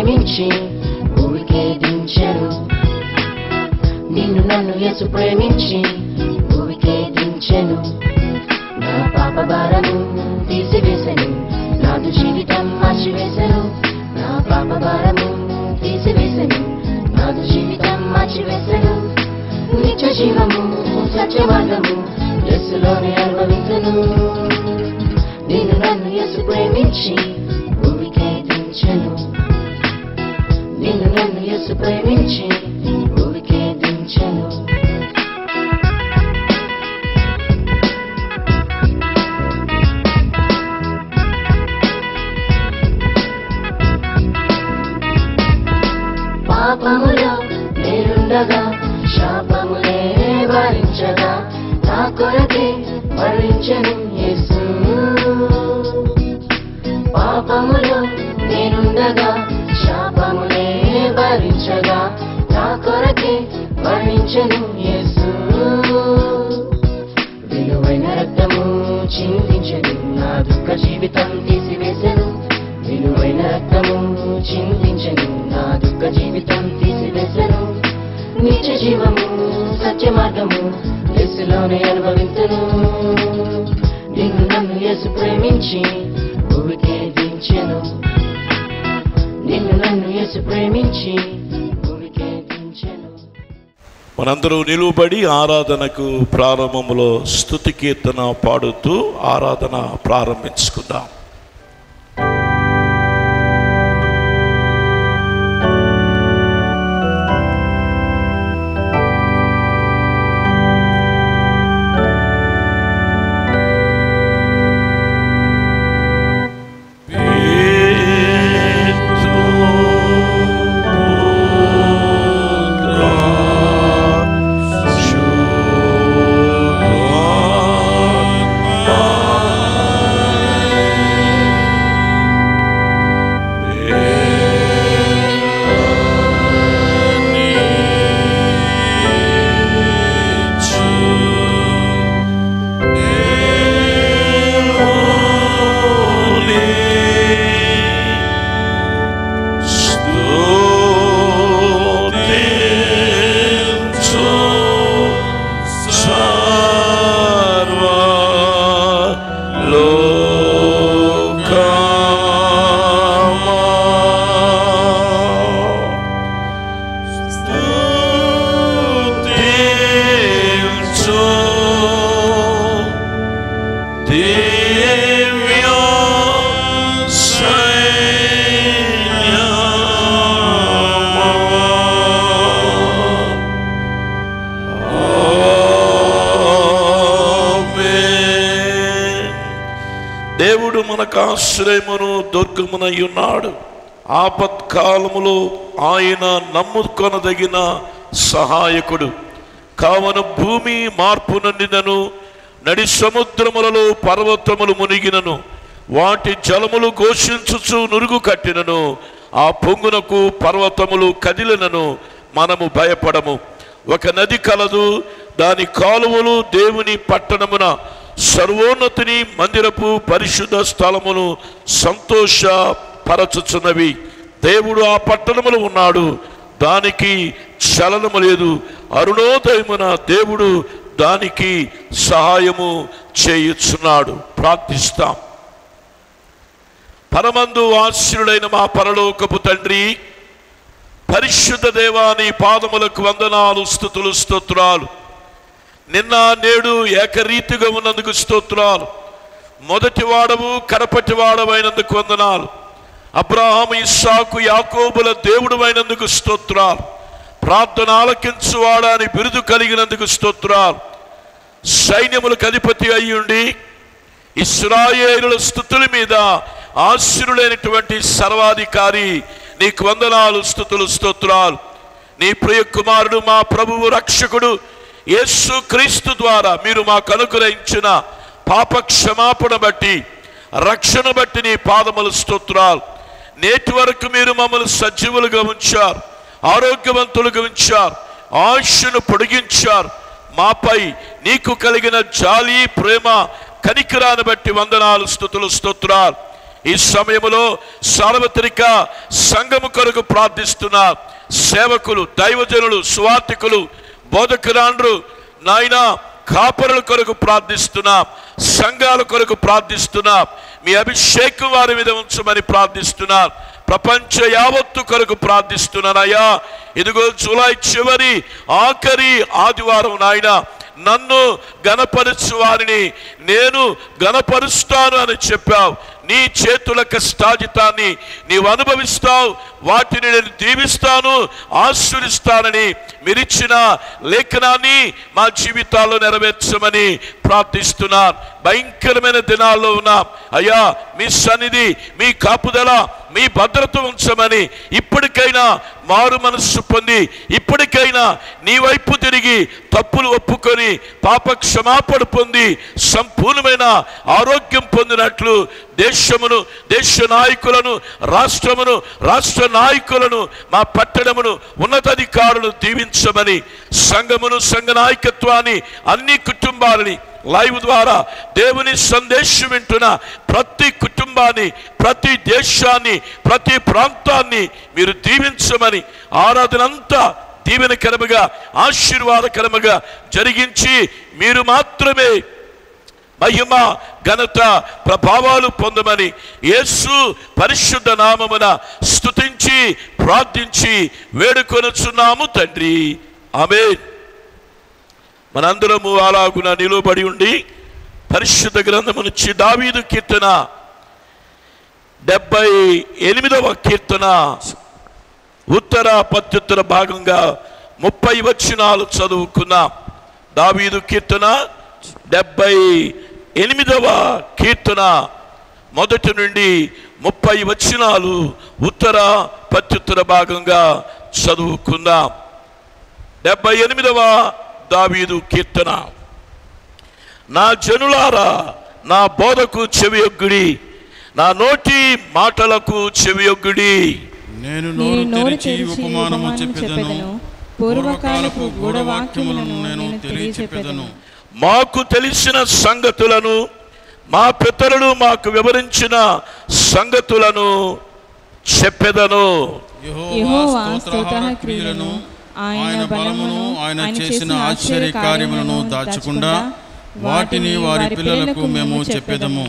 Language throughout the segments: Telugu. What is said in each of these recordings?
ప్రేమించి భూమికే దించెను. నిన్ను నన్ను యేసు ప్రేమించి భూమికే దించెను. నా పాప భారము తీసివేసెను, నాదు జీవితం మార్చివేసెను. నా పాప భారము తీసివేసెను, నాదు జీవితం మార్చివేసెను. నిత్య జీవము సత్య మార్గము యేసులోనే అనుభవించెను. నిన్ను నన్ను యేసు ప్రేమించి భూమికే దించెను. నిన్ను నన్ను యేసు ప్రేమించి భూమికే దించెను. పాపములో నేనుండగా శాపములే భరించగా నా కొరకే మరణించెను యేసు. పాపములో నేనుండగా శాపములే భరించగా నా కొరకే మరణించెను యేసు. విలువైన రక్తము చిందించెను, నా దుఃఖ జీవితం తీసివేసెను. విలువైన రక్తము చిందించెను, నా దుఃఖ జీవితం తీసివేసెను. నిత్య జీవము సత్య మార్గము యేసులోనే అనుభవించెను. నిన్ను నన్ను యేసు ప్రేమించి భూమికే దించెను. నిన్ను నన్ను యేసు ప్రేమించి భూమికే దించెను. మనందరూ నిలువబడి ఆరాధనకు ప్రారంభంలో స్తుతి కీర్తన పాడుతూ ఆరాధన ప్రారంభించుకుందాం. దేవుడు మనకు ఆశ్రయమును దుర్గమునై ఉన్నాడు. ఆపత్కాలములో ఆయన నమ్ముకొనదగిన సహాయకుడు. కావున భూమి మార్పు నందినను, నడి సముద్రములలో పర్వతములు మునిగినను, వాటి జలములు ఘోషించుచు నురుగు కట్టినను, ఆ పొంగునకు పర్వతములు కదిలినను మనము భయపడము. ఒక నది కలదు, దాని కాలువలు దేవుని పట్టణమున సర్వోన్నతిని మందిరపు పరిశుద్ధ స్థలమును సంతోషపరచుచున్నవి. దేవుడు ఆ పట్టణములో ఉన్నాడు, దానికి చలనము లేదు. అరుణోదయమున దేవుడు దానికి సహాయము చేయుచున్నాడు. ప్రార్థిస్తాం. పరమందు ఆశ్రుడైన మా పరలోకపు తండ్రి, పరిశుద్ధ దేవా, నీ పాదములకు వందనాలు, స్తుతులు, స్తోత్రాలు. నిన్న నేడు ఏకరీతిగా ఉన్నందుకు స్తోత్రాలు. మొదటి వాడవు కడపటి వాడవైనందుకు వందనాలు. అబ్రహాము, ఇస్సాకు, యాకోబుల దేవుడు అయినందుకు స్తోత్రాలు. ప్రార్థన ఆలకించువాడని బిరుదు కలిగినందుకు స్తోత్రాలు. సైన్యములకు అధిపతి అయ్యుండి ఇశ్రాయేలుల స్తుతుల మీద ఆశ్రులైనటువంటి సర్వాధికారి, నీకు వందనాలు, స్తుతులు, స్తోత్రాలు. నీ ప్రియ కుమారుడు, మా ప్రభువు రక్షకుడు యేసు క్రీస్తు ద్వారా మీరు మాకు అనుగ్రహించిన పాప క్షమాపణ బట్టి, రక్షణ బట్టి నీ పాదములు స్తోత్రాలు. నేటి వరకు మీరు మమ్మల్ని సజీవులుగా ఉంచారు, ఆరోగ్యవంతులుగా ఉంచారు, ఆయుష్ను పొడిగించారు. మాపై నీకు కలిగిన జాలి, ప్రేమ, కనికరాన్ని బట్టి వందనాలు, స్తుతులు, స్తోత్రాలు. ఈ సమయంలో సార్వత్రిక సంఘము కొరకు ప్రార్థిస్తున్నా. సేవకులు, దైవజనులు, సువార్థికులు, బోధకురాండ్రు, నాయన కాపరుల కొరకు ప్రార్థిస్తున్నా. సంఘాల కొరకు ప్రార్థిస్తున్నా. మీ అభిషేకం వారి మీద ఉంచమని ప్రార్థిస్తున్నా. ప్రపంచ యావత్తు కొరకు ప్రార్థిస్తున్నానయ్యా. ఇదిగో జూలై చివరి ఆఖరి ఆదివారం నాయన, నన్ను గణపరచు వారిని నేను గణపరుస్తాను అని చెప్పావు. నీ చేతుల కష్టాజితాన్ని నీవు అనుభవిస్తావు. వాటిని నేను దీవిస్తాను, ఆశీర్వదిస్తానని మీరిచ్చిన లేఖనాన్ని మా జీవితాల్లో నెరవేర్చమని ప్రార్థిస్తున్నాను. భయంకరమైన దినాల్లో ఉన్నాం అయ్యా. మీ సన్నిధి, మీ కాపుదల, మీ భద్రత ఉంచమని ఇప్పటికైనా మారు మనస్సు పొంది, ఇప్పటికైనా నీ వైపు తిరిగి తప్పులు ఒప్పుకొని పాప క్షమాపణ పొంది సంపూర్ణమైన ఆరోగ్యం పొందినట్లు దేశమును, దేశ నాయకులను, రాష్ట్రమును, రాష్ట్ర నాయకులను, మా పట్టణమును, ఉన్నతాధికారులను దీవించమని, సంఘమును, సంఘ నాయకత్వాన్ని, అన్ని కుటుంబాలని, లైవ్ ద్వారా దేవుని సందేశం వింటున్న ప్రతి కుటుంబాన్ని, ప్రతి దేశాన్ని, ప్రతి ప్రాంతాన్ని మీరు దీవించమని, ఆరాధనంతా దీవెనకరముగా, ఆశీర్వాదకరముగా జరిగించి మీరు మాత్రమే మహిమ, ఘనత, ప్రభావాలు పొందమని యేసు పరిశుద్ధ నామమున స్తుతించి ప్రార్థించి వేడుకొనుచున్నాము తండ్రి. ఆమేన్. మనందరము అలాగున నిలువబడి ఉండి పరిశుద్ధ గ్రంథము నుంచి దావీదు కీర్తన 78వ కీర్తన ఉత్తర ప్రత్యుత్తర భాగంగా 30 వచనాలు చదువుకున్నాం. దావీదు కీర్తన 78వ కీర్తన మొదటి నుండి 30 వచనాలు ఉత్తర ప్రత్యుత్తర భాగంగా చదువుకుందాం. 78వ దావీదు కీర్తన. నా జనులారా, నా బోధకు చెవియొగ్గుడి, నా నోటి మాటలకు చెవియొగ్గుడి. నేను నోరు తెరిచి ఉపమానము చెప్పెదను, పూర్వకాలపు గూఢవాక్యములను నేను తెలియచెప్పెదను. మాకు తెలిసిన సంగతులను, మా పితరులు మాకు వివరించిన సంగతులను చెప్పెదను. యెహోవా స్తోత్రార్హ క్రియలను, ఆయన బలమును, ఆయన చేసిన ఆశ్చర్య కార్యములను దాచకుండా వాటిని వారి పిల్లలకు మేము చెప్పెదము.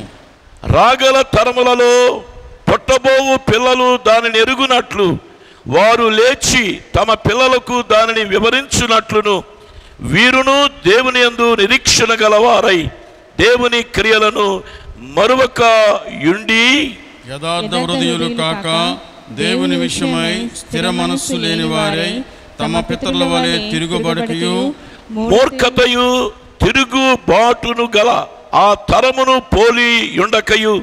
రాగల తరములలో పుట్టబోవు పిల్లలు దానిని ఎరుగునట్లు, వారు లేచి తమ పిల్లలకు దానిని వివరించునట్లును, వీరును దేవుని యందు నిరీక్షణ గలవారై దేవుని క్రియలను మరువక యుండి, యథార్థ హృదయులు కాక దేవుని విషయమై స్థిర మనస్సు లేని వారై తమ పితరుల వలె తిరుగుబడకయు మూర్ఖతయు తిరుగుబాటును గల ఆ తరమును పోలి యుండకయు,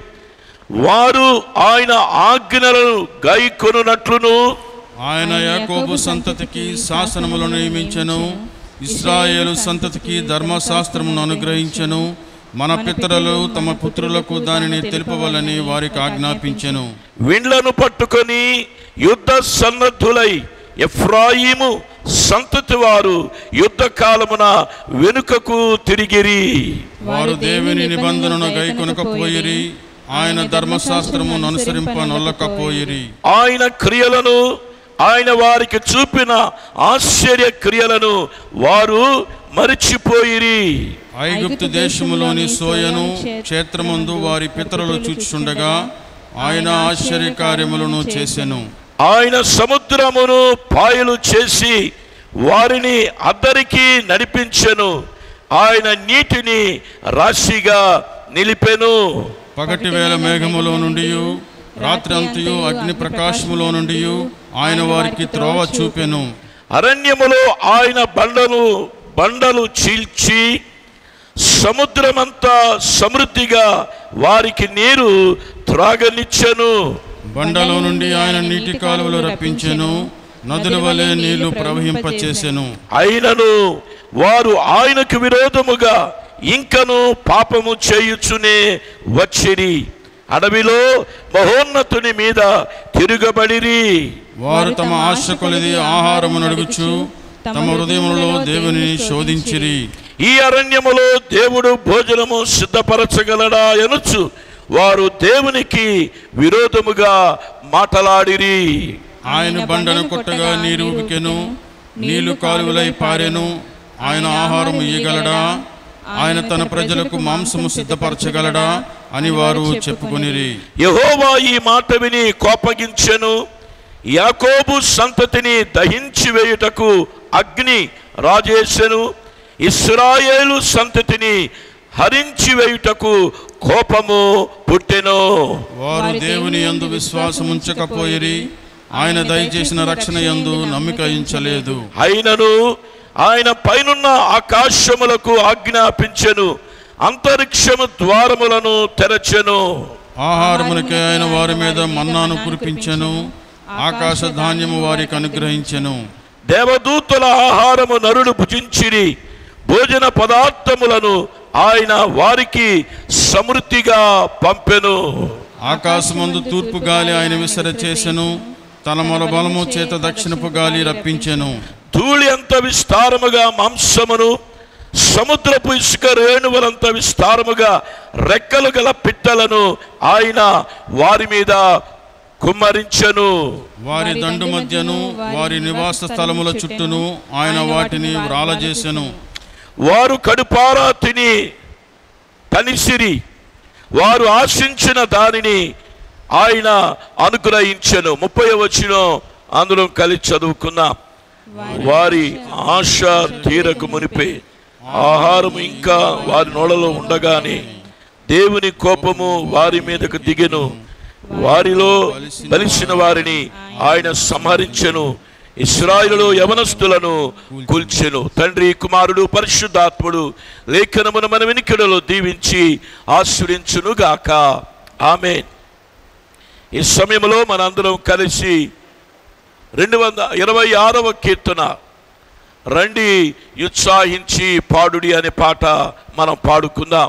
వారు ఆయన ఆజ్ఞలను గైకొనునట్లును, ఆయన యాకోబు సంతతికి శాసనములను నియమించెను, ఇశ్రాయేలు సంతతికి ధర్మశాస్త్రమును అనుగ్రహించెను. మన పితరులు తమ పుత్రులకు దానిని తెలుపవలని వారికి ఆజ్ఞాపించెను. విండ్లను పట్టుకొని యుద్ధ సన్నద్ధులై ఎఫ్రాయిము సంతతి వారు యుద్ధ కాలమున వెనుకకు తిరిగిరి. వారు దేవుని నిబంధనను గైకొనకపోయిరి, ఆయన ధర్మశాస్త్రమును అనుసరింప నొల్లకపోయిరి. ఆయన క్రియలను, ఆయన వారికి చూపిన ఆశ్చర్య క్రియలను వారు మరిచిపోయిరి. ఐగుప్తు దేశములోని సోయను క్షేత్రమందు వారి పితరులు చూచుచుండగా ఆయన ఆశ్చర్య కార్యములను చేసెను. ఆయన సముద్రమును పాయలు చేసి వారిని అద్దరికి నడిపించెను. ఆయన నీటిని రాశిగా నిలిపెను. పగటి వేళ మేఘములో నుండి రాత్రి అంతయు అగ్ని ప్రకాశములో నుండి ఆయన వారికి త్రోవ చూపెను. అరణ్యములో ఆయన బండలు చీల్చి సముద్రమంతా సమృద్ధిగా వారికి నీరు త్రాగనిచ్చెను. బండలో నుండి ఆయన నీటి కాలువలు రప్పించెను, నదుల వలె నీళ్లు ప్రవహింపచేసెను. అయినను వారు ఆయనకు విరోధముగా ఇంకను పాపము చేయుచునే వచ్చిరి. అడవిలో మహోన్నతుని మీద తిరుగబడిరి. వారు తమ ఆశ కొలది ఆహారమును అడుగుచు తమ హృదయములలో దేవుని శోధించిరి. ఈ అరణ్యములో దేవుడు భోజనము సిద్ధపరచగలడా ఎనుచు వారు దేవునికి విరోధముగా మాటలాడిరి. ఆయన బండను కొట్టగా నీరు ఉబికెను, నీళ్లు కాలువలై పారెను. ఆయన ఆహారం ఇయ్యగలడా? ఆయన తన ప్రజలకు మాంసము సిద్ధపరచగలడా అని వారు చెప్పుకొనిరి. యెహోవా ఈ మాట విని కోపగించెను. యాకోబు సంతతిని దహించి వేయుటకు అగ్ని రాజేసెను. ఇశ్రాయేలు సంతతిని హరించి వేయుటకు కోపము పుట్టెను. వారు దేవుని యందు విశ్వాసముంచకపోయిరి, ఆయన దయచేసిన రక్షణ యందు నమ్మిక ఉంచలేదు. అయినను ఆయన పైనున్న ఆకాశములకు ఆజ్ఞాపించెను, అంతరిక్షము ద్వారములను తెరచెను. ఆహారమునకే ఆయన వారి మీద మన్నాను కురిపించెను, ఆకాశ ధాన్యము వారికి అనుగ్రహించెను. దేవదూతల ఆహారము నరులు భుజించిరి, భోజన పదార్థములను ఆయన వారికి సమృద్ధిగా పంపెను. ఆకాశమందు తూర్పు గాలి ఆయన విసర చేసెను, తన మొల బలము చేత దక్షిణపు గాలి రప్పించెను. ధూళి అంత విస్తారముగా మాంసమును, సముద్రపు ఇసుక రేణువులంత విస్తారముగా రెక్కలు గల పిట్టలను ఆయన వారి మీద కుమ్మరించెను. వారి దండు మధ్యను వారి నివాస స్థలముల చుట్టూను ఆయన వాటిని వ్రాలజేసెను. వారు కడుపారా తిని తనిసిరి, వారు ఆశించిన దానిని ఆయన అనుగ్రహించెను. 30వ వచనం అందులో కలిసి చదువుకున్నాం. వారి ఆశ తీరకు మునిపే ఆహారం ఇంకా వారి నోళ్ళలో ఉండగానే దేవుని కోపము వారి మీదకు దిగెను. వారిలో బలిసిన వారిని ఆయన సంహరించెను, ఇశ్రాయేలు యవనస్తులను కూల్చెను. తండ్రి, కుమారుడు, పరిశుద్ధాత్ముడు లేఖనమును మన వినికిడిలో దీవించి ఆశీర్వదించునుగాక. ఆమేన్. ఈ సమయంలో మనందరం కలిసి 226వ కీర్తన రండి ఉత్సాహించి పాడుడి అనే పాట మనం పాడుకుందాం.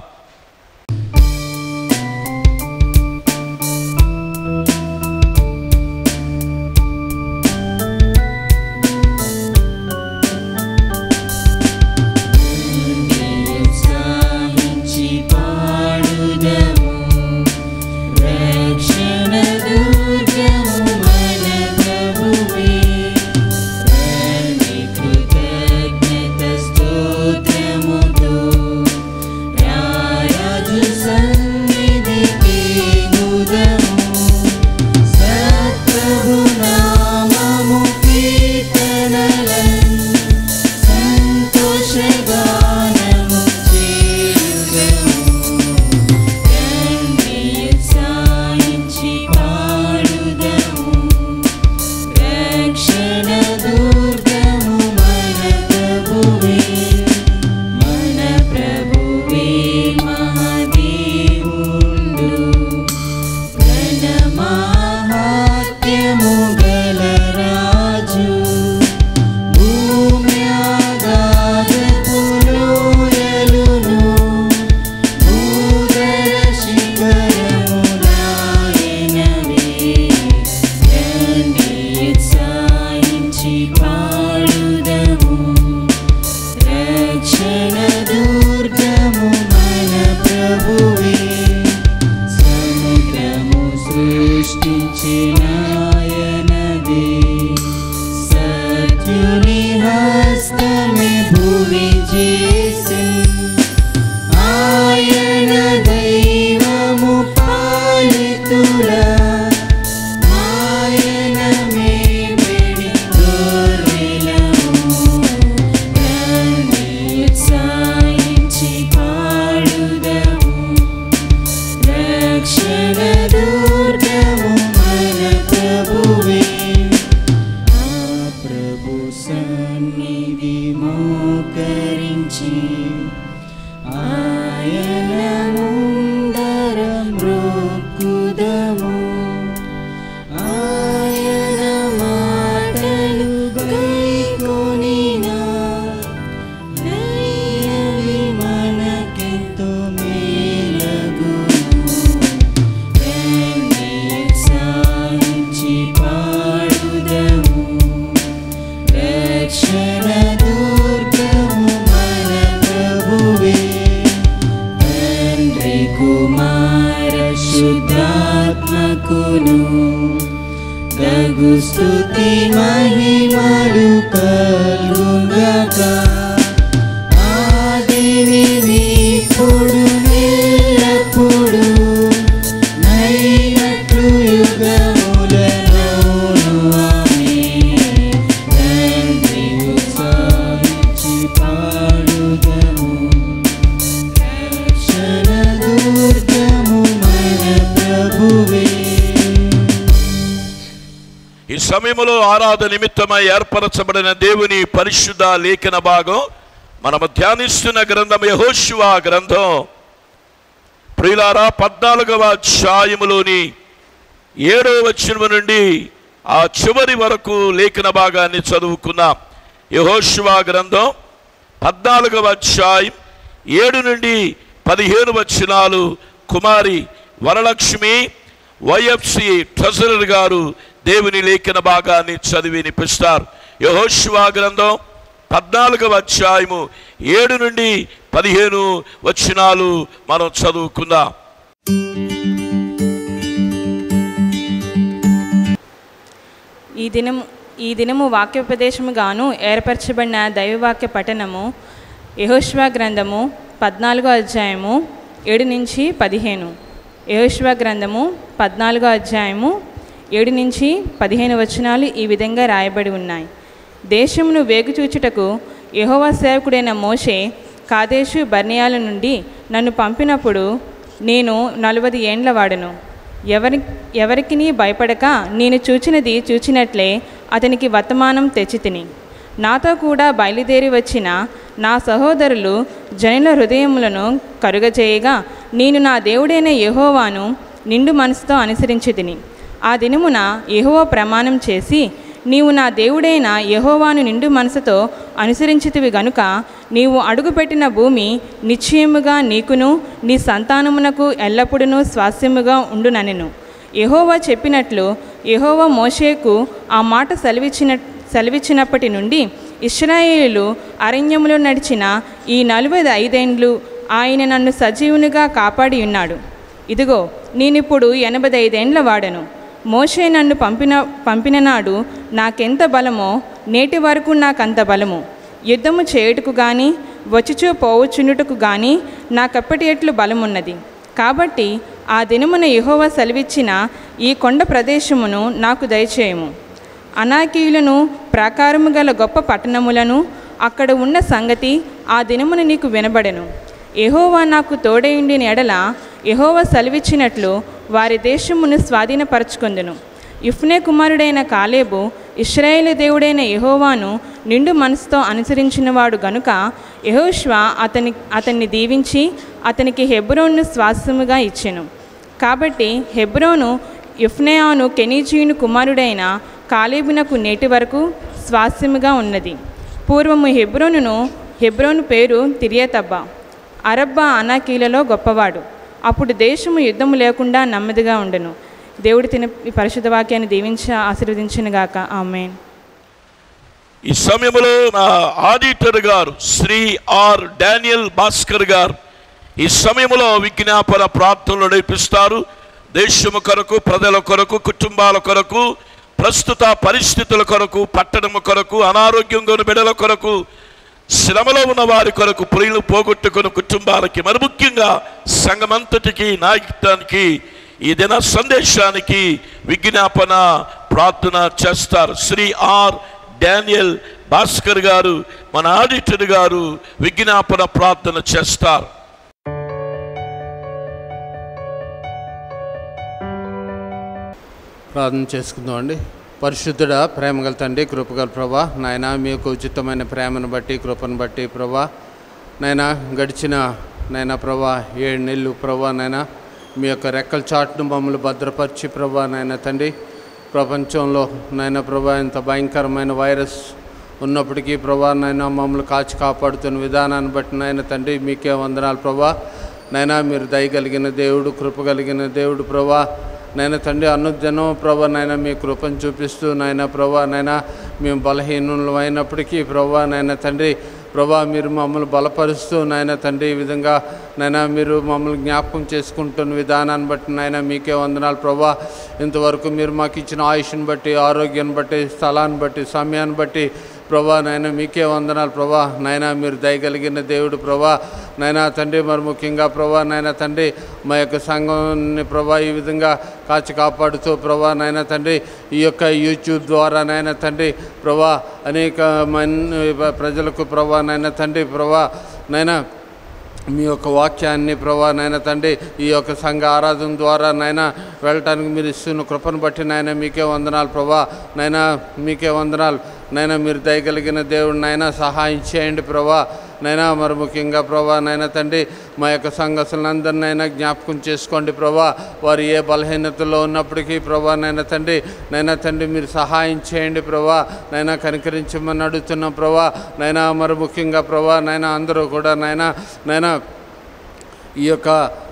రక్షణ దుర్గము మన నీకును తగు స్తుతి మహిమలు కలుగాక. ఆదిని ఇప్పుడు ఎల్లప్పుడు నైనట్లు యుగములలోను ఆమేన్. తండ్రి ఉత్సాహించి పాడుదము రక్షణ దుర్గము మన ప్రభువే. ఈ సమయంలో ఆరాధన నిమిత్తమై ఏర్పరచబడిన దేవుని పరిశుద్ధ లేఖన భాగం మనము ధ్యానిస్తున్న గ్రంథం యెహోషువ గ్రంథం. ప్రియులారా, 14వ అధ్యాయములోని 7వ వచనం నుండి ఆ చివరి వరకు లేఖన భాగాన్ని చదువుకున్నాం. యెహోషువ గ్రంథం 14వ అధ్యాయం 7 నుండి 15 వచనాలు కుమారి వరలక్ష్మి వైఎఫ్సి ట్రెజరర్ గారు దేవుని లేఖన భాగాన్ని చదివి వినిపిస్తారు. యెహోషువ గ్రంథం 14వ అధ్యాయము 7 నుండి 15 వచనాలు మనం చదువుకుందాం. ఈ దినము వాక్యోపదేశముగాను ఏర్పరచబడిన దైవవాక్య పఠనము యెహోషువ గ్రంథము 14వ అధ్యాయము 7 నుంచి 15. యెహోషువ గ్రంథము 14వ అధ్యాయము 7 నుంచి 15 వచనాలు ఈ విధంగా రాయబడి ఉన్నాయి. దేశమును వేగుచూచుటకు యెహోవా సేవకుడైన మోషే కాదేశు బర్నియాల నుండి నన్ను పంపినప్పుడు నేను 40 ఏండ్ల వాడను. ఎవరికిని భయపడక నేను చూచినట్లే అతనికి వర్తమానం తెచ్చితిని. నాతో కూడా బయలుదేరి వచ్చిన నా సహోదరులు జనుల హృదయములను కరుగజేయగా నేను నా దేవుడైన యెహోవాను నిండు మనసుతో అనుసరించితిని. ఆ దినమున యెహోవా ప్రమాణం చేసి, నీవు నా దేవుడైన యెహోవాను నిండు మనసుతో అనుసరించితివి గనుక నీవు అడుగుపెట్టిన భూమి నిశ్చయముగా నీకును నీ సంతానమునకు ఎల్లప్పుడూ స్వాస్యముగా ఉండుననెను. యెహోవా చెప్పినట్లు యెహోవా మోషేకు ఆ మాట సెలవిచ్చినప్పటి నుండి ఇశ్రాయేలు అరణ్యములో నడిచిన ఈ 45 ఏండ్లు ఆయన నన్ను సజీవునిగా కాపాడి ఉన్నాడు. ఇదిగో నేనిప్పుడు 85 ఏండ్ల వాడను. మోషే నన్ను పంపిన నాడు నాకెంత బలమో నేటి వరకు నాకంత బలము. యుద్ధము చేయుటకు గాని వచ్చుచూ పోవచ్చునుటకు గాని నాకప్పటి ఎట్లు బలమున్నది. కాబట్టి ఆ దినమున యెహోవా సెలవిచ్చిన ఈ కొండ ప్రదేశమును నాకు దయచేయము. అనాకీయులను ప్రాకారము గల గొప్ప పట్టణములను అక్కడ ఉన్న సంగతి ఆ దినమున నీకు వినబడెను. యెహోవా నాకు తోడయుండిన ఎడల యెహోవా సెలవిచ్చినట్లు వారి దేశమును స్వాధీనపరచుకొందును. యిఫ్నే కుమారుడైన కాలేబు ఇశ్రాయేలు దేవుడైన యెహోవాను నిండు మనసుతో అనుసరించినవాడు గనుక యెహోషువ అతన్ని దీవించి అతనికి హెబ్రోను స్వాస్థ్యముగా ఇచ్చెను. కాబట్టి హెబ్రోను యిఫ్నేయాను కెనీజీయుని కుమారుడైన కాలేబునకు నేటి వరకు స్వాస్థ్యముగా ఉన్నది. పూర్వము హెబ్రోను పేరు తిరియతబ్బా. అరబ్బా అనాకీలలో గొప్పవాడు. అప్పుడు దేశము యుద్ధము లేకుండా నెమ్మదిగా ఉండెను. దేవుడి ఈ పరిశుద్ధ వాక్యాన్ని దీవించి ఆశీర్వదించునుగాక. ఆమేన్. ఈ సమయంలో నా ఆడిటర్ గారు శ్రీ ఆర్ డానియల్ భాస్కర్ గారు ఈ సమయంలో విజ్ఞాపన ప్రార్థనలు నడిపిస్తారు. దేశము కొరకు, ప్రజల కొరకు, కుటుంబాల కొరకు, ప్రస్తుత పరిస్థితుల కొరకు, పట్టణము కొరకు, అనారోగ్యంగా ఉన్న బిడ్డల కొరకు, శ్రమలో ఉన్న వారి కొరకు, ప్రియులు పోగొట్టుకున్న కుటుంబాలకి, మరి ముఖ్యంగా సంఘమంతటికి, నాయకత్వానికి ఈ దిన సందేశానికి విజ్ఞాపన ప్రార్థన చేస్తారు. శ్రీ ఆర్ డానియల్ భాస్కర్ గారు, మన ఆడిటర్ గారు విజ్ఞాపన ప్రార్థన చేస్తారు. ప్రార్థన చేసుకుందామండి. పరిశుద్ధుడా, ప్రేమగల తండ్రి, కృపగల ప్రభా, నాయన మీ యొక్క ఉచితమైన ప్రేమను బట్టి, కృపను బట్టి ప్రభా, నాయన గడిచిన ప్రభా 7 నెలలు ప్రభా, నాయన మీ యొక్క రెక్కల చాటును మమ్మల్ని భద్రపరిచి ప్రభా, నాయన తండ్రి, ప్రపంచంలో నాయన ప్రభా ఇంత భయంకరమైన వైరస్ ఉన్నప్పటికీ ప్రభా, నాయన మమ్మల్ని కాచి కాపాడుతున్న విధానాన్ని బట్టి నాయన తండ్రి మీకే వందనాలు ప్రభా. నాయన మీరు దయగలిగిన దేవుడు, కృపగలిగిన దేవుడు ప్రభా. నాయన తండ్రి, అనుదినం ప్రభా నాయన మీ కృపను చూపిస్తూ నాయన ప్రభా, నాయన మేము బలహీనులు అయినప్పటికీ ప్రభా, నాయన తండ్రి ప్రభా మీరు మమ్మల్ని బలపరుస్తూ నాయన తండ్రి ఈ విధంగా నాయన మీరు మమ్మల్ని జ్ఞాపకం చేసుకుంటున్న విధానాన్ని బట్టి నాయన మీకే వందనాలు ప్రభా. ఇంతవరకు మీరు మాకు ఇచ్చిన ఆయుష్ని బట్టి, ఆరోగ్యాన్ని బట్టి, స్థలాన్ని బట్టి, సమయాన్ని బట్టి ప్రభా నాయన మీకే వందనాలు ప్రభా. నాయన మీరు దయగలిగిన దేవుడు ప్రభా. నాయన తండ్రి మరి ముఖ్యంగా ప్రభా నాయన తండ్రి మా యొక్క సంఘాన్ని ప్రభా ఈ విధంగా కాచి కాపాడుతూ ప్రభా నాయన తండ్రి ఈ యొక్క యూట్యూబ్ ద్వారా నాయన తండ్రి ప్రభా అనేక ప్రజలకు ప్రభా నాయన తండ్రి ప్రభా నాయన మీ యొక్క వాక్యాన్ని ప్రభా నాయన తండ్రి ఈ యొక్క సంఘ ఆరాధన ద్వారా నాయన వెళ్ళటానికి మీరు ఇస్తున్న కృపను బట్టి నాయన మీకే వందనాలు ప్రభా. నాయన మీకే వందనాలు నాయన మీరు దయగలిగిన దేవుడు నాయన సహాయం చేయండి ప్రభా. నైనా మరి ముఖ్యంగా ప్రభా నాయన తండ్రి మా యొక్క సంఘస్థులందరినైనా జ్ఞాపకం చేసుకోండి ప్రభా. వారు ఏ బలహీనతలో ఉన్నప్పటికీ ప్రభా నాయన తండ్రి మీరు సహాయం చేయండి ప్రభా. నైనా కనికరించమని అడుగుతున్నాం ప్రభా. నైనా మరి ముఖ్యంగా ప్రభా నాయన అందరూ కూడా నైనా ఈ యొక్క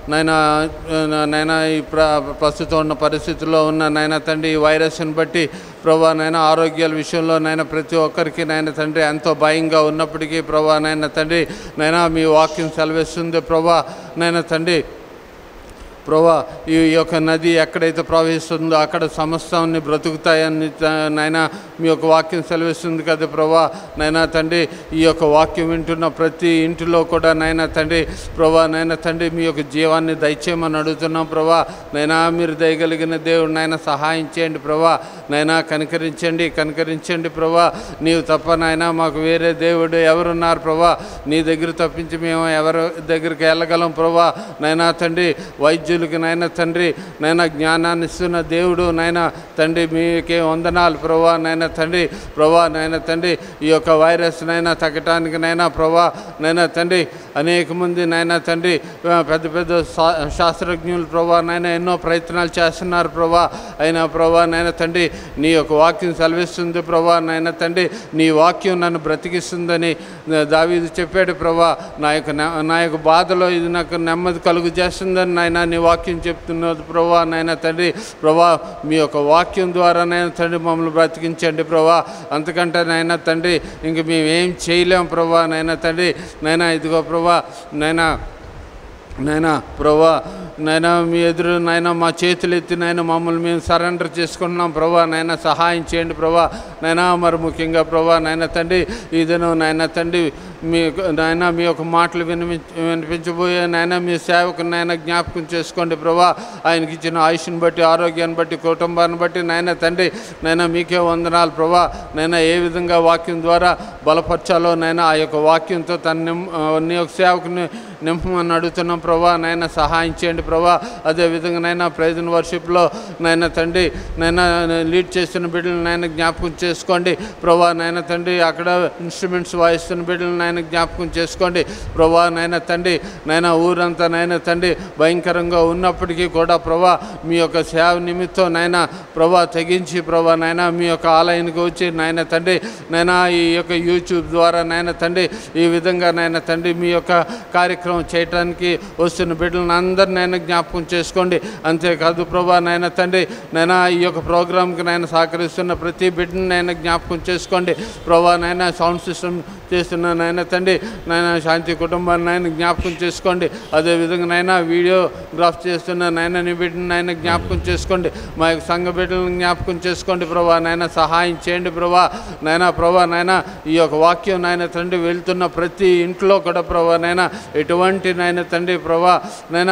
నైనా ఈ ప్రస్తుతం ఉన్న పరిస్థితుల్లో ఉన్న నాయన తండ్రి ఈ వైరస్ని బట్టి ప్రభా నాయన ఆరోగ్యాల విషయంలో నాయన ప్రతి ఒక్కరికి నాయన తండ్రి ఎంతో భయంగా ఉన్నప్పటికీ ప్రభా నాయన తండ్రి నైనా మీ వాక్యం సెలవిస్తుంది ప్రభా. నాయన తండ్రి ప్రభా ఈ యొక్క నది ఎక్కడైతే ప్రవహిస్తుందో అక్కడ సమస్తాన్ని బ్రతుకుతాయని నాయన మీ యొక్క వాక్యం సెలవిస్తుంది కదా ప్రభా. నైనా తండ్రి ఈ యొక్క వాక్యం వింటున్న ప్రతి ఇంటిలో కూడా నాయన తండ్రి ప్రభా నాయన తండ్రి మీ యొక్క జీవాన్ని దయచేయమని అడుగుతున్నాం ప్రభా. నైనా మీరు దయగలిగిన దేవుడు నాయన సహాయం చేయండి ప్రభా. నైనా కనికరించండి ప్రభా. నీవు తప్ప నాయన మాకు వేరే దేవుడు ఎవరున్నారు ప్రభా. నీ దగ్గర తప్పించి మేము ఎవరి దగ్గరికి వెళ్ళగలం ప్రభా. నైనా తండ్రి వైద్యులకి నాయన తండ్రి నైనా జ్ఞానాన్ని ఇస్తున్న దేవుడు నాయన తండ్రి మీకే వందనాలు ప్రభా. నైనా తండ్రి ప్రభా నాయన తండ్రి ఈ యొక్క వైరస్ నైనా తగ్గటానికి నైనా ప్రభా నైనా తండ్రి అనేక మంది నాయన తండ్రి పెద్ద శాస్త్రజ్ఞులు ప్రభా నాయన ఎన్నో ప్రయత్నాలు చేస్తున్నారు ప్రభా. అయినా ప్రభా నాయన తండ్రి నీ యొక్క వాక్యం సెలవిస్తుంది ప్రభా. నాయన తండ్రి నీ వాక్యం నన్ను బ్రతికిస్తుందని దావీదు చెప్పాడు ప్రభా. నా యొక్క బాధలో ఇది నాకు నెమ్మది కలుగు చేస్తుందని నాయన నీ వాక్యం చెప్తున్నది ప్రభా. నాయన తండ్రి ప్రభా మీ యొక్క వాక్యం ద్వారా నాయన తండ్రి మమ్మల్ని బ్రతికించండి ప్రభా. అంతకంటే నాయన తండ్రి ఇంక మేమేం చేయలేం ప్రభా. నాయన తండ్రి నైనా ఇదిగో ప్రభా నైనా ప్రభా నైనా మీ ఎదురు నాయన మా చేతులు ఎత్తి నాయన మమ్మల్ని మేము సరెండర్ చేసుకుంటున్నాం ప్రభా. నైనా సహాయం చేయండి ప్రభా. నైనా మరి ముఖ్యంగా ప్రభా నాయన తండ్రి ఇదను నాయన తండ్రి మీ నాయన మీ యొక్క మాటలు వినిపించబోయే నాయన మీ సేవకు నాయన జ్ఞాపకం చేసుకోండి ప్రభా. ఆయనకి ఇచ్చిన ఆయుష్ని బట్టి, ఆరోగ్యాన్ని బట్టి, కుటుంబాన్ని బట్టి నాయన తండ్రి నైనా మీకే వందనాలు ప్రభా. నైనా ఏ విధంగా వాక్యం ద్వారా బలపరచాలో నైనా ఆ యొక్క వాక్యంతో నీ యొక్క సేవకుని నింపమని అడుగుతున్నాం ప్రభా. నైనా సహాయం చేయండి ప్రభా. అదేవిధంగా నైనా ప్రైజ్ అండ్ వర్షిప్లో నైనా తండ్రి నైనా లీడ్ చేస్తున్న బిడ్డలు నాయన జ్ఞాపకం చేసుకోండి ప్రభా. నైనా తండ్రి అక్కడ ఇన్స్ట్రుమెంట్స్ వాయిస్తున్న బిడ్డలు నాయన జ్ఞాపకం చేసుకోండి ప్రభా. నైనా తండ్రి నైనా ఊరంతా నైనా తండ్రి భయంకరంగా ఉన్నప్పటికీ కూడా ప్రభా మీ యొక్క సేవ నిమిత్తం నైనా ప్రభా తెగించి ప్రభా నైనా మీ యొక్క ఆలయానికి వచ్చి నాయన తండ్రి నైనా ఈ యొక్క యూట్యూబ్ ద్వారా నాయన తండ్రి ఈ విధంగా నాయన తండ్రి మీ యొక్క కార్యక్రమం చేయటానికి వస్తున్న బిడ్డలను అందరినీ నాయన జ్ఞాపకం చేసుకోండి. అంతేకాదు ప్రభా నాయన తండ్రి నైనా ఈ యొక్క ప్రోగ్రాంకి నాయన సహకరిస్తున్న ప్రతి బిడ్డని నాయన జ్ఞాపకం చేసుకోండి ప్రభా. నాయన సౌండ్ సిస్టమ్ చేస్తున్న నాయన తండ్రి నాయన శాంతి కుటుంబాన్ని నాయన జ్ఞాపకం చేసుకోండి. అదేవిధంగా నాయన వీడియోగ్రాఫ్ చేస్తున్న నాయన నీ బిడ్డని నాయన జ్ఞాపకం చేసుకోండి. మా యొక్క సంఘ బిడ్డలను జ్ఞాపకం చేసుకోండి ప్రభా. నాయన సహాయం చేయండి ప్రభా. నాయన ఈ యొక్క వాక్యం నాయన తండ్రి వెళ్తున్న ప్రతి ఇంట్లో కూడా ప్రభా నాయన ఎటువంటి నాయన తండ్రి ప్రభా నైనా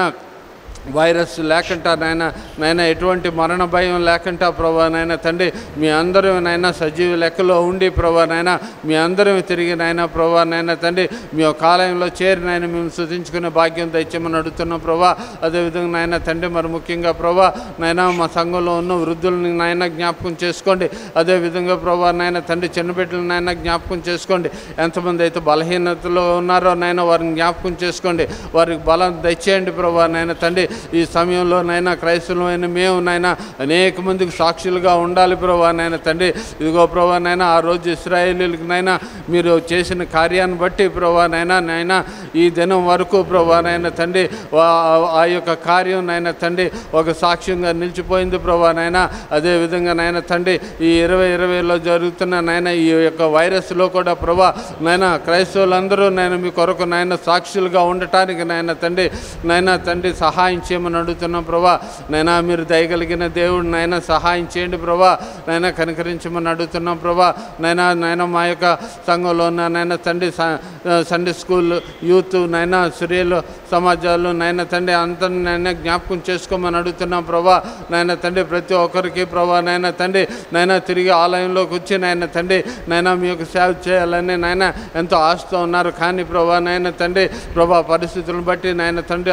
వైరస్ లేకుండా నాయన ఎటువంటి మరణ భయం లేకుండా ప్రభా నాయన తండ్రి మీ అందరూ నాయన సజీవ లెక్కలో ఉండి ప్రభా నాయన మీ అందరూ తిరిగి నాయన ప్రభా నాయన తండ్రి మీ యొక్క ఆలయంలో చేరి నాయన మేము స్తుతించుకునే భాగ్యం దయచేయమని అడుగుతున్నాం ప్రభా. అదేవిధంగా నాయన తండ్రి మరి ముఖ్యంగా ప్రభా నాయన మా సంఘంలో ఉన్న వృద్ధులని నాయన జ్ఞాపకం చేసుకోండి. అదేవిధంగా ప్రభా నాయన తండ్రి చిన్న బిడ్డలను నాయన జ్ఞాపకం చేసుకోండి. ఎంతమంది అయితే బలహీనతలో ఉన్నారో నాయన వారిని జ్ఞాపకం చేసుకోండి. వారికి బలం దయచేయండి ప్రభా నాయన తండ్రి. ఈ సమయంలో నాయన క్రైస్తవులైన మేము నాయన అనేక మందికి సాక్షులుగా ఉండాలి ప్రభా నాయన తండ్రి. ఇదిగో ప్రభా నాయన ఆ రోజు ఇశ్రాయేలీలకు నాయన మీరు చేసిన కార్యాన్ని బట్టి ప్రభా నాయన ఈ దినం వరకు ప్రభా నాయన తండ్రి ఆ యొక్క కార్యం నాయన తండ్రి ఒక సాక్ష్యంగా నిలిచిపోయింది ప్రభా నాయన. అదేవిధంగా నాయన తండ్రి ఈ 2020లో జరుగుతున్న నాయన ఈ యొక్క వైరస్లో కూడా ప్రభా నాయన క్రైస్తవులందరూ నాయన మీ కొరకు నాయన సాక్షులుగా ఉండటానికి నాయన తండ్రి సహాయం చేయమని అడుగుతున్నాం ప్రభా నాయన. మీరు దయగలిగిన దేవుడు నాయన సహాయం చేయండి ప్రభా నాయన, కనికరించమని అడుగుతున్నాం ప్రభా నాయన. మా యొక్క సంఘంలో ఉన్న నాయన తండ్రి సండే స్కూల్ యూత్ నాయన స్త్రీలు సమాజాలు నాయన తండ్రి అంతని నాయన జ్ఞాపకం చేసుకోమని అడుగుతున్నాం ప్రభా నాయన తండ్రి. ప్రతి ఒక్కరికి ప్రభా నాయన తండ్రి తిరిగి ఆలయంలోకి వచ్చి నాయన తండ్రి మీ యొక్క సేవ చేయాలని నాయన ఎంతో ఆశతో ఉన్నారు. కానీ ప్రభా నాయన తండ్రి పరిస్థితులను బట్టి నాయన తండ్రి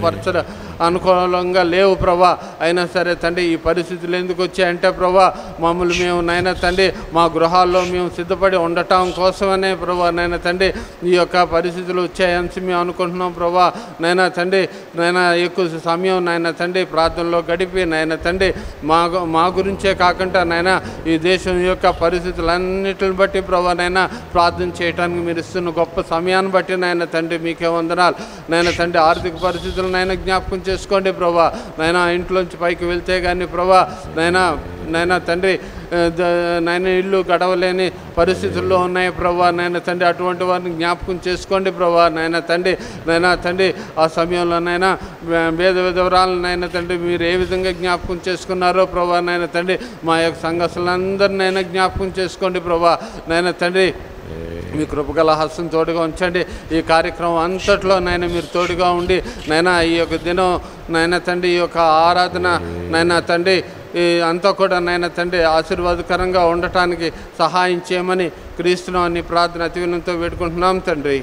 అనుకూలంగా లేవు ప్రభా. అయినా సరే తండ్రి ఈ పరిస్థితులు ఎందుకు వచ్చాయంటే ప్రభా మమ్మల్ని మేము నాయన తండ్రి మా గృహాల్లో మేము సిద్ధపడి ఉండటం కోసమనే ప్రభా నాయన తండ్రి ఈ యొక్క పరిస్థితులు వచ్చాయని మేము అనుకుంటున్నాం ప్రభా నాయన తండ్రి. ఎక్కువ సమయం నాయన తండ్రి ప్రార్థనలో గడిపి నాయన తండ్రి మా గురించే కాకుండా నాయన ఈ దేశం యొక్క పరిస్థితులన్నిటిని బట్టి ప్రభా నాయన ప్రార్థన చేయడానికి మీరు ఇస్తున్న గొప్ప సమయాన్ని బట్టి నాయన తండ్రి మీకే వందనాలు నాయన తండ్రి. ఆర్థిక పరిస్థితులు నాయన జ్ఞాపకం చేసుకోండి ప్రభా నాయన. ఇంట్లోంచి పైకి వెళ్తే కానీ ప్రభా నాయన తండ్రి నాయన ఇల్లు గడవలేని పరిస్థితుల్లో ఉన్నాయి ప్రభా నాయన తండ్రి. అటువంటి వారిని జ్ఞాపకం చేసుకోండి ప్రభా నాయన తండ్రి. ఆ సమయంలో నాయన భేద విధవరాలను నాయన తండ్రి మీరు ఏ విధంగా జ్ఞాపకం చేసుకున్నారో ప్రభా నాయన తండ్రి మా యొక్క సంఘస్థులందరినైనా జ్ఞాపకం చేసుకోండి ప్రభా నాయన తండ్రి. మీ కృపగల హస్తం తోడుగా ఉంచండి. ఈ కార్యక్రమం అంతట్లో నాయన మీరు తోడుగా ఉండి నాయన ఈ యొక్క దినం నాయన తండ్రి ఈ యొక్క ఆరాధన నాయన తండ్రి అంతా కూడా నాయన తండ్రి ఆశీర్వాదకరంగా ఉండటానికి సహాయం చేయమని క్రీస్తుని ప్రార్థన అతి వినయంతో వేడుకుంటున్నాం తండ్రి.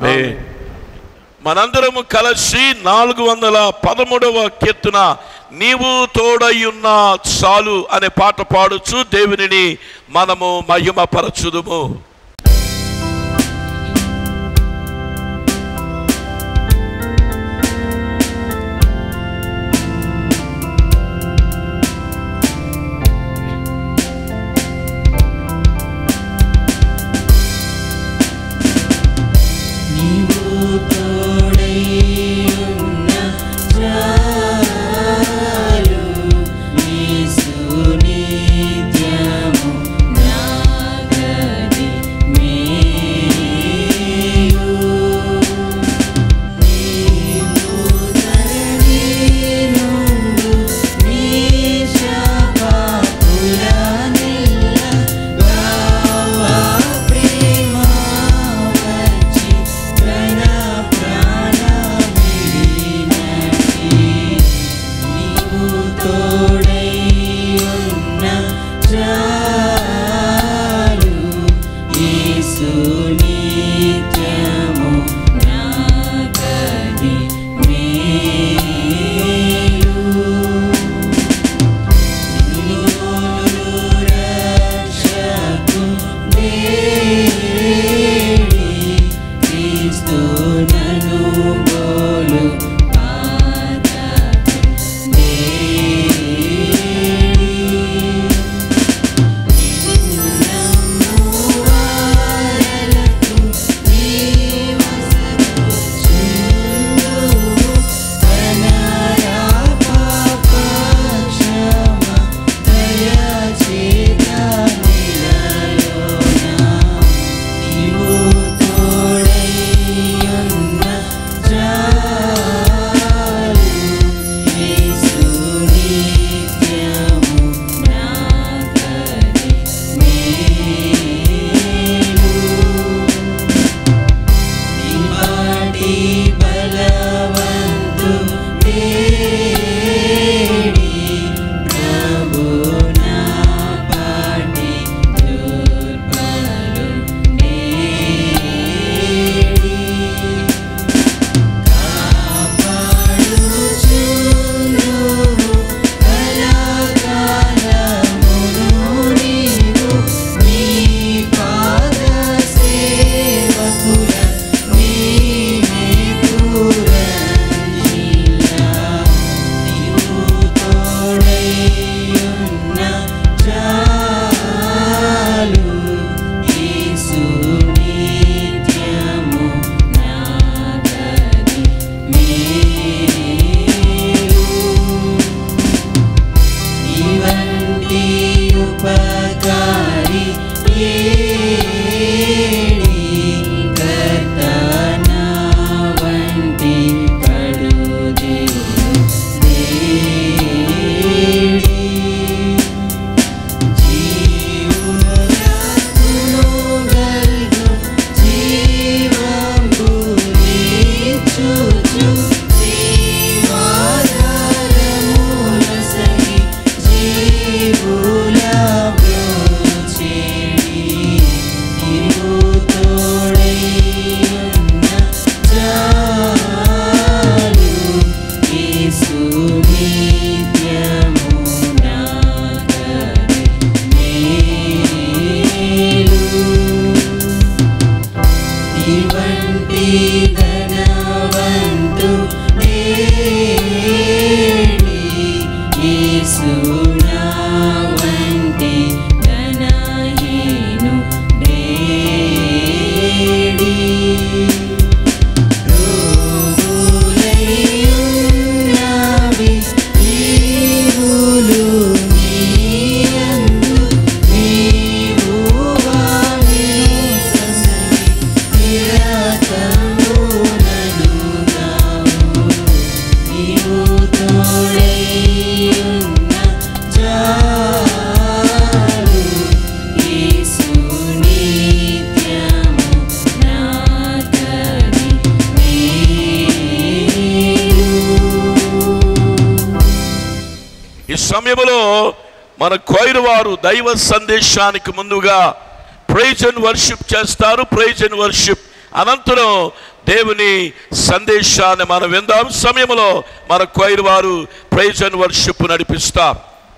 మనందరము కలిసి 413వ కీర్తన నీవు తోడయ్యున్న చాలు అనే పాట పాడుచు దేవునిని మనము మహిమపరచుదుము. Nityamo nagadi వంటి ధనవంతు యేసు నా వంటి ధనహీను నేడి రోగులయ్యున్నవి నీవులు నీయందు నీవుగానే ససరి నిరతముననుగావు నీవు తోడైయున్న చాలు యేసు నిత్యము నాకది మేలు. ఈ సమయంలో మన కోయిరు వారు దైవ సందేశానికి ముందుగా ప్రైజ్ అండ్ వర్షిప్ చేస్తారు. ప్రైజ్ అండ్ వర్షిప్ అనంతరం దేవుని సందేశాన్ని మనం విందాం. సమయంలో మన కోయిరు వారు ప్రైజ్ అండ్ వర్షిప్ నడిపిస్తారు.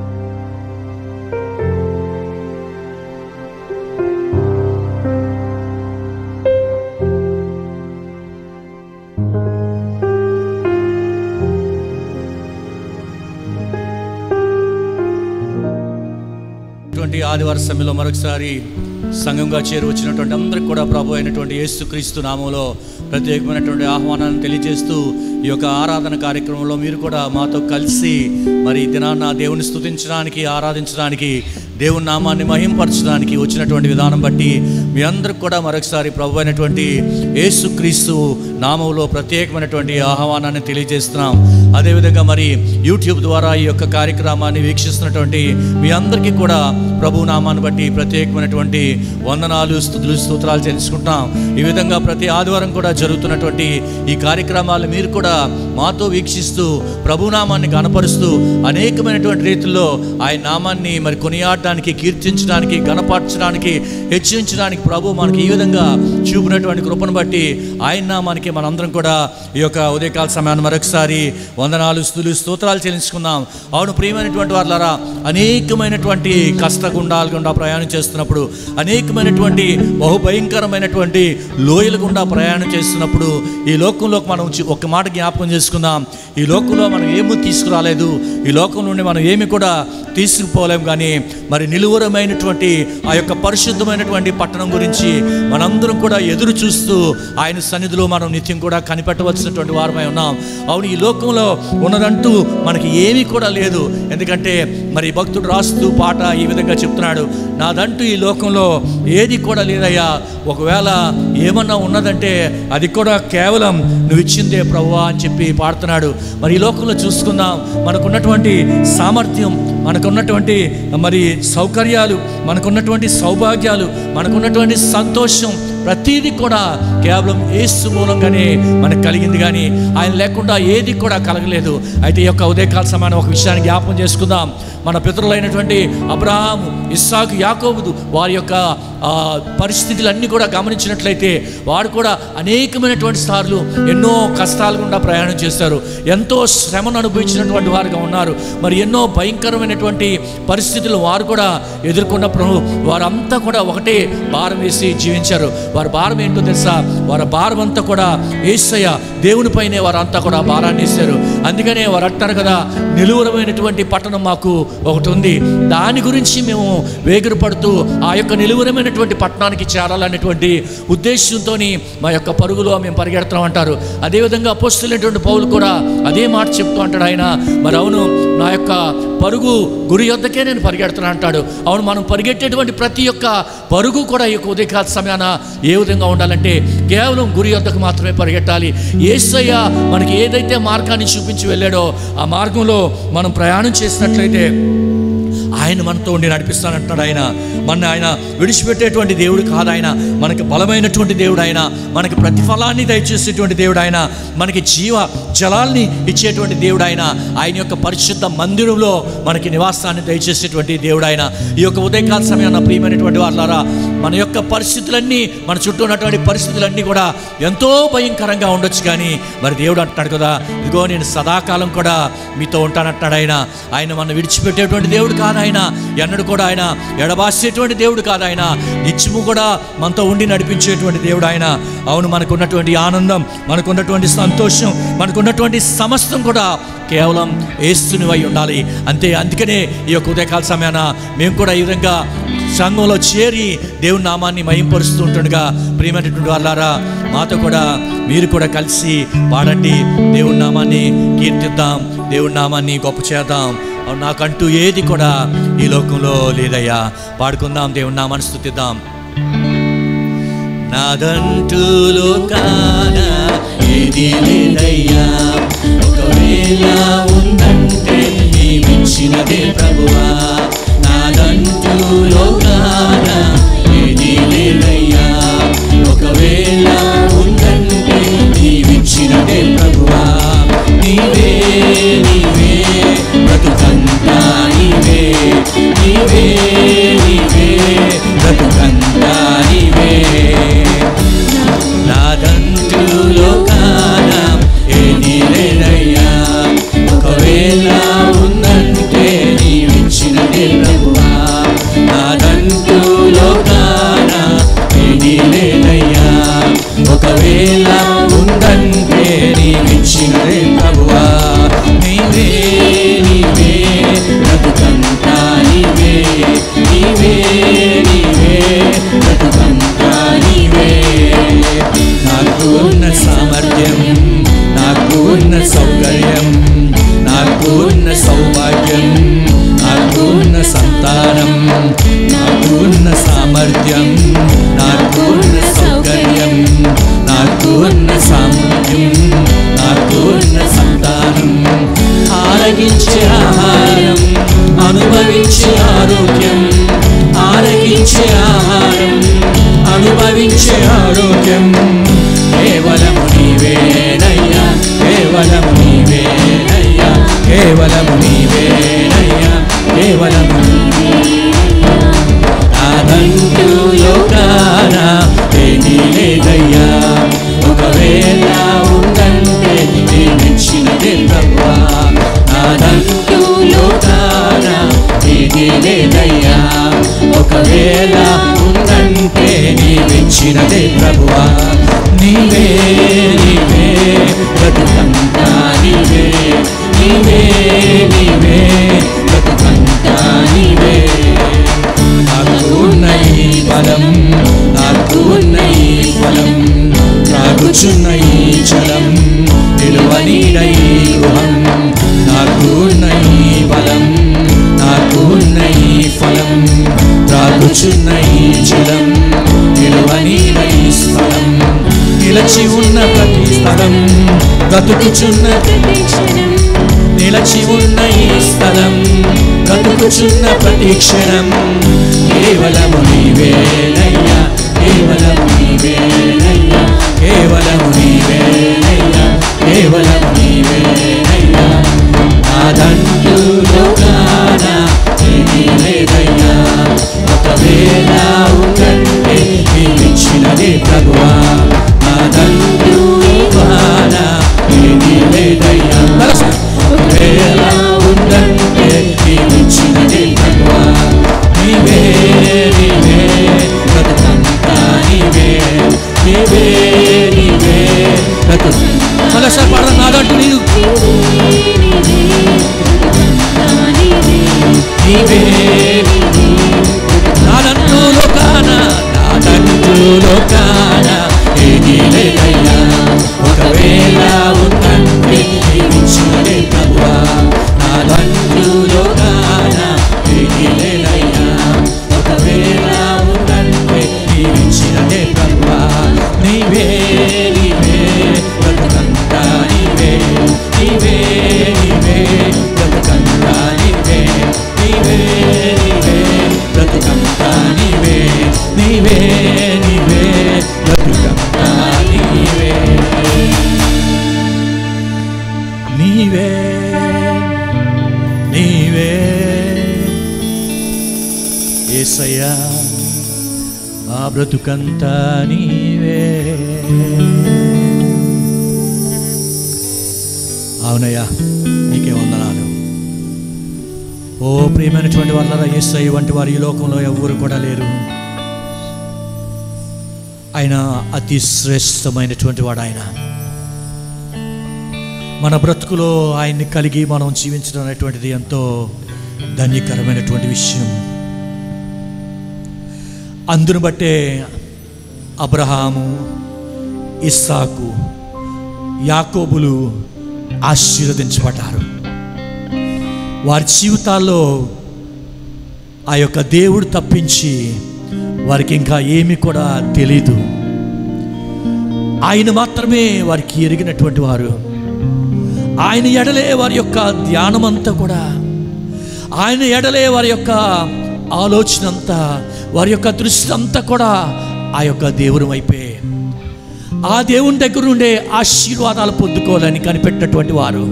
ఆదివారం సమయంలో మరొకసారి సంఘంగా చేరి వచ్చినటువంటి అందరికి కూడా ప్రభు అయినటువంటి యేసుక్రీస్తు నామంలో ప్రత్యేకమైనటువంటి ఆహ్వానాన్ని తెలియజేస్తూ ఈ యొక్క ఆరాధన కార్యక్రమంలో మీరు కూడా మాతో కలిసి మరి దినాన్న దేవుని స్తుతించడానికి, ఆరాధించడానికి, దేవుని నామాన్ని మహింపరచడానికి వచ్చినటువంటి విధానం బట్టి మీ అందరికి కూడా మరొకసారి ప్రభు అయినటువంటి యేసుక్రీస్తు నామంలో ప్రత్యేకమైనటువంటి ఆహ్వానాన్ని తెలియజేస్తున్నాం. అదేవిధంగా మరి యూట్యూబ్ ద్వారా ఈ యొక్క కార్యక్రమాన్ని వీక్షిస్తున్నటువంటి మీ అందరికీ కూడా ప్రభు నామాన్ని బట్టి ప్రత్యేకమైనటువంటి వందనాలు, స్తుతులు, స్తోత్రాలు తెలుసుకుంటాం. ఈ విధంగా ప్రతి ఆదివారం కూడా జరుగుతున్నటువంటి ఈ కార్యక్రమాలు మీరు కూడా మాతో వీక్షిస్తూ ప్రభునామాన్ని గణపరుస్తూ అనేకమైనటువంటి రీతుల్లో ఆయన నామాన్ని మరి కొనియాడడానికి, కీర్తించడానికి, గణపరచడానికి, హెచ్చించడానికి ప్రభు మనకి ఈ విధంగా చూపినటువంటి కృపను బట్టి ఆయన నామానికి మనందరం కూడా ఈ యొక్క ఉదయకాల సమయాన్ని మరొకసారి వందనాలు, స్తుతులు, స్తోత్రాలు చెల్లించుకుందాం. అవును ప్రియమైనటువంటి వారులారా, అనేకమైనటువంటి కష్టగుండాల గుండా ప్రయాణం చేస్తున్నప్పుడు, అనేకమైనటువంటి బహుభయంకరమైనటువంటి లోయల గుండా ప్రయాణం చేస్తున్నప్పుడు ఈ లోకంలో మనం ఒక మాట జ్ఞాపకం చేసుకుందాం. ఈ లోకంలో మనం ఏమీ తీసుకురాలేదు, ఈ లోకం నుండి మనం ఏమి కూడా తీసుకుపోలేం. కానీ మరి నిలువరమైనటువంటి ఆ యొక్క పరిశుద్ధమైనటువంటి పట్టణం గురించి మనందరం కూడా ఎదురు చూస్తూ ఆయన సన్నిధిలో మనం నిత్యం కూడా కనిపెట్టవలసినటువంటి వారమై ఉన్నాం. అవును, ఈ లోకంలో ఉన్నదంటూ మనకి ఏమీ కూడా లేదు. ఎందుకంటే మరి భక్తుడు రాస్తూ పాట ఈ విధంగా చెప్తున్నాడు, నాదంటూ ఈ లోకంలో ఏది కూడా లేదయ్యా, ఒకవేళ ఏమన్నా ఉన్నదంటే అది కూడా కేవలం నువ్వు ఇచ్చిందే ప్రభువా అని చెప్పి పాడుతున్నాడు. మరి ఈ లోకంలో చూసుకుందాం, మనకున్నటువంటి సామర్థ్యం, మనకున్నటువంటి మరి సౌకర్యాలు, మనకున్నటువంటి సౌభాగ్యాలు, మనకున్నటువంటి సంతోషం ప్రతీది కూడా కేవలం యేసు మూలంగానే మనకు కలిగింది. కానీ ఆయన లేకుండా ఏది కూడా కలగలేదు. అయితే ఈ యొక్క ఉదయకాల సమయాన్ని ఒక విషయాన్ని జ్ఞాపకం చేసుకుందాం. మన పితరులైనటువంటి అబ్రహాము, ఇస్సాకు, యాకోబు వారి యొక్క పరిస్థితులన్నీ కూడా గమనించినట్లయితే వారు కూడా అనేకమైనటువంటి సార్లు ఎన్నో కష్టాల గుండా ప్రయాణం చేశారు, ఎంతో శ్రమను అనుభవించినటువంటి వారుగా ఉన్నారు. మరి ఎన్నో భయంకరమైనటువంటి పరిస్థితులు వారు కూడా ఎదుర్కొన్నప్పుడు వారంతా కూడా ఒకటే భారం వేసి జీవించారు. వారి భారం ఏంటో తెలుసా? వారి భారం అంతా కూడా యేసయ్య దేవునిపైనే వారంతా కూడా భారాన్ని వేశారు. అందుకనే వారు అంటారు కదా, నిలువరమైనటువంటి పట్టణం మాకు ఒకటి ఉంది, దాని గురించి మేము వేగిర పడుతూ ఆ యొక్క నిలువరమైనటువంటి పట్టణానికి చేరాలనేటువంటి ఉద్దేశంతో మా యొక్క పరుగులో మేము పరిగెడతాం అంటారు. అదేవిధంగా అపోస్తలుడైనటువంటి పౌలు కూడా అదే మాట చెప్తూ అంటాడు. ఆయన మరి అవును, నా యొక్క పరుగు గురి యొద్దకే నేను పరిగెడుతున్నా అంటాడు. అవును, మనం పరిగెట్టేటువంటి ప్రతి ఒక్క పరుగు కూడా ఈ యొక్క ఉదయకాల సమయాన ఏ విధంగా ఉండాలంటే కేవలం గురి యొద్దకు మాత్రమే పరిగెట్టాలి. యేసయ్య మనకి ఏదైతే మార్గాన్ని చూపించి వెళ్ళాడో ఆ మార్గంలో మనం ప్రయాణం చేసినట్లయితే ఆయన మనతో ఉండి నడిపిస్తానంటున్నాడు. ఆయన విడిచిపెట్టేటువంటి దేవుడు కాదు. ఆయన మనకి బలమైనటువంటి దేవుడు. ఆయన మనకి ప్రతిఫలాన్ని దయచేసేటువంటి దేవుడు. ఆయన మనకి జీవ జలాల్ని ఇచ్చేటువంటి దేవుడు. ఆయన యొక్క పరిశుద్ధ మందిరంలో మనకి నివాసాన్ని దయచేసేటువంటి దేవుడు. ఈ యొక్క ఉదయకాల సమయాన ప్రియమైనటువంటి వాళ్ళారా, మన యొక్క పరిస్థితులన్నీ, మన చుట్టూ ఉన్నటువంటి పరిస్థితులన్నీ కూడా ఎంతో భయంకరంగా ఉండొచ్చు. కానీ మరి దేవుడు అంటున్నాడు కదా, ఇదిగో నేను సదాకాలం కూడా మీతో ఉంటానంటున్నాడు. ఆయన మన విడిచిపెట్టేటువంటి దేవుడు కాదు. ఆయన ఆయన ఎన్నడూ కూడా ఆయన ఎడబాసేటువంటి దేవుడు కాదు. ఆయన నిత్యము కూడా మనతో ఉండి నడిపించేటువంటి దేవుడు ఆయన. అవును, మనకున్నటువంటి ఆనందం, మనకున్నటువంటి సంతోషం, మనకున్నటువంటి సమస్తం కూడా కేవలం యేసునివై ఉండాలి అంతే. అందుకనే ఈ యొక్క ఉదయకాల సమయాన మేము కూడా ఈ విధంగా సంఘంలో చేరి దేవుని నామాన్ని మహింపరుస్తూ ఉంటుండగా ప్రియమైనటువంటి వాళ్ళారా, మాతో కూడా మీరు కూడా కలిసి పాడండి, దేవుని నామాన్ని కీర్తిద్దాం, దేవుని నామాన్ని గొప్ప చేద్దాం. నాకంటూ ఏది కూడా ఈ లోకంలో లేదయ్యా. పాడుకుందాం, దేవుని నామాన్ని స్తుతిద్దాం. నాదంటూ లోకాన ఏది లేదయ్యా, ఒకవేళ ఉందంటే నీవిచ్చినదే ప్రభువా. నాదంటూ లోకాన ఏది లేదయ్యా, ఒకవేళ ఉందంటే నీవిచ్చినదే ప్రభువా. నీవే నీవే బ్రతుకంతా నీవే, నీవే నీవే బ్రతుకంతా నీవే. నాదంటూ లోకాన ఏది లేదయ్యా, ఒకవేళ ఉందంటే నీవిచ్చినదే ప్రభువా. నాదంటూ లోకాన ఏది లేదయ్యా, ఒకవేళ ఉందంటే నీవిచ్చినదే ప్రభువా. నీవే నీవే బ్రతుకంతా నీవే, నీవే నీవే బ్రతుకంతా నీవే. నాకు ఉన్న సామర్థ్యం, నాకు ఉన్న సౌకర్యం, నాకు ఉన్న సౌభాగ్యం, నాకు ఉన్న సంతానం, నాకు ఉన్న సామర్థ్యం, నాకు ఉన్న సౌకర్యం, నాకు ఉన్న సామర్థ్యం, నాకు ఉన్న సంతానం, ఆరగించే ఆహారం, అనుభవించే ఆరోగ్యం, ఆరగించే ఆహారం, అనుభవించే ఆరోగ్యం, కేవలము నీవేనయ్యా, కేవలము నీవేనయ్యా, కేవలము నీవేనయ్యా, కేవలము. నాదంటూ లోకాన ఏది లేదయ్యా, ఒకవేళ ఉందంటే నీవిచ్చినదే ప్రభువా. నాదంటూ లోకాన ఏది లేదయ్యా, ఒకవేళ ఉందంటే నీవిచ్చినదే ప్రభువా. నీవే నీవే బ్రతుకంతా నీవే, నీవే నీవే బ్రతుకంతా నీవే. నాకు ఉన్న ఈ బలం, నాకు ఉన్న ఈ ఫలం, త్రాగుచున్న ఈ జలం, నిలువనీడ ఈ గృహం. నాకు ఉన్న ఈ బలం, నాకు ఉన్న ఈ ఫలం, త్రాగుచున్న ఈ జలం, నిలువనీడ ఈ స్థలం. నిలచి ఉన్న ప్రతి స్థలం, బ్రతుకుచున్న ప్రతి క్షణం, నిలచి ఉన్న ఈ స్థలం, బ్రతుకుచున్న ప్రతి క్షణం, కేవలము నీవేనయ్యా, కేవలము నీవేనయ్యా, కేవలము నీవేనయ్యా, కేవలము నీవేనయ్యా. నాదంటూ లోకాన ఏది లేదయ్యా, ఒకవేళ ఉందంటే నీవిచ్చినదే ప్రభువా. నాదంటూ లోకాన ఏది లేదయ్యా, ఒకవేళ ఉందంటే నీవిచ్చినదే ప్రభువా. నీవే నీవే బ్రతుకంతా నీవే, నీవే నీవే బ్రతుకంతా. మరోసారి పాడదాం, నాదంటూ నీవు నీవే, నాదంటూ లోకాన, నాదంటూ లోకాన ఏది లేదయ్యా, ఒకవేళ ఉందంటే నీవిచ్చినదే ప్రభువా. నాదంటూ లోకాన ఏది లేదయ్యా, ఒకవేళ ఉందంటే నీవిచ్చినదే ప్రభువా. నీవే నీవే బ్రతుకంతా నీవే, నీవే నీవే బ్రతుకంతా నీవే, నీవే నీవే బ్రతుకంతా నీవే, నీవే నీవే బ్రతుకంతా నీవే. నీవే నీవే యేసయ్యా, మా బ్రతుకంతా నీవే. అవునయ్యా, నీకే వందనాలు. ఓ ఓ ప్రియమైనటువంటి వాళ్ళ యేసయ్య వంటి వారు ఈ లోకంలో ఎవరు కూడా లేరు. ఆయన అతి శ్రేష్టమైనటువంటి వాడు. ఆయన మన బ్రతుకులో ఆయన్ని కలిగి మనం జీవించడం అనేటువంటిది ఎంతో ధన్యకరమైనటువంటి విషయం. అందును బట్టే అబ్రహాము, ఇస్సాకు, యాకోబులు ఆశీర్వదించబడ్డారు. వారి జీవితాల్లో ఆ యొక్క దేవుడు తప్పించి వారికి ఇంకా ఏమీ కూడా తెలీదు. ఆయన మాత్రమే వారికి ఎరిగినటువంటి వారు. ఆయన ఎడలే వారి యొక్క ధ్యానమంతా కూడా, ఆయన ఎడలే వారి యొక్క ఆలోచన అంతా, వారి యొక్క దృష్టి అంతా కూడా ఆ యొక్క దేవుని వైపే, ఆ దేవుని దగ్గర నుండే ఆశీర్వాదాలు పొందుకోవాలని కనిపెట్టినటువంటి వారు.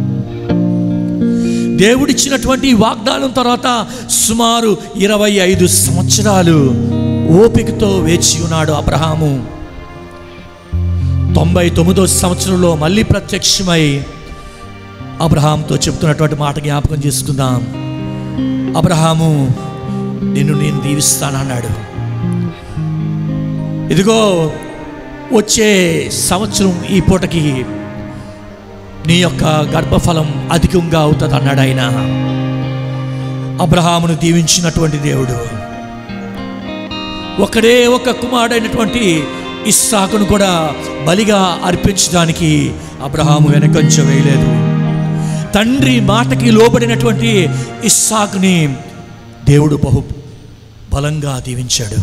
దేవుడిచ్చినటువంటి వాగ్దానం తర్వాత సుమారు 25 సంవత్సరాలు ఓపికతో వేచి ఉన్నాడు అబ్రహాము. 99వ సంవత్సరంలో మళ్ళీ ప్రత్యక్షమై అబ్రహాంతో చెప్తున్నటువంటి మాట జ్ఞాపకం చేసుకుందాం. అబ్రహాము, నిన్ను నేను దీవిస్తానన్నాడు. ఇదిగో వచ్చే సంవత్సరం ఈ పూటకి నీ యొక్క గర్భఫలం అధికంగా అవుతుంది అన్నాడు ఆయన. అబ్రహామును దీవించినటువంటి దేవుడు ఒకడే ఒక కుమారుడైనటువంటి ఇస్సాకును కూడా బలిగా అర్పించడానికి అబ్రహాము వెనకంచ వేయలేదు. తండ్రి మాటకి లోబడినటువంటి ఇస్సాకుని దేవుడు బహు బలంగా దీవించాడు.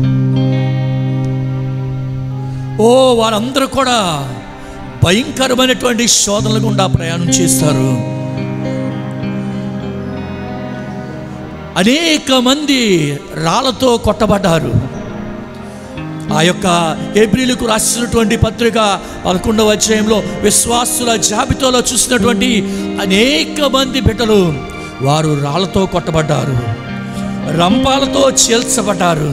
ఓ వారందరూ కూడా భయంకరమైనటువంటి శోధనల గుండా ప్రయాణం చేస్తారు. అనేక మంది రాళ్లతో కొట్టబడ్డారు. ఆ యొక్క హెబ్రీయులకు రాసినటువంటి పత్రిక 11వ అధ్యాయంలో విశ్వాసుల జాబితాలో చూసినటువంటి అనేక మంది బిడ్డలు వారు రాళ్లతో కొట్టబడ్డారు, రంపాలతో చీల్చబడ్డారు,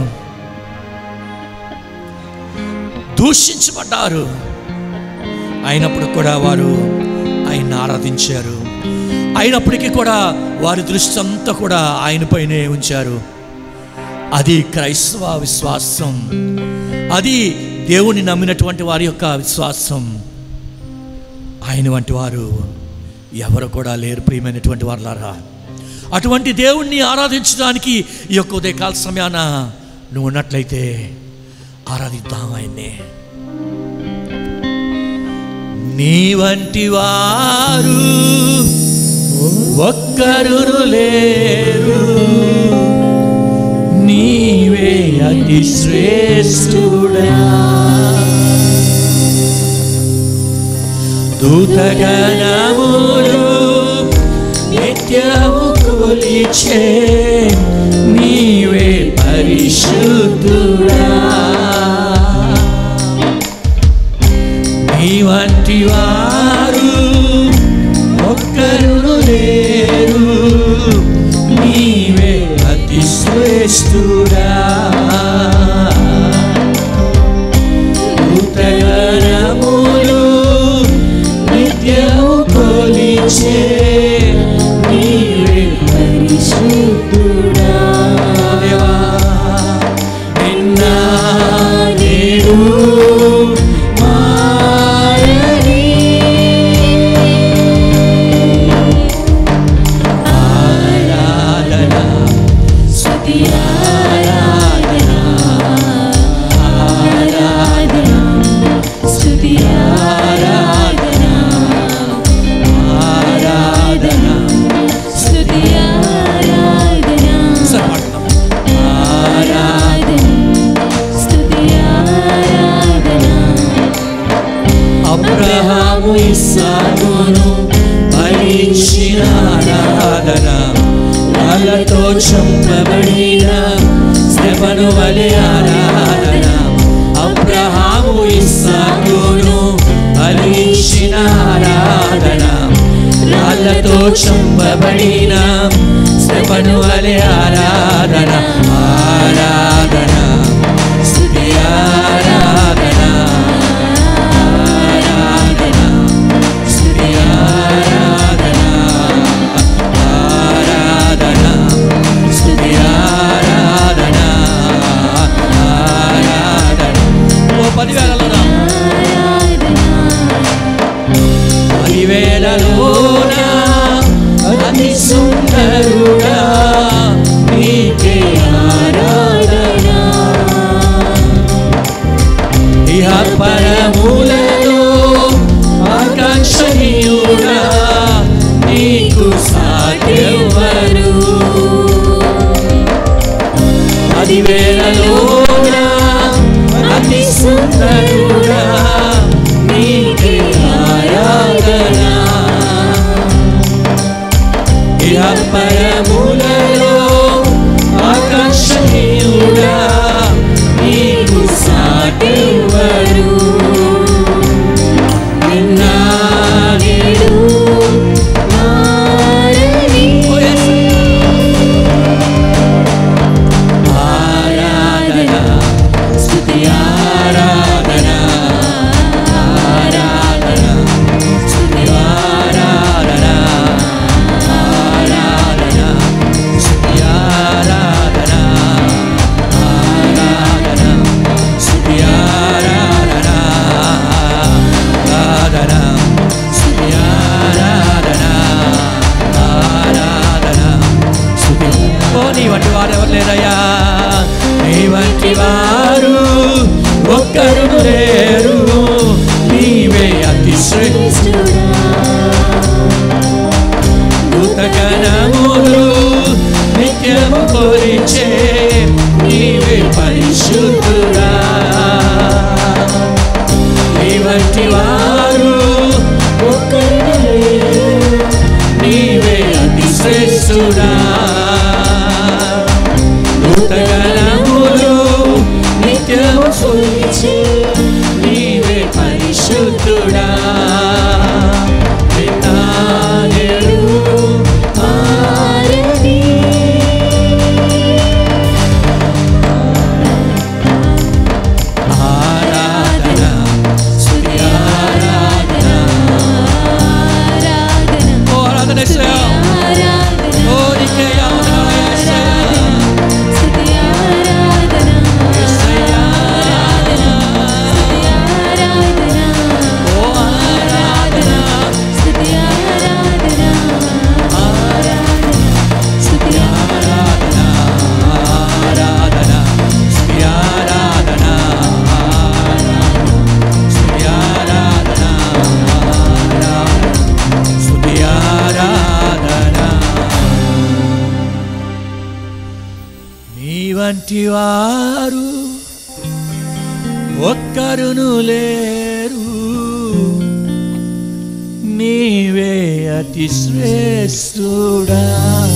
దూషించబడ్డారు. అయినప్పుడు కూడా వారు ఆయన్ని ఆరాధించారు. అయినప్పటికీ కూడా వారి దృష్టి అంతా కూడా ఆయనపైనే ఉంచారు. అది క్రైస్తవ విశ్వాసం. అది దేవుని నమ్మినటువంటి వారి యొక్క విశ్వాసం. ఆయన వంటి వారు ఎవరు కూడా లేరు ప్రియమైనటువంటి వారులారా. అటువంటి దేవుణ్ణి ఆరాధించడానికి ఈ యొక్క ఉదయకాల సమయాన నువ్వు ఉన్నట్లయితే ఆరాధిద్దాం ఆయన్నే. నీ వంటి వారు ఒక్కరు లేరు, నీవే అతి శ్రేష్ఠుడా. దూతగణములు నిత్యము కొలిచే నీవే పరిశుద్ధుడా. నీ వంటి వారు ఒక్కరు లేరు, నీవే అతి శ్రేష్ఠుడా. దూతగణములు నిత్యము కొలిచే నీవే పరిశుద్ధుడా. దేవా నిన్న నేడు ఇస్సాకును భరించిన ఆరాధన, వాళ్ళతో చంపబడిన స్తెఫను వలె ఆరాధన. అబ్రహాము ఇస్సాకును భరించిన ఆరాధన, వాళ్ళతో చంపబడిన స్తెఫను వలె ఆరాధన. ఆరాధన స్తుతి ఆరాధన. ఆరాధన పరములలో ఆకాంక్షణీయుడా నీకు సాటెవ్వరు. 10,000లోన అతి సుందరుడా నీకే ఆరాధన. ఇహ పరములలో ఆకాంక్షణీయుడా నీకు సాటెవ్వరు. నిన్న నేడు మారని ఆరాధన స్తుతి ఆరాధన ఆరాధన స్తుతి ఆరాధన ఆరాధన స్తుతి ఆరాధన ఆరాధన స్తుతి ఆరాధన ఆరాధన స్తుతి ఆరాధన ఆరాధన స్తుతి. ఓ నీ వంటి వారు ఎవరు లేరయ్యా, నీ వంటి వారు ఒక్కరు లేరు, నీవే అతి శ్రేష్ఠుడా. దూతగణములు నిత్యము కొలిచే నీవే పరిశుద్ధుడా. నీ వంటి వారు ఒక్కరు లేరు, నీవే అతి శ్రేష్ఠుడా. దూతగణములు నిత్యము కొలిచే నీవే పరిశుద్ధుడా. నిన్న నేడు మారని ఆరాధన స్తుతి ఆరాధన ఓ ఆరాధన యేసయ్యా. ఓ నీకే ఆరాధన యేసయ్యా. యేసయ్యా. ఓ ఆరాధన స్తుతి ఆరాధన స్తుతి ఆరాధన ఆరాధన స్తుతి ఆరాధన స్తుతి ఆరాధన స్తుతి ఆరాధన. నీ వంటి వారు ఒక్కరును లేరు, నీవే అతి శ్రేష్ఠుడా.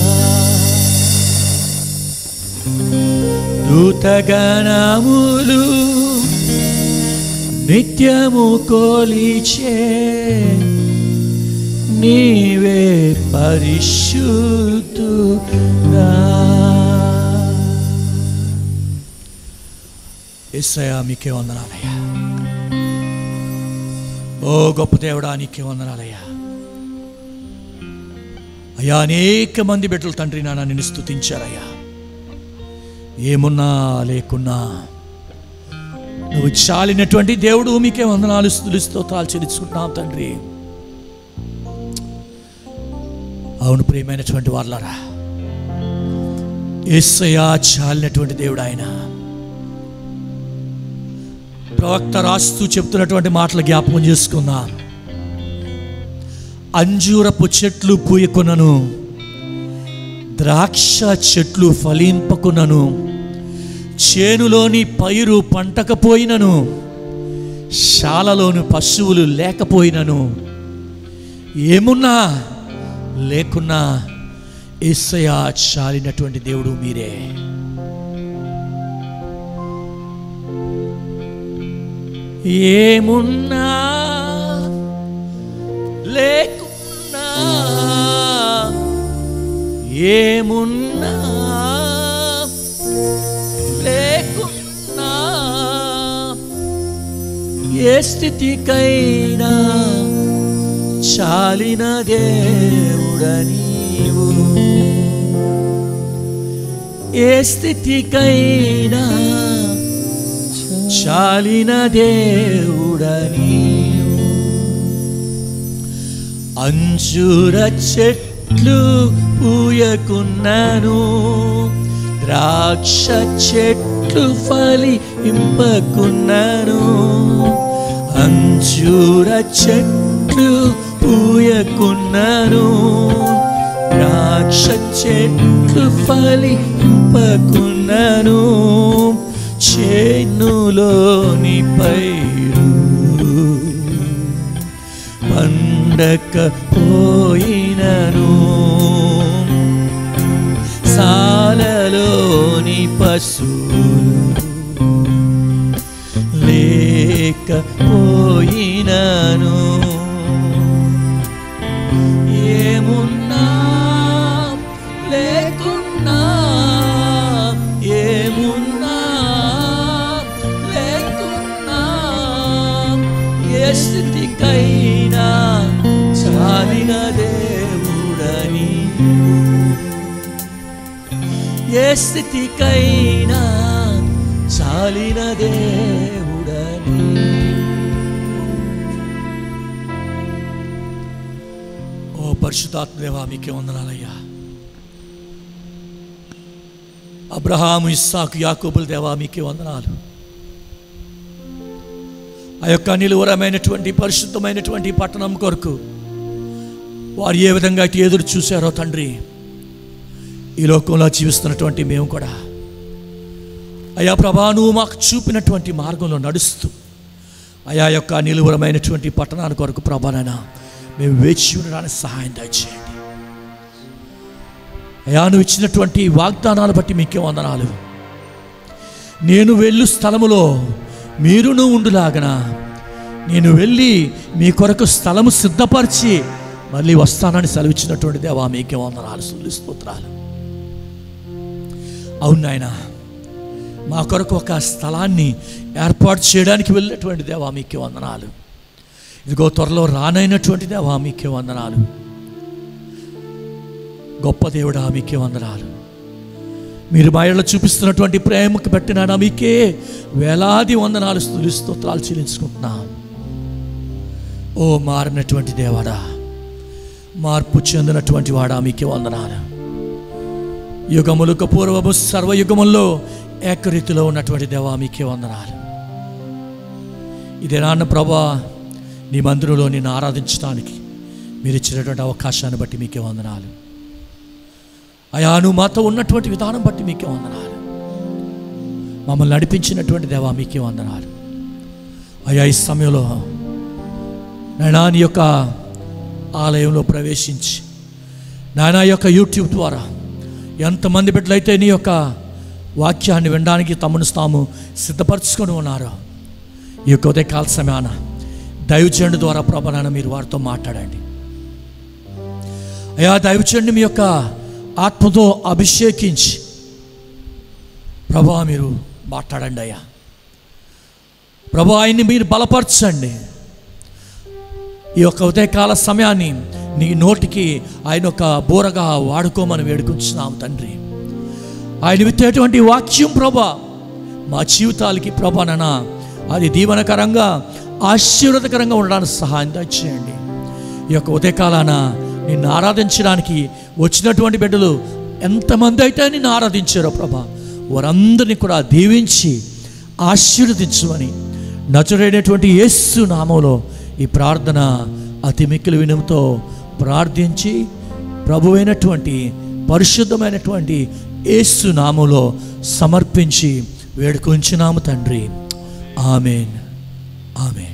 దూతగణములు నిత్యము కొలిచే నీవే పరిశుద్ధుడా. యేసయ్యా మీకే వందనాలయ్యా. ఓ గొప్ప దేవుడా నీకే వందనాలయ్యా. అయ్యా అనేక మంది బిడ్డలు తండ్రి నాన్న నిన్ను స్తుతించారయ్యా. ఏమున్నా లేకున్నా నువ్వు చాలినటువంటి దేవుడు, మీకే వందనాలు స్తుతులు స్తోత్రాలు చెల్లించుకుంటున్నాం తండ్రి. అవును ప్రియమైనటువంటి వాళ్ళారా, యేసయ్యా చాలినటువంటి దేవుడు ఆయన. ప్రవక్త రాస్తూ చెప్తున్నటువంటి మాటలు జ్ఞాపకం చేసుకుందాం. అంజూరపు చెట్లు పూయకునను, ద్రాక్ష చెట్లు ఫలింపకునను, చేనులోని పైరు పంటకపోయినను, శాలలోని పశువులు లేకపోయినను, ఏమున్నా లేకున్నా యేసయ్యా చాలినటువంటి దేవుడు మీరే. ఏమున్నా లేకున్నా, ఏమున్నా లేకున్నా, ఏ స్థితికైనా చాలిన దేవుడ నీవు. ఏ స్థితికైనా చాలిన దేవుడ నీవు. అంజూర చెట్లు పూయకున్నాను, ద్రాక్ష చెట్లు ఫలింపకున్నాను, అంజూర చెట్లు పూయకున్నను, ద్రాక్ష చెట్లు ఫలింపకున్నను, చేనులోని పైరు పండకపోయినను, సాలలోని పశువులు లేకపోయినను, ఏమున్నా లేకున్నా, ఏమున్నా లేకున్నా, ఏ స్థితికైనా చాలిన దేవుడని, ఏ స్థితికైనా చాలిన దేవుడని. ఓ పరిశుద్ధాత్మదేవా, మీకే వందనాలయ్యా. అబ్రహాము, ఇస్సాకు, యాకోబుల దేవా, మీకే వందనాలు. ఆ యొక్క నిలువరమైనటువంటి పరిశుద్ధమైనటువంటి పట్టణం కొరకు వారు ఏ విధంగా అయితే ఎదురు చూశారో తండ్రి, ఈ లోకంలో జీవిస్తున్నటువంటి మేము కూడా అయా ప్రభా, నువ్వు మాకు చూపినటువంటి మార్గంలో నడుస్తూ అయా యొక్క నిలువరమైనటువంటి పట్టణాన్ని కొరకు ప్రభానైనా మేము వేచి ఉండడానికి సహాయం దయచేయండి. అయా, నువ్వు ఇచ్చినటువంటి వాగ్దానాలు బట్టి మీకే వందనాలు. నేను వెళ్ళు స్థలములో మీరును ఉండులాగన నేను వెళ్ళి మీ కొరకు స్థలము సిద్ధపరిచి మళ్ళీ వస్తానని సెలవిచ్చినటువంటి దేవా, మీకే వందనాలు, స్తుతులు. అవును నాయనా, మా కొరకు ఒక స్థలాన్ని ఏర్పాటు చేయడానికి వెళ్ళినటువంటి దేవా, మీకే వందనాలు. ఇదిగో త్వరలో రానైనటువంటి దేవా, మీకే వందనాలు. గొప్ప దేవుడా, మీకే వందనాలు. మీరు మా ఏళ్ళ చూపిస్తున్నటువంటి ప్రేమకు పెట్టినా మీకే వేలాది వందనాలు, స్తుతులు, స్తోత్రాలు చెల్లించుకుంటున్నాం. ఓ మారినటువంటి దేవాడా, మార్పు చెందినటువంటి వాడా, మీకే వందనాలు. యుగములకు పూర్వము సర్వయుగముల్లో ఏకరీతిలో ఉన్నటువంటి దేవా, మీకే వందనాలు. ఇదే నాన్న ప్రభా, నీ మందిరంలో నిన్ను ఆరాధించడానికి మీరు ఇచ్చినటువంటి అవకాశాన్ని బట్టి మీకే వందనాలు. అయా, నువ్వు మాతో ఉన్నటువంటి విధానం బట్టి మీకే వందనాలు. మమ్మల్ని నడిపించినటువంటి దేవా, మీకే వందనాలు. అయా, ఈ సమయంలో నాయనా నీ యొక్క ఆలయంలో ప్రవేశించి నాయనా యొక్క యూట్యూబ్ ద్వారా ఎంతమంది బిడ్డలైతే నీ యొక్క వాక్యాన్ని వినడానికి తమను తాము సిద్ధపరచుకొని ఉన్నారో, ఈ యొక్క ఉదయకాల సమయాన దైవజనుడి ద్వారా ప్రభాన మీరు వారితో మాట్లాడండి. అయా, దైవజనుడిని మీ యొక్క ఆత్మతో అభిషేకించి ప్రభా మీరు మాట్లాడండి. అయ్యా ప్రభా, ఆయన్ని మీరు బలపరచండి. ఈ యొక్క ఉదయకాల సమయాన్ని నీ నోటికి ఆయన ఒక బోరగా వాడుకోమని వేడుకుంటున్నాము తండ్రి. ఆయన విత్తేటువంటి వాక్యం ప్రభా మా జీవితాలకి ప్రభానన అది దీవనకరంగా ఆశీర్వాదకరంగా ఉండడానికి సహాయం దయచేయండి. ఈ యొక్క ఉదయకాలాన నిన్ను ఆరాధించడానికి వచ్చినటువంటి బిడ్డలు ఎంతమంది అయితే నిన్ను ఆరాధించారో ప్రభా, వారందరినీ కూడా దీవించి ఆశీర్వదించమని నజరేయుడైనటువంటి యేసు నామములో ఈ ప్రార్థన అతి మిక్కిలి వినయంతో ప్రార్థించి ప్రభువైనటువంటి పరిశుద్ధమైనటువంటి యేసు నామములో సమర్పించి వేడుకొంచున్నాము తండ్రి. ఆమేన్, ఆమేన్.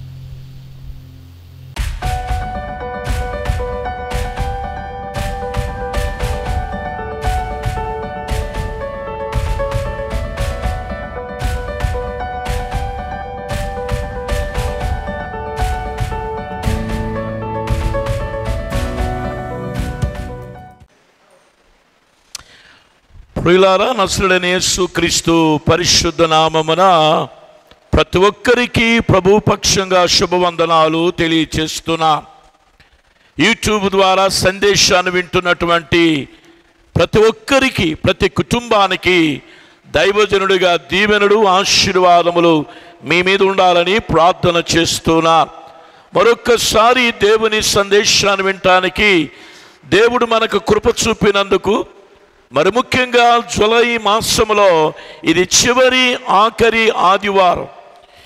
ప్రియులారా, నజరేయుడైన యేసుక్రీస్తు పరిశుద్ధ నామమున ప్రతి ఒక్కరికి ప్రభు పక్షంగా శుభవందనాలు తెలియచేస్తున్నా. యూట్యూబ్ ద్వారా సందేశాన్ని వింటున్నటువంటి ప్రతి ఒక్కరికి, ప్రతి కుటుంబానికి దైవజనుడిగా దీవెనలు, ఆశీర్వాదములు మీ మీద ఉండాలని ప్రార్థన చేస్తున్నా. మరొక్కసారి దేవుని సందేశాన్ని వినటానికి దేవుడు మనకు కృప చూపినందుకు, మరి ముఖ్యంగా జూలై మాసములో ఇది చివరి ఆఖరి ఆదివారం.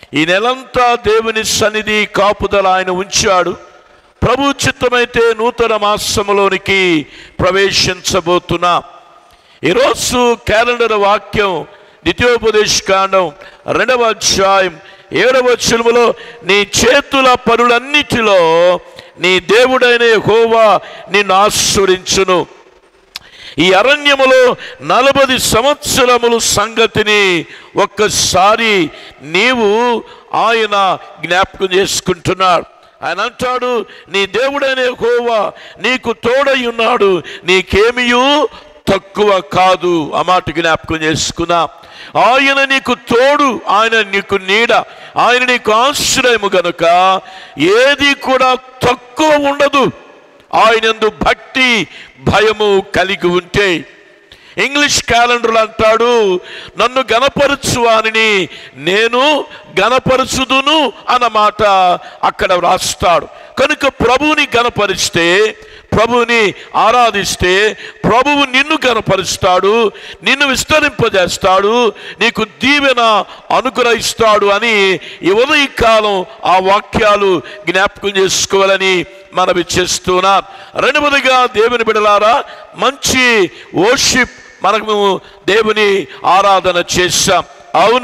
ఈ నెలంతా దేవుని సన్నిధి కాపుదల ఆయన ఉంచాడు. ప్రభు చిత్తమైతే నూతన మాసములోనికి ప్రవేశించబోతున్నా. ఈరోజు క్యాలెండర్ వాక్యం ద్వితీయోపదేశకాండం 2వ అధ్యాయం 7వ వచనములో, నీ చేతుల పనులన్నిటిలో నీ దేవుడైన యెహోవా నిన్ను ఆశీర్వదించును. ఈ అరణ్యములో 40 సంవత్సరములు సంగతిని ఒక్కసారి నీవు ఆయన జ్ఞాపకం చేసుకుంటున్నాడు. ఆయన అంటాడు, నీ దేవుడైన యెహోవా నీకు తోడై ఉన్నాడు, నీకేమియూ తక్కువ కాదు. ఆ మాట జ్ఞాపకం చేసుకున్నా. ఆయన నీకు తోడు, ఆయన నీకు నీడ, ఆయన నీకు ఆశ్రయము గనుక ఏది కూడా తక్కువ ఉండదు. ఆయనందు భక్తి భయము కలిగి ఉంటే. ఇంగ్లీష్ క్యాలెండర్లు అంటాడు, నన్ను గణపరచు వానిని నేను గణపరచుదును అన్నమాట అక్కడ వ్రాస్తాడు. కనుక ప్రభువుని గణపరిస్తే, ప్రభువుని ఆరాధిస్తే ప్రభువు నిన్ను గణపరుస్తాడు, నిన్ను విస్తరింపజేస్తాడు, నీకు దీవెన అనుగ్రహిస్తాడు అని ఈ ఉదయకాలం ఆ వాక్యాలు జ్ఞాపకం చేసుకోవాలని మనవి చేస్తున్నాం. రెండవదిగా దేవుని బిడ్డలారా, మంచి వర్షిప్ మనము దేవుని ఆరాధన చేశాం. అవును,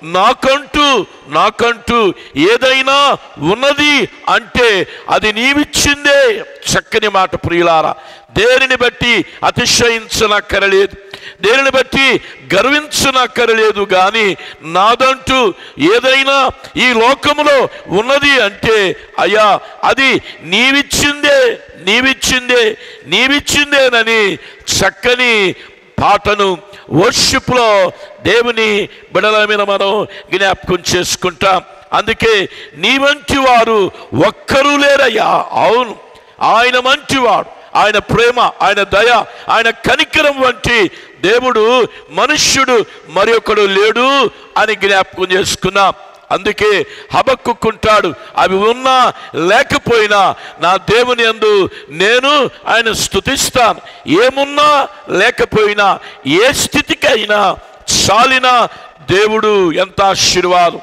నాకంటూ ఏదైనా ఉన్నది అంటే అది నీవిచ్చిందే. చక్కని మాట ప్రియులారా. దేనిని బట్టి అతిశయించనక్కరలేదు, దేనిని బట్టి గర్వించనక్కరలేదు. కానీ నాదంటూ ఏదైనా ఈ లోకములో ఉన్నది అంటే అయ్యా అది నీవిచ్చిందేనని చక్కని పాటను వర్షిప్లో దేవుని బిడల మీద మనం జ్ఞాపకం చేసుకుంటాం. అందుకే నీ వంటి వారు ఒక్కరూ లేరయ్యా. అవును, ఆయన మంచివాడు, ఆయన ప్రేమ, ఆయన దయ, ఆయన కనికరం వంటి దేవుడు మనుష్యుడు మరి ఒకడు లేడు అని జ్ఞాపకం చేసుకున్నాం. అందుకే హబక్కుకుంటాడు, అవి ఉన్నా లేకపోయినా నా దేవుని యందు నేను ఆయన స్తుతిస్తాను. ఏమున్నా లేకపోయినా ఏ స్థితికైనా చాలిన దేవుడు ఎంత ఆశీర్వాదం.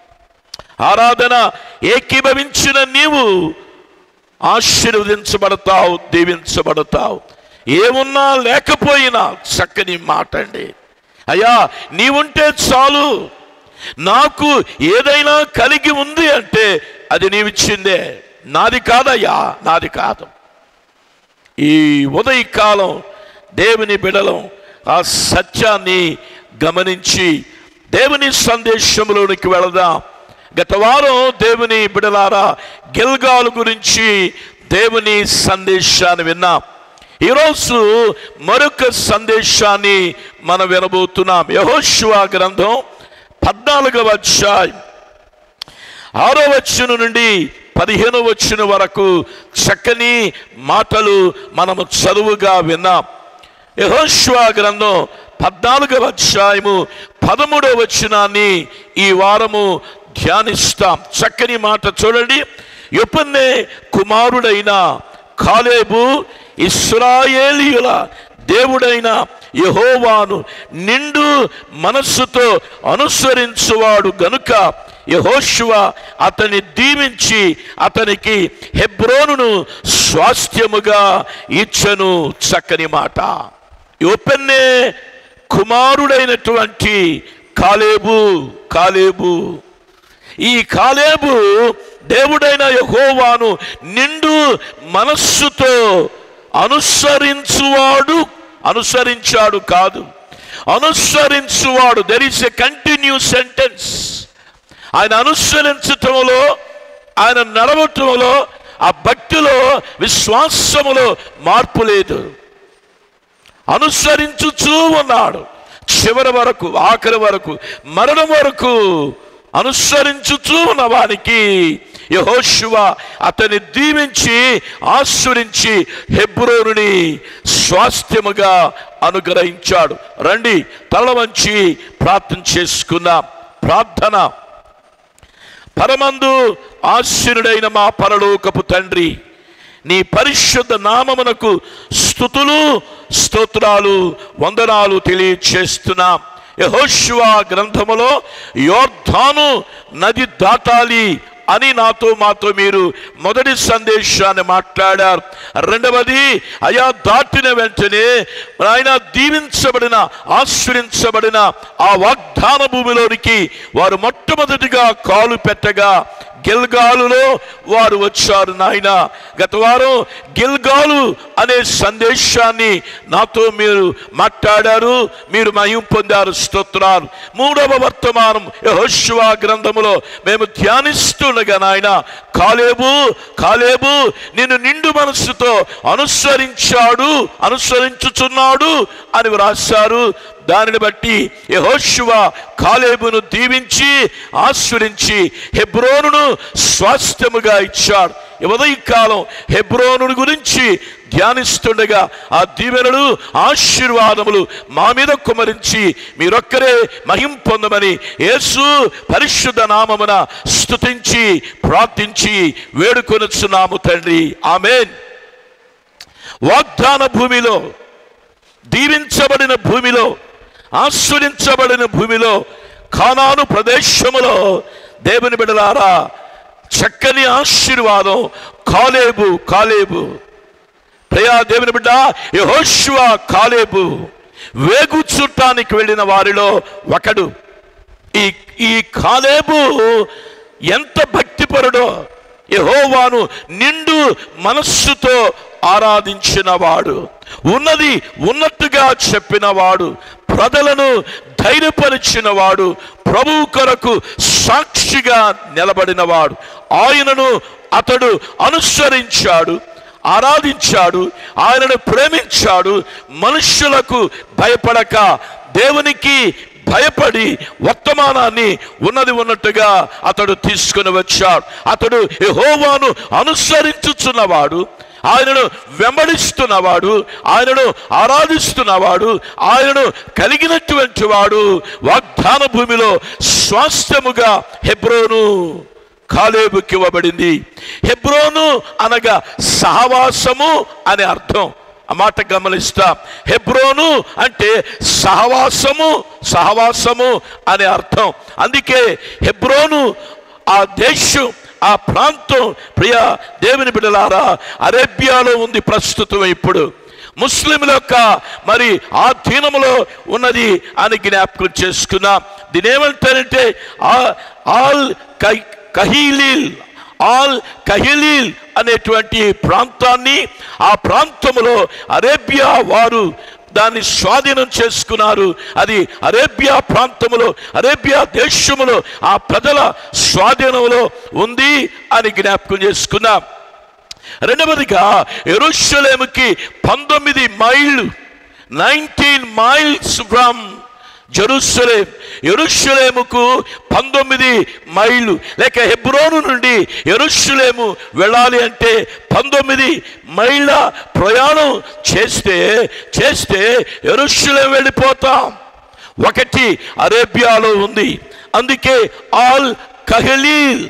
ఆరాధన ఏకీభవించిన నీవు ఆశీర్వదించబడతావు, దీవించబడతావు. ఏమున్నా లేకపోయినా చక్కని మాట అండి. అయ్యా నీవుంటే చాలు, నాకు ఏదైనా కలిగి ఉంది అంటే అది నీవిచ్చిందే, నాది కాదయ్యా, నాది కాదు. ఈ ఉదయకాలం దేవుని బిడలం ఆ సత్యాన్ని గమనించి దేవుని సందేశంలోనికి వెళదాం. గత వారం దేవుని బిడలారా గిల్గాలు గురించి దేవుని సందేశాన్ని విన్నాం. ఈరోజు మరొక సందేశాన్ని మనం వినబోతున్నాం. యెహోషువ గ్రంథం 14వ అధ్యాయం 6వ వచనం నుండి 15వ వచనం వరకు చక్కని మాటలు మనము చదువుగా విన్నాం. యెహోషువ గ్రంథం 14వ అధ్యాయము 13వ వచనాన్ని ఈ వారము ధ్యానిస్తాం. చక్కని మాట చూడండి. యెఫున్నె కుమారుడైన కాలేబు ఇశ్రాయేలీయుల దేవుడైన యెహోవాను నిండు మనస్సుతో అనుసరించువాడు గనుక యెహోషువ అతన్ని దీవించి అతనికి హెబ్రోనును స్వాస్థ్యముగా ఇచ్చెను. చక్కని మాట. యెఫున్నె కుమారుడైనటువంటి కాలేబు ఈ కాలేబు దేవుడైన యెహోవాను నిండు మనస్సుతో అనుసరించాడు కాదు, అనుసరించువాడు. There is a continue sentence. ఆయన అనుసరించటంలో, ఆయన నడవటంలో, ఆ భక్తిలో, విశ్వాసములో మార్పు లేదు. అనుసరించుచూ ఉన్నాడు చివరి వరకు, ఆఖరి వరకు, మరణం వరకు అనుసరించుచూ ఉన్న వానికి యెహోషువ అతన్ని దీవించి ఆశీర్వదించి హెబ్రోనుని స్వాస్థ్యముగా అనుగ్రహించాడు. రండి తల వంచి ప్రార్థన చేసుకుందాం. ప్రార్థన. పరమందు ఆశీనుడైన మా పరలోకపు తండ్రి, నీ పరిశుద్ధ నామమునకు స్తుతులు, స్తోత్రాలు, వందనాలు తెలియచేస్తున్నాం. యెహోషువ గ్రంథములో యోర్దాను నది దాటాలి అని మాతో మీరు మొదటి సందేశాన్ని మాట్లాడారు. రెండవది, అయా దాటిన వెంటనే ఆయన దీవించబడిన ఆశ్రయించబడిన ఆ వాగ్దాన భూమిలోనికి వారు మొట్టమొదటిగా కాలు పెట్టగా గిల్గాలులో వారు వచ్చారు. నాయన, గత వారం గిల్గాలు అనే సందేశాన్ని నాతో మీరు మాట్లాడారు, మీరు మహిమ పొందారు. స్తోత్రాలు. మూడవ వర్తమానం యెహోషువ గ్రంథములో మేము ధ్యానిస్తుండగా నాయన, కాలేబు నిన్ను నిండు మనస్సుతో అనుసరించుచున్నాడు అని వ్రాశారు. దానిని బట్టి యెహోషువ కాలేబును దీవించి ఆశీర్వదించి హెబ్రోనును స్వాస్థ్యముగా ఇచ్చాడు. ఉదయకాలం హెబ్రోను గురించి ధ్యానిస్తుండగా ఆ దీవెనలు ఆశీర్వాదములు మా మీద కుమరించి మీరొక్కరే మహిమ పొందమని యేసు పరిశుద్ధ నామమున స్తుతించి ప్రార్థించి వేడుకొనుచున్నాము తండ్రి. ఆమేన్. వాగ్దాన భూమిలో, దీవించబడిన భూమిలో, ఆస్వాదించబడిన భూమిలో, కానాను ప్రదేశములో దేవుని బిడ్డలారా చక్కని ఆశీర్వాదం. కాలేబు ప్రియా దేవుని బిడ్డ యెహోషువ కాలేబు వేగు చూడటానికి వెళ్ళిన వారిలో ఒకడు. ఈ కాలేబు ఎంత భక్తిపరుడో, యెహోవాను నిండు మనస్సుతో ఆరాధించినవాడు, ఉన్నది ఉన్నట్టుగా చెప్పినవాడు, ప్రజలను ధైర్యపరిచినవాడు, ప్రభువు కొరకు సాక్షిగా నిలబడినవాడు. ఆయనను అతడు అనుసరించాడు, ఆరాధించాడు, ఆయనను ప్రేమించాడు. మనుష్యులకు భయపడక దేవునికి భయపడి వర్తమానాన్ని ఉన్నది ఉన్నట్టుగా అతడు తీసుకుని వచ్చాడు. అతడు యెహోవాను అనుసరించుచున్నవాడు, ఆయనను వెంబడిస్తున్నవాడు, ఆయనను ఆరాధిస్తున్నవాడు, ఆయనను కలిగినటువంటి వాడు. వాగ్దాన భూమిలో స్వాస్థ్యముగా హెబ్రోను కాలేబుకి ఇవ్వబడింది. హెబ్రోను అనగా సహవాసము అనే అర్థం. ఆ మాట గమనిస్తాం. హెబ్రోను అంటే సహవాసము అనే అర్థం. అందుకే హెబ్రోను ఆ దేశం, ఆ ప్రాంతం ప్రియ దేవుని బిడ్డలారా అరేబియాలో ఉంది ప్రస్తుతం. ఇప్పుడు ముస్లింల యొక్క మరి ఆధీనములో ఉన్నది అని జ్ఞాపకం చేసుకున్నాం. దీని ఏమంటారంటే ఆల్ కహీలీల్ అనేటువంటి ప్రాంతాన్ని, ఆ ప్రాంతములో అరేబియా వారు దాన్ని స్వాధీనం చేసుకున్నారు. అది అరేబియా ప్రాంతములో, అరేబియా దేశములో ఆ ప్రజల స్వాధీనంలో ఉంది అని జ్ఞాపకం చేసుకున్నాం. రెండవదిగా యెరూషలేముకి 19 మైళ్ళు, 19 miles ఫ్రమ్ జెరూసలేం. యెరూషలేముకు 19 మైళ్ళు. లేక హెబ్రోను నుండి యెరూషలేము వెళ్ళాలి అంటే 19 మైళ్ళ ప్రయాణం చేస్తే యెరూషలేం వెళ్ళిపోతాం. ఒకటి అరేబియాలో ఉంది. అందుకే Al Khalil,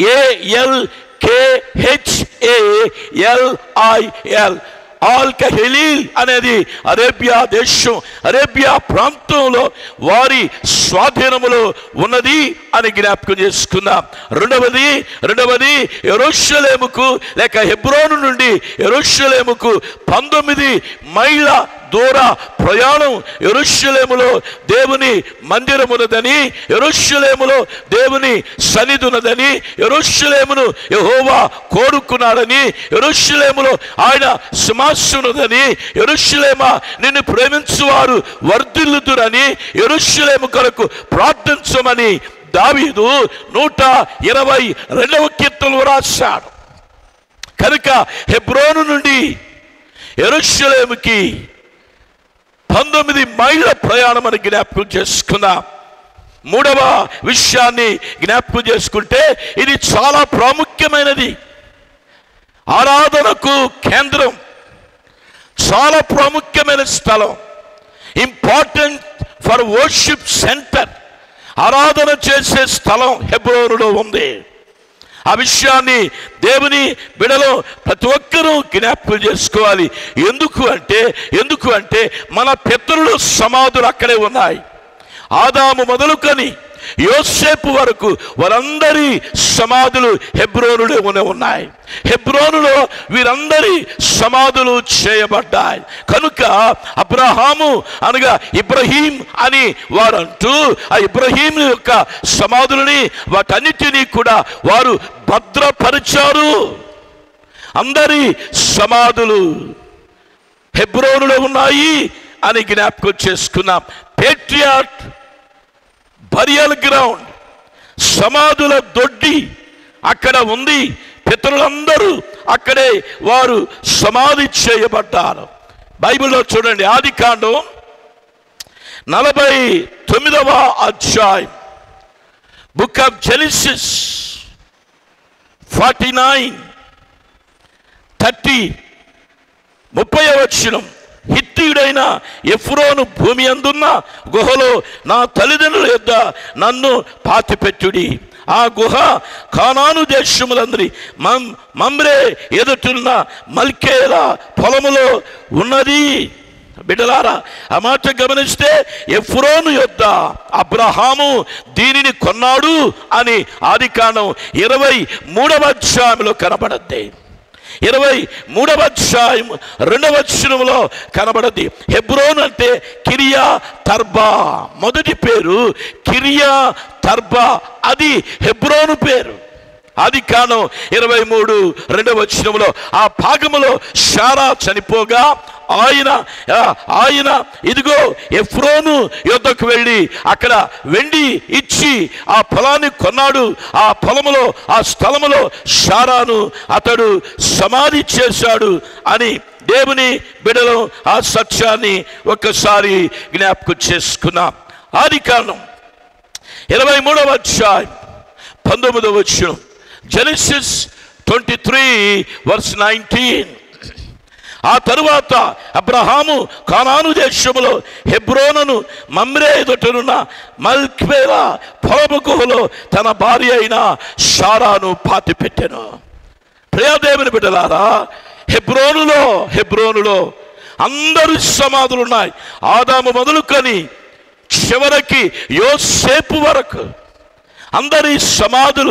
ALKHALIL, Al Khalil అనేది అరేబియా దేశం, అరేబియా ప్రాంతంలో వారి స్వాధీనములో ఉన్నది అని జ్ఞాపకం చేసుకున్నాం. రెండవది యెరూషలేముకు లేక హెబ్రోను నుండి యెరూషలేముకు 19 మైళ్ళ దూర ప్రయాణం. యెరూషలేములో దేవుని మందిరమున్నదని, యెరూషలేములో దేవుని సన్నిధున్నదని, యెరూషలేమును యెహోవా కోరుకున్నాడని, యెరూషలేములో ఆయన సింహాసనున్నదని, యెరూషలేమా నిన్ను ప్రేమించువారు వర్ధిల్లుదురని, యెరూషలేము కొరకు ప్రార్థించమని దావీదు 122వ కీర్తనలో రాశాడు. కనుక హెబ్రోను నుండి యెరూషలేముకి 19 మైళ్ళ ప్రయాణం అని జ్ఞాపకం చేసుకున్నాం. మూడవ విషయాన్ని జ్ఞాపకం చేసుకుంటే ఇది చాలా ప్రాముఖ్యమైనది. ఆరాధనకు కేంద్రం, చాలా ప్రాముఖ్యమైన స్థలం, ఇంపార్టెంట్ ఫర్ వర్షిప్ సెంటర్. ఆరాధన చేసే స్థలం హెబ్రోనులో ఉంది. ఆ విషయాన్ని దేవుని బిడలో ప్రతి ఒక్కరూ జ్ఞాపకం చేసుకోవాలి. ఎందుకు అంటే మన పితరుల సమాధులు అక్కడే ఉన్నాయి. ఆదాము మొదలుకొని యోసేపు వరకు వారందరి సమాధులు హెబ్రోనులోనే ఉన్నాయి. హెబ్రోనులో వీరందరి సమాధులు చేయబడ్డాయి. కనుక అబ్రహాము అనగా ఇబ్రహీం అని వారంటూ ఆ ఇబ్రహీం యొక్క సమాధులని వాటన్నిటినీ కూడా వారు భద్రపరిచారు. అందరి సమాధులు హెబ్రోనులో ఉన్నాయి అని జ్ఞాపకం చేసుకున్నాం. పేట్రియాట్ బరియల్ గ్రౌండ్, సమాధుల దొడ్డి అక్కడ ఉంది. పితరులందరూ అక్కడే వారు సమాధి చేయబడ్డారు. బైబిల్లో చూడండి, ఆదికాండం 49వ అధ్యాయం, బుక్ ఆఫ్ జెనిసిస్ 49:30 30వ వచనం. హిత్తీయుడైన ఎఫ్రోను భూమి అందున్న గుహలో నా తల్లిదండ్రుల యొద్ద నన్ను పాతిపెట్టుడి. ఆ గుహ కానాను దేశములందరి మమ్రే ఎదుటిన్న మల్కేల పొలములో ఉన్నది. బిడ్డలారా, ఆ మాట గమనిస్తే ఎఫ్రోను యొద్ద అబ్రహాము దీనిని కొన్నాడు అని ఆదికాండం 23వ అధ్యాయంలో కనబడద్ది. 23వ అధ్యాయం 2వ వచనంలో కనబడది. హెబ్రోన్ అంటే కిరియా తర్బా, మొదటి పేరు కిరియా తర్బా, అది హెబ్రోను పేరు. ఆదికాండం 23:2వ వచనంలో ఆ భాగములో శారా చనిపోగా ఆయన ఇదిగో ఎఫ్రోను యొద్దకు వెళ్ళి అక్కడ వెండి ఇచ్చి ఆ పొలాన్ని కొన్నాడు. ఆ పొలములో ఆ స్థలములో శారాను అతడు సమాధి చేశాడు అని దేవుని బిడ్డలు ఆ సత్యాన్ని ఒక్కసారి జ్ఞాపకం చేసుకున్నాం. ఆదికాండం 23వ అధ్యాయం 19వ వచనం, జెనిసిస్ 23:19. ఆ తరువాత అబ్రహాము కానాను దేశములో హెబ్రోనును మమ్రే ఎదుటనున్న మల్కేల పొలము గుహలో తన భార్య అయిన శారాను పాతిపెట్టెను. ప్రియదేవుని బిడ్డలారా, హెబ్రోనులో అందరి సమాధులు ఉన్నాయి. ఆదాము మొదలుకొని చివరికి యోసేపు వరకు అందరి సమాధులు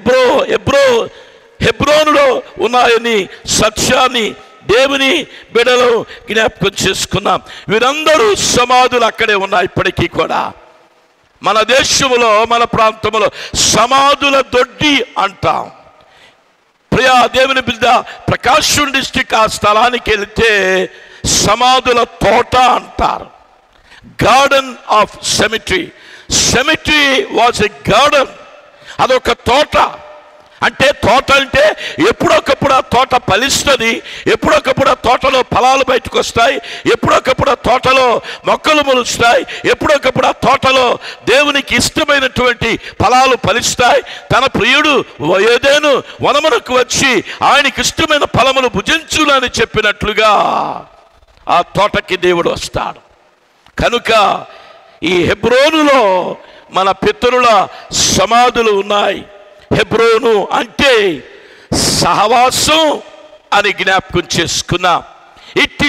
హెబ్రోనులో ఉన్నాయని సత్యాన్ని దేవుని బిడ్డలు జ్ఞాపకం చేసుకున్నాం. వీరందరూ సమాధులు అక్కడే ఉన్నాయి. ఇప్పటికీ కూడా మన దేశంలో మన ప్రాంతంలో సమాధుల దొడ్డి అంటాం. ప్రియా దేవుని బిడ్డ, ప్రకాశం డిస్ట్రిక్ట్ ఆ స్థలానికి వెళితే సమాధుల తోట అంటారు. Garden of cemetery. Cemetery was a garden, అదొక తోట. అంటే తోట అంటే ఎప్పుడొకప్పుడు ఆ తోట ఫలిస్తుంది, ఎప్పుడొకప్పుడు ఆ తోటలో ఫలాలు బయటకు వస్తాయి, ఎప్పుడొకప్పుడు ఆ తోటలో మొక్కలు మొలుస్తాయి, ఎప్పుడొకప్పుడు ఆ తోటలో దేవునికి ఇష్టమైనటువంటి ఫలాలు ఫలిస్తాయి. తన ప్రియుడు ఏదేను వనమునకు వచ్చి ఆయనకి ఇష్టమైన ఫలములు భుజించులని చెప్పినట్లుగా ఆ తోటకి దేవుడు వస్తాడు. కనుక ఈ హెబ్రోనులో మన పితరుల సమాధులు ఉన్నాయి. హెబ్రోను అంటే సహవాసం అని జ్ఞాపకం చేసుకున్నాం. ఇట్టి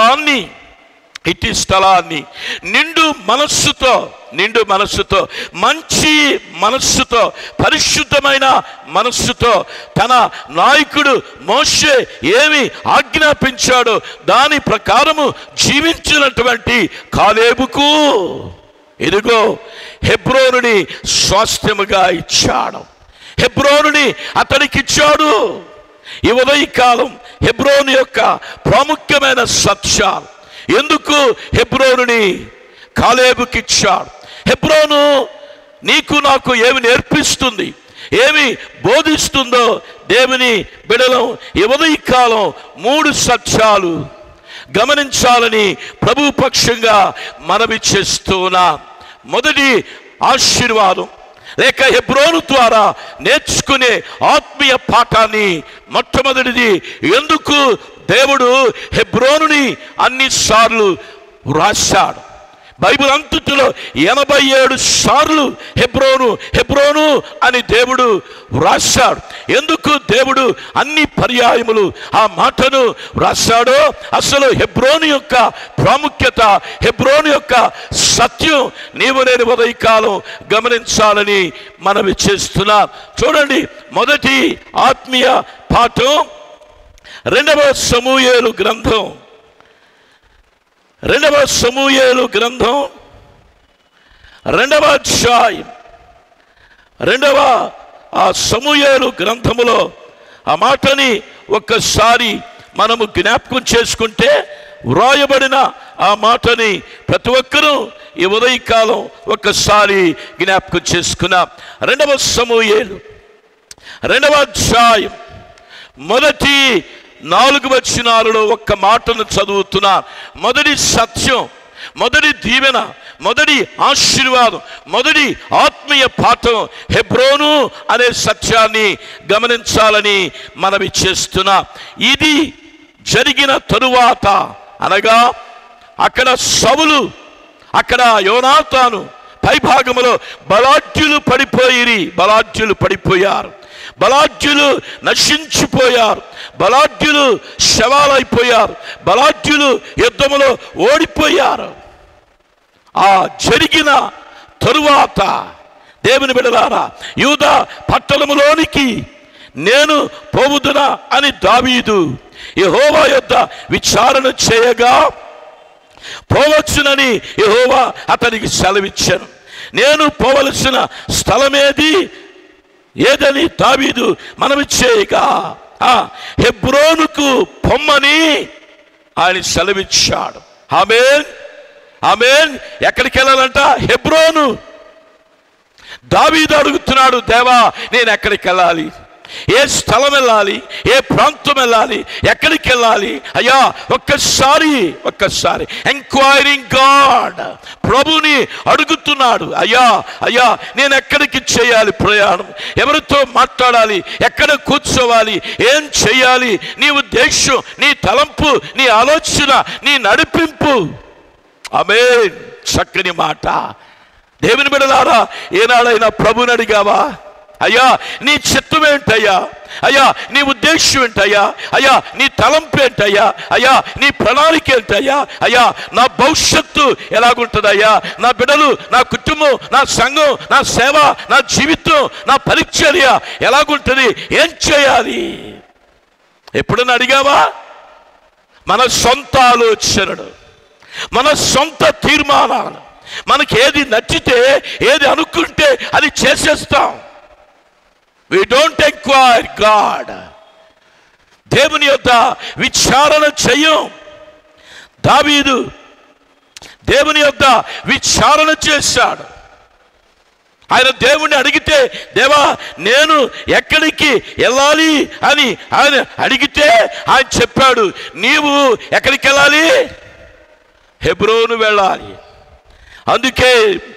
స్థలాన్ని నిండు మనస్సుతో మంచి మనస్సుతో పరిశుద్ధమైన మనస్సుతో తన నాయకుడు మోషే ఏమి ఆజ్ఞాపించాడో దాని ప్రకారము జీవించినటువంటి కాలేబుకు ఇదిగో హెబ్రోనుని స్వాస్థ్యముగా ఇచ్చాడు. హెబ్రోనుని అతడికిచ్చాడు. ఈ ఉదయకాలం హెబ్రోను యొక్క ప్రాముఖ్యమైన సత్యాలు ఎందుకు హెబ్రోనుని కాలేబుకిచ్చాడు? హెబ్రోను నీకు నాకు ఏమి నేర్పిస్తుంది, ఏమి బోధిస్తుందో దేవుని బిడలం ఈ ఉదయకాలం 3 సత్యాలు గమనించాలని ప్రభు పక్షంగా మనవి చేస్తున్నా. మొదటి ఆశీర్వాదం లేక హెబ్రోను ద్వారా నేర్చుకునే ఆత్మీయ పాఠాన్ని మొట్టమొదటిది, ఎందుకు దేవుడు హెబ్రోనుని అన్నిసార్లు రాశాడు? బైబిల్ అంతటిలో 87 సార్లు హెబ్రోను అని దేవుడు రాశాడు. ఎందుకు దేవుడు అన్ని పర్యాయములు ఆ మాటను వ్రాసాడో, అసలు హెబ్రోను యొక్క ప్రాముఖ్యత, హెబ్రోను యొక్క సత్యం నీవు నేను ఉదయకాలం గమనించాలని మనవి చేస్తున్నా. చూడండి, మొదటి ఆత్మీయ పాఠం 2వ సమూయేలు గ్రంథం, 2వ సమూయేలు గ్రంథం 2వ అధ్యాయం, 2వ ఆ సమూయేలు గ్రంథములో ఆ మాటని ఒక్కసారి మనము జ్ఞాపకం చేసుకుంటే, వ్రాయబడిన ఆ మాటని ప్రతి ఒక్కరూ ఈ ఉదయకాలం ఒక్కసారి జ్ఞాపకం చేసుకున్నాం. 2వ సమూయేలు 2వ అధ్యాయం మొదటి 4 వచనాలలో ఒక్క మాటను చదువుతున్నా. మొదటి సత్యం, మొదటి దీవెన, మొదటి ఆశీర్వాదం, మొదటి ఆత్మీయ పాఠం హెబ్రోను అనే సత్యాన్ని గమనించాలని మనవి చేస్తున్నా. ఇది జరిగిన తరువాత, అనగా అక్కడ సౌలు, అక్కడ యోనాతాను పైభాగములో బలాఢ్యులు పడిపోయారు, బలాఢ్యులు నశించిపోయారు, బలాఢ్యులు శవాలైపోయారు, బలాఢ్యులు యుద్ధములో ఓడిపోయారు. ఆ జరిగిన తరువాత దేవుని బిడ్డలారా, యూదా పట్టణములోనికి నేను పోవుదునా అని దావీదు యెహోవా యొద్ద విచారణ చేయగా పోవచ్చునని యెహోవా అతనికి సెలవిచ్చాను. నేను పోవలసిన ఏదని దావీదు మనవి చేయగా హెబ్రోనుకు పొమ్మని ఆయన సెలవిచ్చాడు. ఆమేన్, ఆమేన్. ఎక్కడికి వెళ్ళాలంట? హెబ్రోను. దావీదు అడుగుతున్నాడు, దేవా నేను ఎక్కడికి వెళ్ళాలి, ఏ స్థలం వెళ్ళాలి, ఏ ప్రాంతం వెళ్ళాలి, ఎక్కడికి వెళ్ళాలి అయ్యా? ఒక్కసారి ఎంక్వైరింగ్ గాడ్, ప్రభుని అడుగుతున్నాడు. అయ్యా నేను ఎక్కడికి చేయాలి ప్రయాణం, ఎవరితో మాట్లాడాలి, ఎక్కడ కూర్చోవాలి, ఏం చేయాలి, నీ ఉద్దేశం, నీ తలంపు, నీ ఆలోచన, నీ నడిపింపు. ఆమేన్. చక్కని మాట. దేవుని బిడ్డలారా, ఏనాడైనా ప్రభుని అడిగావా? అయ్యా నీ చిత్తం ఏంటయ్యా, అయ్యా నీ ఉద్దేశం ఏంటయ్యా, అయ్యా నీ తలంపు ఏంటయ్యా, అయ్యా నీ ప్రణాళిక ఏంటయ్యా, అయ్యా నా భవిష్యత్తు ఎలాగుంటుందయ్యా, నా బిడ్డలు, నా కుటుంబం, నా సంఘం, నా సేవ, నా జీవితం, నా పరిచర్య ఎలాగుంటుంది, ఏం చేయాలి? ఎప్పుడన్నా అడిగావా? మన సొంత ఆలోచనలు, మన సొంత తీర్మానాలు, మనకి ఏది నచ్చితే, ఏది అనుకుంటే అది చేసేస్తాం. We don't inquire God. దేవుని యొద్ద విచారణ చెయ్యం. దావీదు దేవుని యొద్ద విచారణ చేశాడు. ఆయన దేవుణ్ణి అడిగితే, దేవా నేను ఎక్కడికి వెళ్ళాలి అని ఆయన అడిగితే ఆయన చెప్పాడు, నీవు ఎక్కడికి వెళ్ళాలి? హెబ్రోను వెళ్ళాలి. అందుకే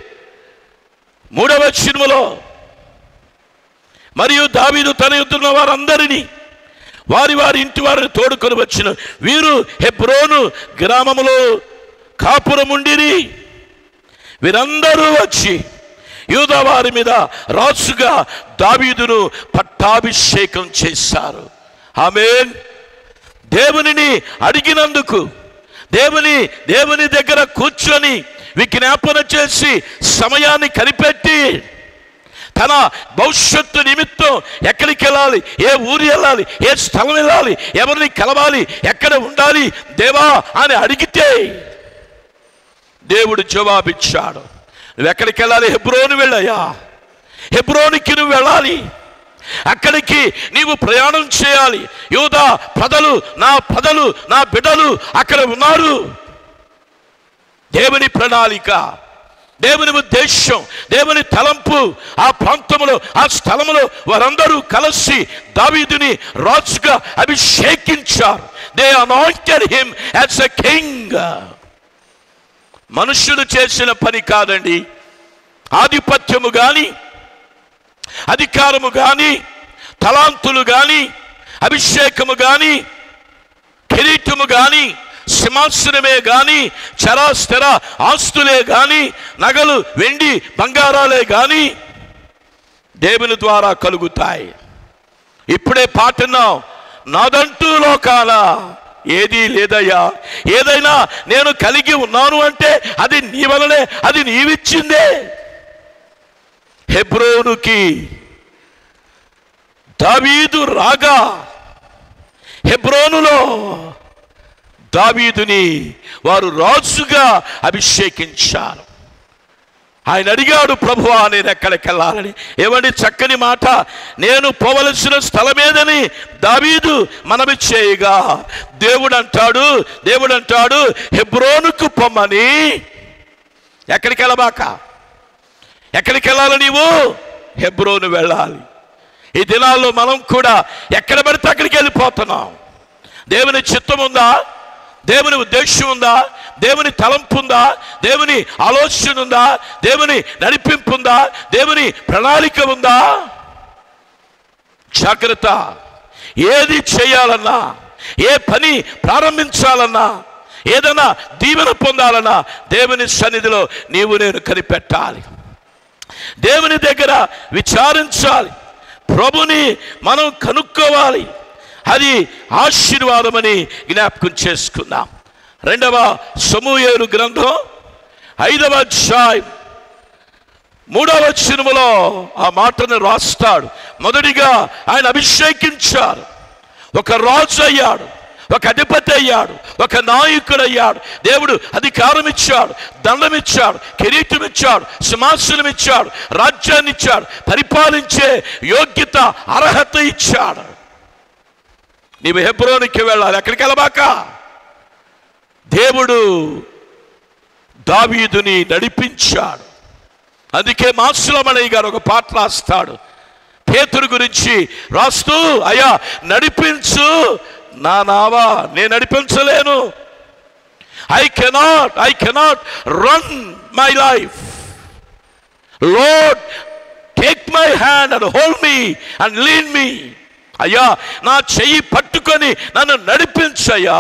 3వ వచనములో, మరియు దావీదు తన యుద్ధున్న వారందరినీ వారి ఇంటి వారిని తోడుకొని వచ్చిన వీరు హెబ్రోను గ్రామములో కాపురముండిరి. వీరందరూ వచ్చి యూదా వారి మీద రాజుగా దావీదును పట్టాభిషేకం చేశారు. ఆమేన్. దేవునిని అడిగినందుకు, దేవుని దగ్గర కూర్చొని విజ్ఞాపన చేసి సమయాన్ని కనిపెట్టి తన భవిష్యత్తు నిమిత్తం ఎక్కడికి వెళ్ళాలి, ఏ ఊరు వెళ్ళాలి, ఏ స్థలం వెళ్ళాలి, ఎవరిని కలవాలి, ఎక్కడ ఉండాలి దేవా అని అడిగితే దేవుడు జవాబిచ్చాడు. నువ్వు ఎక్కడికి వెళ్ళాలి? హెబ్రోను వెళ్ళయ్యా, హెబ్రోనుకి నువ్వు వెళ్ళాలి, అక్కడికి నీవు ప్రయాణం చేయాలి. యూదా ప్రజలు, నా బిడ్డలు అక్కడ ఉన్నారు. దేవుని ప్రణాళిక, దేవుని ఉద్దేశం, దేవుని తలంపు ఆ ప్రాంతంలో, ఆ స్థలంలో వారందరూ కలిసి దావీదుని రాజుగా అభిషేకించారు. They anointed him as a king. మనుషులు చేసిన పని కాదండి. ఆధిపత్యము గాని, అధికారము గాని, తలాంతులు గాని, అభిషేకము గాని, కిరీటము గాని, సింహాసనమే గాని, చరాస్థిర ఆస్తులే గాని, నగలు, వెండి, బంగారాలే గాని దేవుని ద్వారా కలుగుతాయి. ఇప్పుడే పాటున్నాం, నాదంటూ లోకాల ఏదీ లేదయ్యా, ఏదైనా నేను కలిగి ఉన్నాను అంటే అది నీ వలనే, అది నీవిచ్చిందే. హెబ్రోనుకి దావీదు రాగా హెబ్రోనులో దావీదుని వారు రాజుగా అభిషేకించారు. ఆయన అడిగాడు, ప్రభువా నేను ఎక్కడికి వెళ్ళాలని. ఏమండి చక్కని మాట. నేను పోవలసిన స్థలమేదని దావీదు మనవి చేయగా దేవుడు అంటాడు హెబ్రోనుకు పొమ్మని. ఎక్కడికి వెళ్ళబాక, ఎక్కడికి వెళ్ళాలి నీవు? హెబ్రోను వెళ్ళాలి. ఈ దినాల్లో మనం కూడా ఎక్కడ పడితే అక్కడికి వెళ్ళిపోతున్నాం. దేవుని చిత్తం ఉందా? దేవుని ఉద్దేశం ఉందా? దేవుని తలంపు ఉందా? దేవుని ఆలోచన ఉందా? దేవుని నడిపింపు ఉందా? దేవుని ప్రణాళిక ఉందా? జాగ్రత్త. ఏది చేయాలన్నా, ఏ పని ప్రారంభించాలన్నా, ఏదైనా దీవెన పొందాలన్నా దేవుని సన్నిధిలో నీవు నేను కనిపెట్టాలి. దేవుని దగ్గర విచారించాలి. ప్రభుని మనం కనుక్కోవాలి. అది ఆశీర్వాదమని జ్ఞాపకం చేసుకుందాం. 2వ సమూయేలు గ్రంథం 5వ అధ్యాయం 3వ వచనములో ఆ మాటను రాస్తాడు. మొదటిగా ఆయన అభిషేకించారు, ఒక రాజు అయ్యాడు, ఒక అధిపతి అయ్యాడు, ఒక నాయకుడు అయ్యాడు. దేవుడు అధికారం ఇచ్చాడు, దండం ఇచ్చాడు, కిరీటం ఇచ్చాడు, సింహాసనం ఇచ్చాడు, రాజ్యాన్ని ఇచ్చాడు, పరిపాలించే యోగ్యత అర్హత ఇచ్చాడు. నీవు హెబ్రోనుకి వెళ్ళాలి. ఎక్కడికి వెళ్ళబాక. దేవుడు దావీదుని నడిపించాడు. అందుకే మాసులమణయ్య గారు ఒక పాట రాస్తాడు పేతురు గురించి రాస్తూ, అయ్యా నడిపించు నా నావా, నేను నడిపించలేను. I cannot run my life. Lord take my hand and hold me and lead me. అయ్యా నా చెయ్యి పట్టుకొని నన్ను నడిపించయ్యా,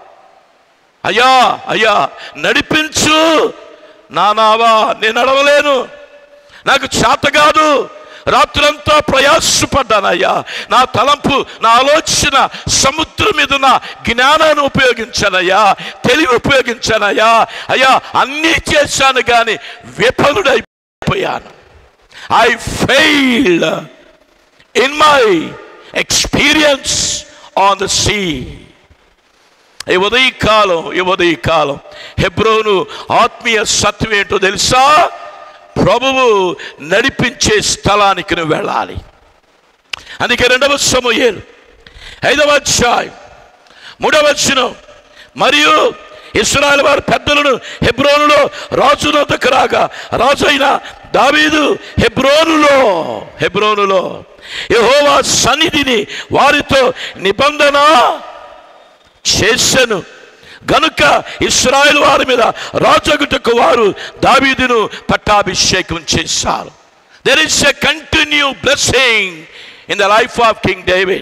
అయ్యా నడిపించు నా నావా, నేను నడవలేను, నాకు చేత కాదు, రాత్రంతా ప్రయాసపడ్డానయ్యా, నా తలంపు నా ఆలోచన సముద్రం మీద ఉన్న జ్ఞానాన్ని ఉపయోగించానయ్యా, తెలివి ఉపయోగించానయ్యా, అయ్యా అన్నీ చేశాను కానీ విఫలుడైపోయాను. I failed in my experience on the sea. ఈ ఉదయకాలం హెబ్రోను ఆత్మీయ సత్యం ఏంటో తెలుసా? ప్రభువు నడిపించే స్థలానికి నువ్వు వెళ్ళాలి. అందుకే 2వ సమూయేలు 5వ అధ్యాయం 3వ వచనం, మరియు ఇశ్రాయేలు వారి పెద్దలను హెబ్రోనులో రాజు వద్దకు రాగా రాజు అయిన దావీదు హెబ్రోనులో యెహోవా సన్నిధిని వారితో నిబంధన చేసెను గనుక ఇశ్రాయేలు వారి మీద రాజగుటకు వారు దావీదును పట్టాభిషేకం చేశారు. There is a continued blessing in the life of King David.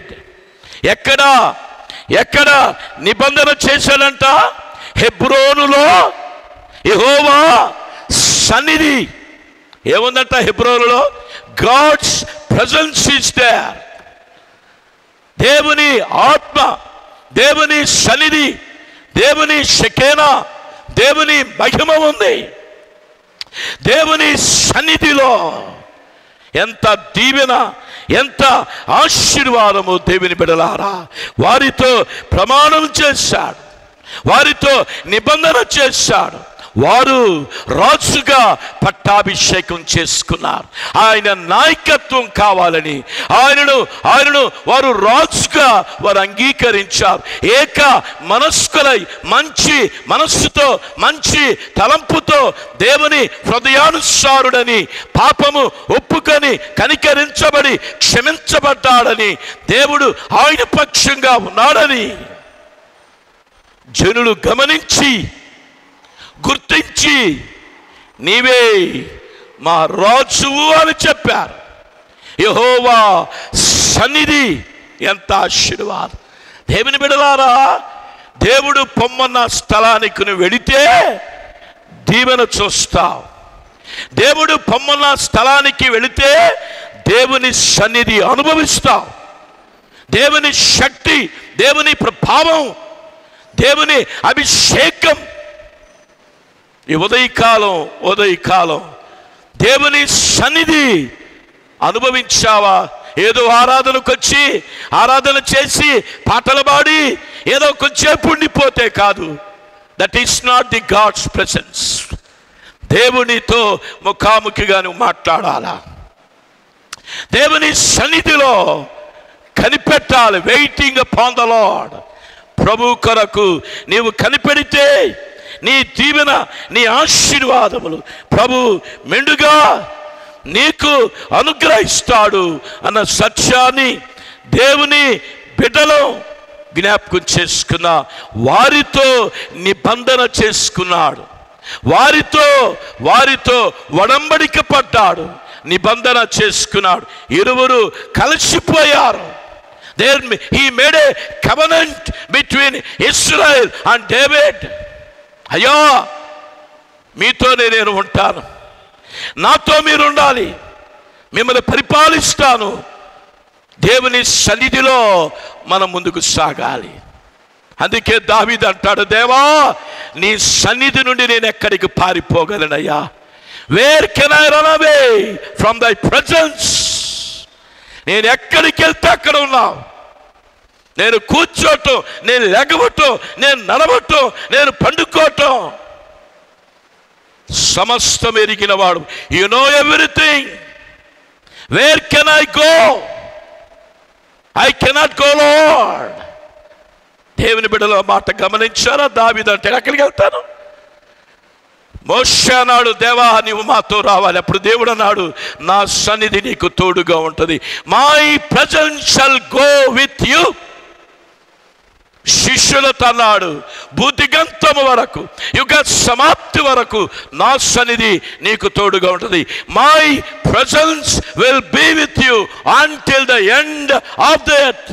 ఎక్కడ నిబంధన చేశాడంట? హెబ్రోనులో యెహోవా సన్నిధి ఏముందంట? హెబ్రోనులో God's presence is there. దేవుని ఆత్మ, దేవుని సన్నిధి, దేవుని షకేనా, దేవుని మహిమ ఉంది. దేవుని సన్నిధిలో ఎంత దీవెన, ఎంత ఆశీర్వాదము. దేవుని బిడ్డలారా, వారితో ప్రమాణం చేశాడు, వారితో నిబంధన చేశాడు. వారు రాజుగా పట్టాభిషేకం చేసుకున్నారు. ఆయన నాయకత్వం కావాలని ఆయనను వారు రాజుగా వారు అంగీకరించారు. ఏక మనస్కులై మంచి మనస్సుతో, మంచి తలంపుతో దేవుని హృదయానుసారుడని, పాపము ఒప్పుకొని కనికరించబడి క్షమించబడ్డాడని, దేవుడు ఆయన పక్షంగా ఉన్నాడని జనులు గమనించి గుర్తించి నీవే మా రాజువు అని చెప్పారు. యెహోవా సన్నిధి ఎంత ఆశీర్వాదం. దేవుని బిడ్డలారా, దేవుడు పొమ్మన్న స్థలానికి నువ్వు వెళితే దీవెన చూస్తావు. దేవుడు పొమ్మన్న స్థలానికి వెళితే దేవుని సన్నిధి అనుభవిస్తావు. దేవుని శక్తి, దేవుని ప్రభావం, దేవుని అభిషేకం. ఈ ఉదయకాలం దేవుని సన్నిధి అనుభవించావా? ఏదో ఆరాధనకు వచ్చి ఆరాధన చేసి పాటలు పాడి ఏదో కొంచెంసేపు ఉండిపోతే కాదు. That is not the God's presence. దేవునితో ముఖాముఖిగా నువ్వు మాట్లాడాలా, దేవుని సన్నిధిలో కనిపెట్టాలి. Waiting upon the Lord. ప్రభు కొరకు నీవు కనిపెడితే నీ దీవెన, నీ ఆశీర్వాదములు ప్రభు మెండుగా నీకు అనుగ్రహిస్తాడు అన్న సత్యాన్ని దేవుని బిడ్డలో జ్ఞాపకం చేసుకున్న వారితో నిబంధన చేసుకున్నాడు. వారితో ఒడంబడిక పడ్డాడు, నిబంధన చేసుకున్నాడు. ఇరువురు కలిసిపోయారు. He made a covenant between Israel and David. అయ్యా, మీతోనే నేను ఉంటాను, నాతో మీరు ఉండాలి, మిమ్మల్ని పరిపాలిస్తాను. దేవుని సన్నిధిలో మనం ముందుకు సాగాలి. అందుకే దావీదు అంటాడు, దేవా నీ సన్నిధి నుండి నేను ఎక్కడికి పారిపోగలనయ్యా? Where can I run away from thy presence? నేను ఎక్కడికి వెళ్తే అక్కడ ఉన్నావు. నేను కూర్చోటం, నేను లెగవటం, నేను నడవటం, నేను పండుకోవటం సమస్తం ఎరిగిన వాడు. You know everything. Where can I go? I cannot go Lord. దేవుని బిడ్డల మాట గమనించారా? దావీదు అంటే ఎక్కడికి వెళ్తాను? మోషే అన్నాడు, దేవా నీవు మాతో రావాలి. అప్పుడు దేవుడు అన్నాడు, నా సన్నిధి నీకు తోడుగా ఉంటుంది. My presence shall go with you. శిష్యులతో అన్నాడు, బుద్ధిగంతము వరకు, యుగ సమాప్తి వరకు నా సన్నిధి నీకు తోడుగా ఉంటుంది. My presence will be with you until the end of the earth.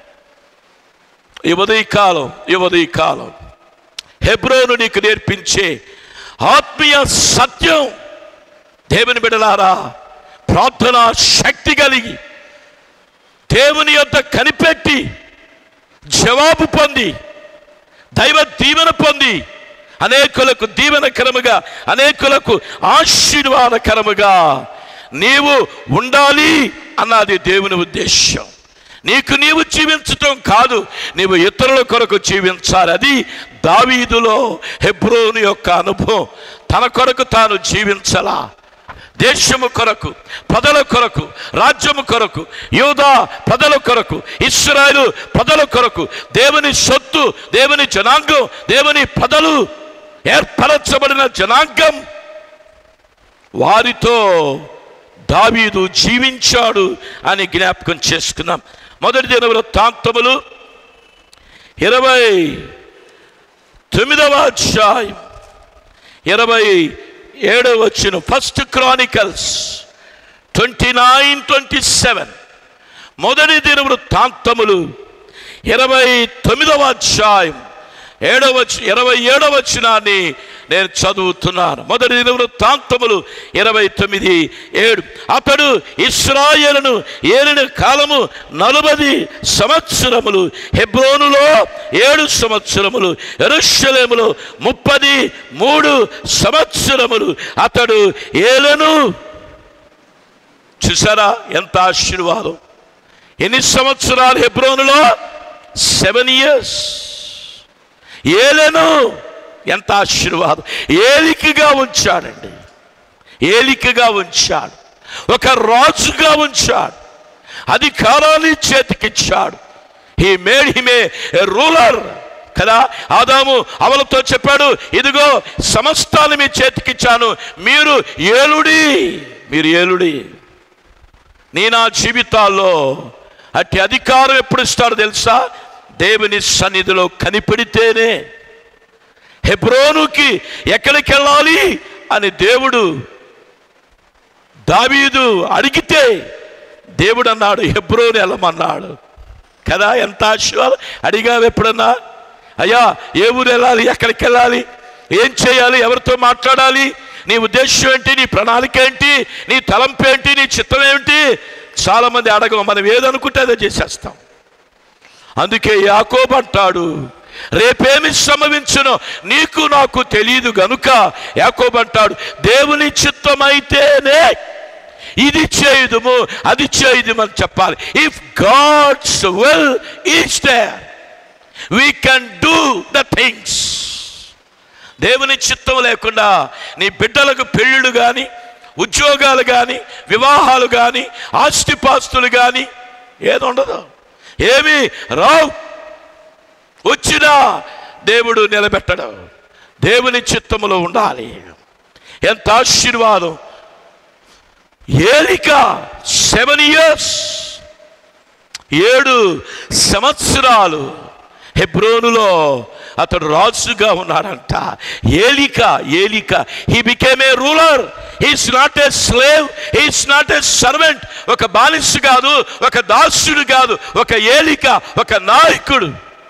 ఈ ఉదయకాలం హెబ్రోను నీకు నేర్పించే ఆత్మీయ సత్యం. దేవుని బిడ్డలారా, ప్రార్థనా శక్తి కలిగి దేవుని యొద్ద కనిపెట్టి జవాబు పొంది దైవ దీవెన పొంది అనేకులకు దీవెనకరముగా, అనేకులకు ఆశీర్వాదకరముగా నీవు ఉండాలి అన్నది దేవుని ఉద్దేశం. నీవు జీవించటం కాదు, నీవు ఇతరుల కొరకు జీవించాలి. అది దావీదులో హెబ్రోను యొక్క అనుభవం. తన కొరకు తాను జీవించలా, దేశము కొరకు, ప్రజల కొరకు, రాజ్యము కొరకు, యూదా ప్రజల కొరకు, ఇశ్రాయేలు ప్రజల కొరకు, దేవుని సొత్తు, దేవుని జనాంగం, దేవుని ప్రజలు, ఏర్పరచబడిన జనాంగం, వారితో దావీదు జీవించాడు అని జ్ఞాపకం చేసుకున్నాం. మొదటి దినవృత్తాంతములు 29వ అధ్యాయం 27వ వచనం. First Chronicles 29:27. మొదటి దినవృత్తాంతములు 29వ అధ్యాయం 27వ వచనాన్ని నేను చదువుతున్నాను. మొదటి దినవృత్తాంతములు 29:7. అతడు ఇశ్రాయేలును ఏలిన కాలము 40 సంవత్సరములు, హెబ్రోనులో 7 సంవత్సరములు, యెరూషలేములో 33 సంవత్సరములు అతడు ఏలెను. చూసారా ఎంత ఆశీర్వాదం! ఎన్ని సంవత్సరాలు హెబ్రోనులో? 7 years. ఏలెను. ఎంత ఆశీర్వాదం! ఏలికగా ఉంచాడండి, ఏలికగా ఉంచాడు, ఒక రాజుగా ఉంచాడు, అధికారాన్ని చేతికిచ్చాడు. He made him a ruler కదా. ఆదాము అవలతో చెప్పాడు, ఇదిగో సమస్తాన్ని మీ చేతికిచ్చాను, మీరు ఏలుడి. నా జీవితాల్లో అట్టి అధికారం ఎప్పుడు ఇస్తాడో తెలుసా? దేవుని సన్నిధిలో కనిపెడితేనే. హెబ్రోనుకి ఎక్కడికి వెళ్ళాలి అని దేవుడు దావీదు అడిగితే దేవుడు అన్నాడు, హెబ్రోను వెళ్ళమన్నాడు కదా. ఎంత ఆశీర్వాదం! అడిగావు ఎప్పుడన్నా? అయ్యా ఏ ఊరు వెళ్ళాలి, ఎక్కడికి వెళ్ళాలి, ఏం చేయాలి, ఎవరితో మాట్లాడాలి, నీ ఉద్దేశం ఏంటి, నీ ప్రణాళిక ఏంటి, నీ తలంపు ఏంటి, నీ చిత్తం ఏమిటి? చాలామంది అడగం. మనం ఏదనుకుంటే అదే చేసేస్తాం. అందుకే యాకోబు అంటాడు, రేపేమి సంభవించునో నీకు నాకు తెలియదు గనుక యాకోబు అంటాడు, దేవుని చిత్తమైతేనే ఇది చేయుదుము అది చేయుదుము అని చెప్పాలి. If God's will is there we can do the things. దేవుని చిత్తం లేకుండా నీ బిడ్డలకు పెళ్ళిళ్ళు కానీ, ఉద్యోగాలు కానీ, వివాహాలు కానీ, ఆస్తిపాస్తులు కానీ ఏది ఉండదు, ఏమీ రావు. వచ్చినా దేవుడు నిలబెట్టడం. దేవుని చిత్తములో ఉండాలి. ఎంత ఆశీర్వాదం. ఏలిక 7 years 7 సంవత్సరాలు హెబ్రోనులో అతడు రాజుగా ఉన్నాడంట. ఏలిక he became a ruler. He's not a slave, he's not a servant. ఒక బానిస కాదు, ఒక దాసుడు కాదు, ఒక ఏలిక, ఒక నాయకుడు.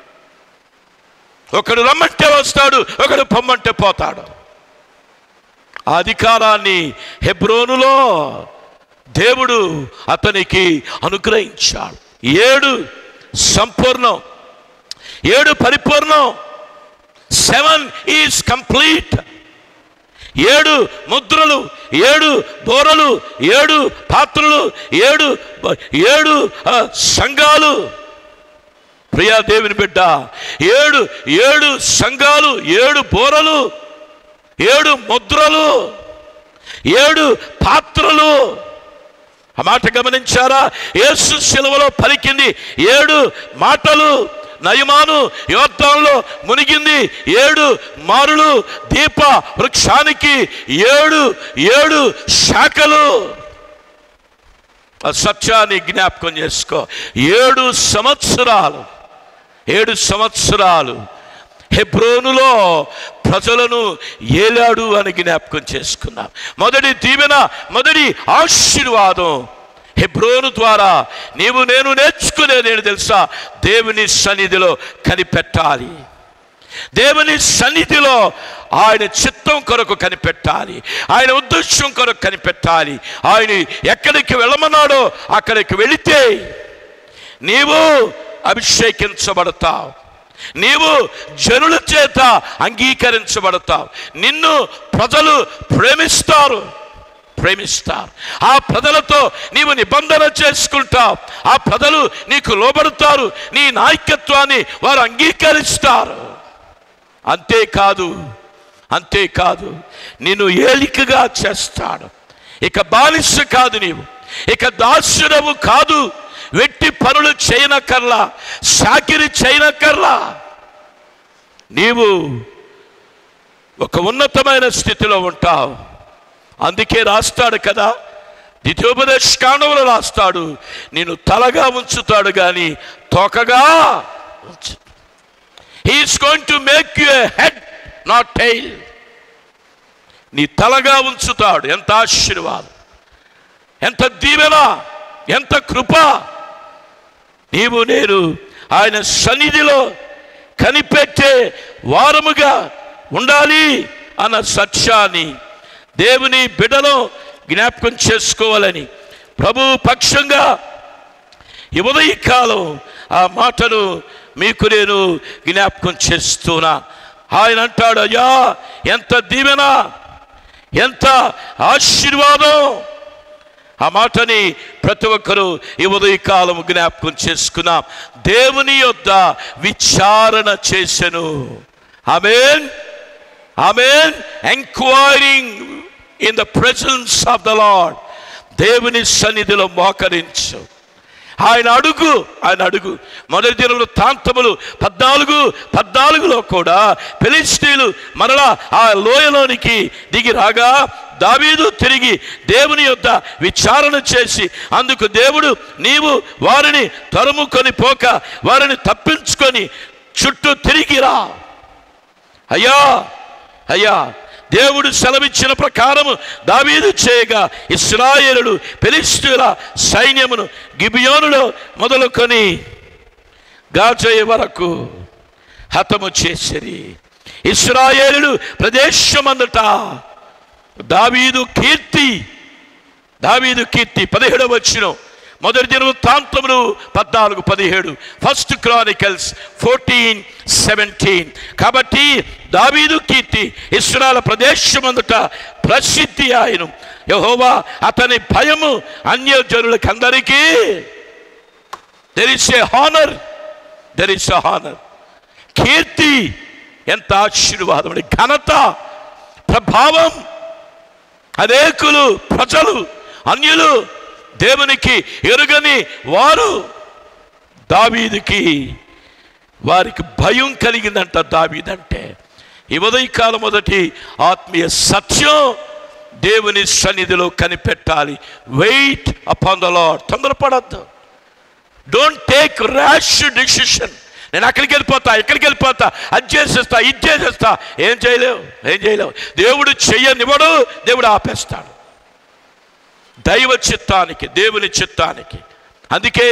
ఒకడు రమ్మంటే వస్తాడు, ఒకడు పొమ్మంటే పోతాడు. ఆ అధికారాన్ని హెబ్రోనులో దేవుడు అతనికి అనుగ్రహించాడు. 7 సంపూర్ణం, 7 పరిపూర్ణం. 7 ఈజ్ కంప్లీట్. 7 ముద్రలు, 7 బోరలు, 7 పాత్రలు, 7 సంఘాలు. ప్రియా దేవుని బిడ్డ, 7 సంఘాలు, 7 బోరలు, 7 ముద్రలు, 7 పాత్రలు. ఆ మాట గమనించారా? యేసు శిలువలో పలికింది 7 మాటలు. నయమాను యోర్దానులో మునిగింది 7 మారులు. దీప వృక్షానికి 7 శాఖలు. ఆ సత్యాన్ని జ్ఞాపకం చేసుకో. 7 సంవత్సరాలు హెబ్రోనులో ప్రజలను ఏలాడు అని జ్ఞాపకం చేసుకున్నాం. మొదటి దీవెన, మొదటి ఆశీర్వాదం హెబ్రోను ద్వారా నీవు నేను నేర్చుకునేది తెలుసా? దేవుని సన్నిధిలో కనిపెట్టాలి. దేవుని సన్నిధిలో ఆయన చిత్తం కొరకు కనిపెట్టాలి, ఆయన ఉద్దేశం కొరకు కనిపెట్టాలి. ఆయన ఎక్కడికి వెళ్ళమన్నాడో అక్కడికి వెళితే నీవు అభిషేకించబడతావు, నీవు జనుల చేత అంగీకరించబడతావు, నిన్ను ప్రజలు ప్రేమిస్తారు. ఆ ప్రజలతో నీవు నిబంధన చేసుకుంటావు, ఆ ప్రజలు నీకు లోబడతారు, నీ నాయకత్వాన్ని వారు అంగీకరిస్తారు. అంతేకాదు నిన్ను ఏలికగా చేస్తాడు. ఇక బానిస కాదు, నీవు ఇక దాసుడవు కాదు. వెట్టి పనులు చేయనక్కర్లా, సాకిరి చేయనక్కర్లా. నీవు ఒక ఉన్నతమైన స్థితిలో ఉంటావు. అందుకే రాస్తాడు కదా, ద్వితీయోపదేశ కాండంలో రాస్తాడు, నేను తలగా ఉంచుతాడు కానీ తోకగా ఉంచు. He is going to make you a head, not tail. నీ తలగా ఉంచుతాడు. ఎంత ఆశీర్వాదం, ఎంత దీవెన, ఎంత కృప. నీవు నేను ఆయన సన్నిధిలో కనిపెట్టే వారముగా ఉండాలి అన్న సత్యాన్ని దేవుని బిడ్డలో జ్ఞాపకం చేసుకోవాలని ప్రభు పక్షంగా ఈ ఉదయకాలం ఆ మాటను మీకు నేను జ్ఞాపకం చేస్తున్నా. ఆయన అంటాడు, అయ్యా ఎంత దీవెన, ఎంత ఆశీర్వాదం. ఆ మాటని ప్రతి ఒక్కరూ ఈ ఉదయకాలం జ్ఞాపకం చేసుకున్నాం. దేవుని యొద్ద విచారణ చేసెను. ఆమేన్, enquiring in the presence of the Lord. దేవుని సన్నిధిలో మోకరించు. ఆయన అడుగు. మొదటి దినములు తాంతములు 14:14లో కూడా ఫిలిష్తీయులు మరలా ఆ లోయలోనికి దిగి రాగా దావీదు తిరిగి దేవుని యొద్ద విచారణ చేసి, అందుకు దేవుడు, నీవు వారిని తరుముకొని పోక వారిని తప్పించుకొని చుట్టూ తిరిగిరా. అయ్యా దేవుడు సెలవిచ్చిన ప్రకారము దావీదు చేయగా ఇశ్రాయేలులు ఫిలిష్తీయుల సైన్యమును గిబియోనులో మొదలుకొని గాజయ వరకు హతము చేసిరి. ఇశ్రాయేలులు ప్రదేశమంతట దావీదు కీర్తి 17వ వచనం మొదటి దినవృత్తాంతములు 14:17, ఫస్ట్ క్రానికల్స్ 14:17. కాబట్టి దావీదు కీర్తి ఇశ్రాయేలు ప్రదేశమందుట ప్రసిద్ధి ఆయను. యెహోవా అతని భయము అన్యజనులకందరికీ there is a honor. కీర్తి ఎంత ఆశీర్వాదం, ఘనత, ప్రభావం. అనేకులు ప్రజలు అన్యులు దేవునికి ఎరుగని వారు దావీదుకి వారికి భయం కలిగిందంట. దావీదంటే ఈ ఉదయకాలం మొదటి ఆత్మీయ సత్యం దేవుని సన్నిధిలో కనిపెట్టాలి. Wait upon the Lord. తొందరపడద్దు. Don't take rash decision. నేను అక్కడికి వెళ్ళిపోతా, ఇక్కడికి వెళ్ళిపోతా, అది చేసేస్తా, ఇది చేసేస్తా. ఏం చేయలేవు. దేవుడు చెయ్యనివ్వడు, దేవుడు ఆపేస్తాడు. దైవ చిత్తానికి, దేవుని చిత్తానికి. అందుకే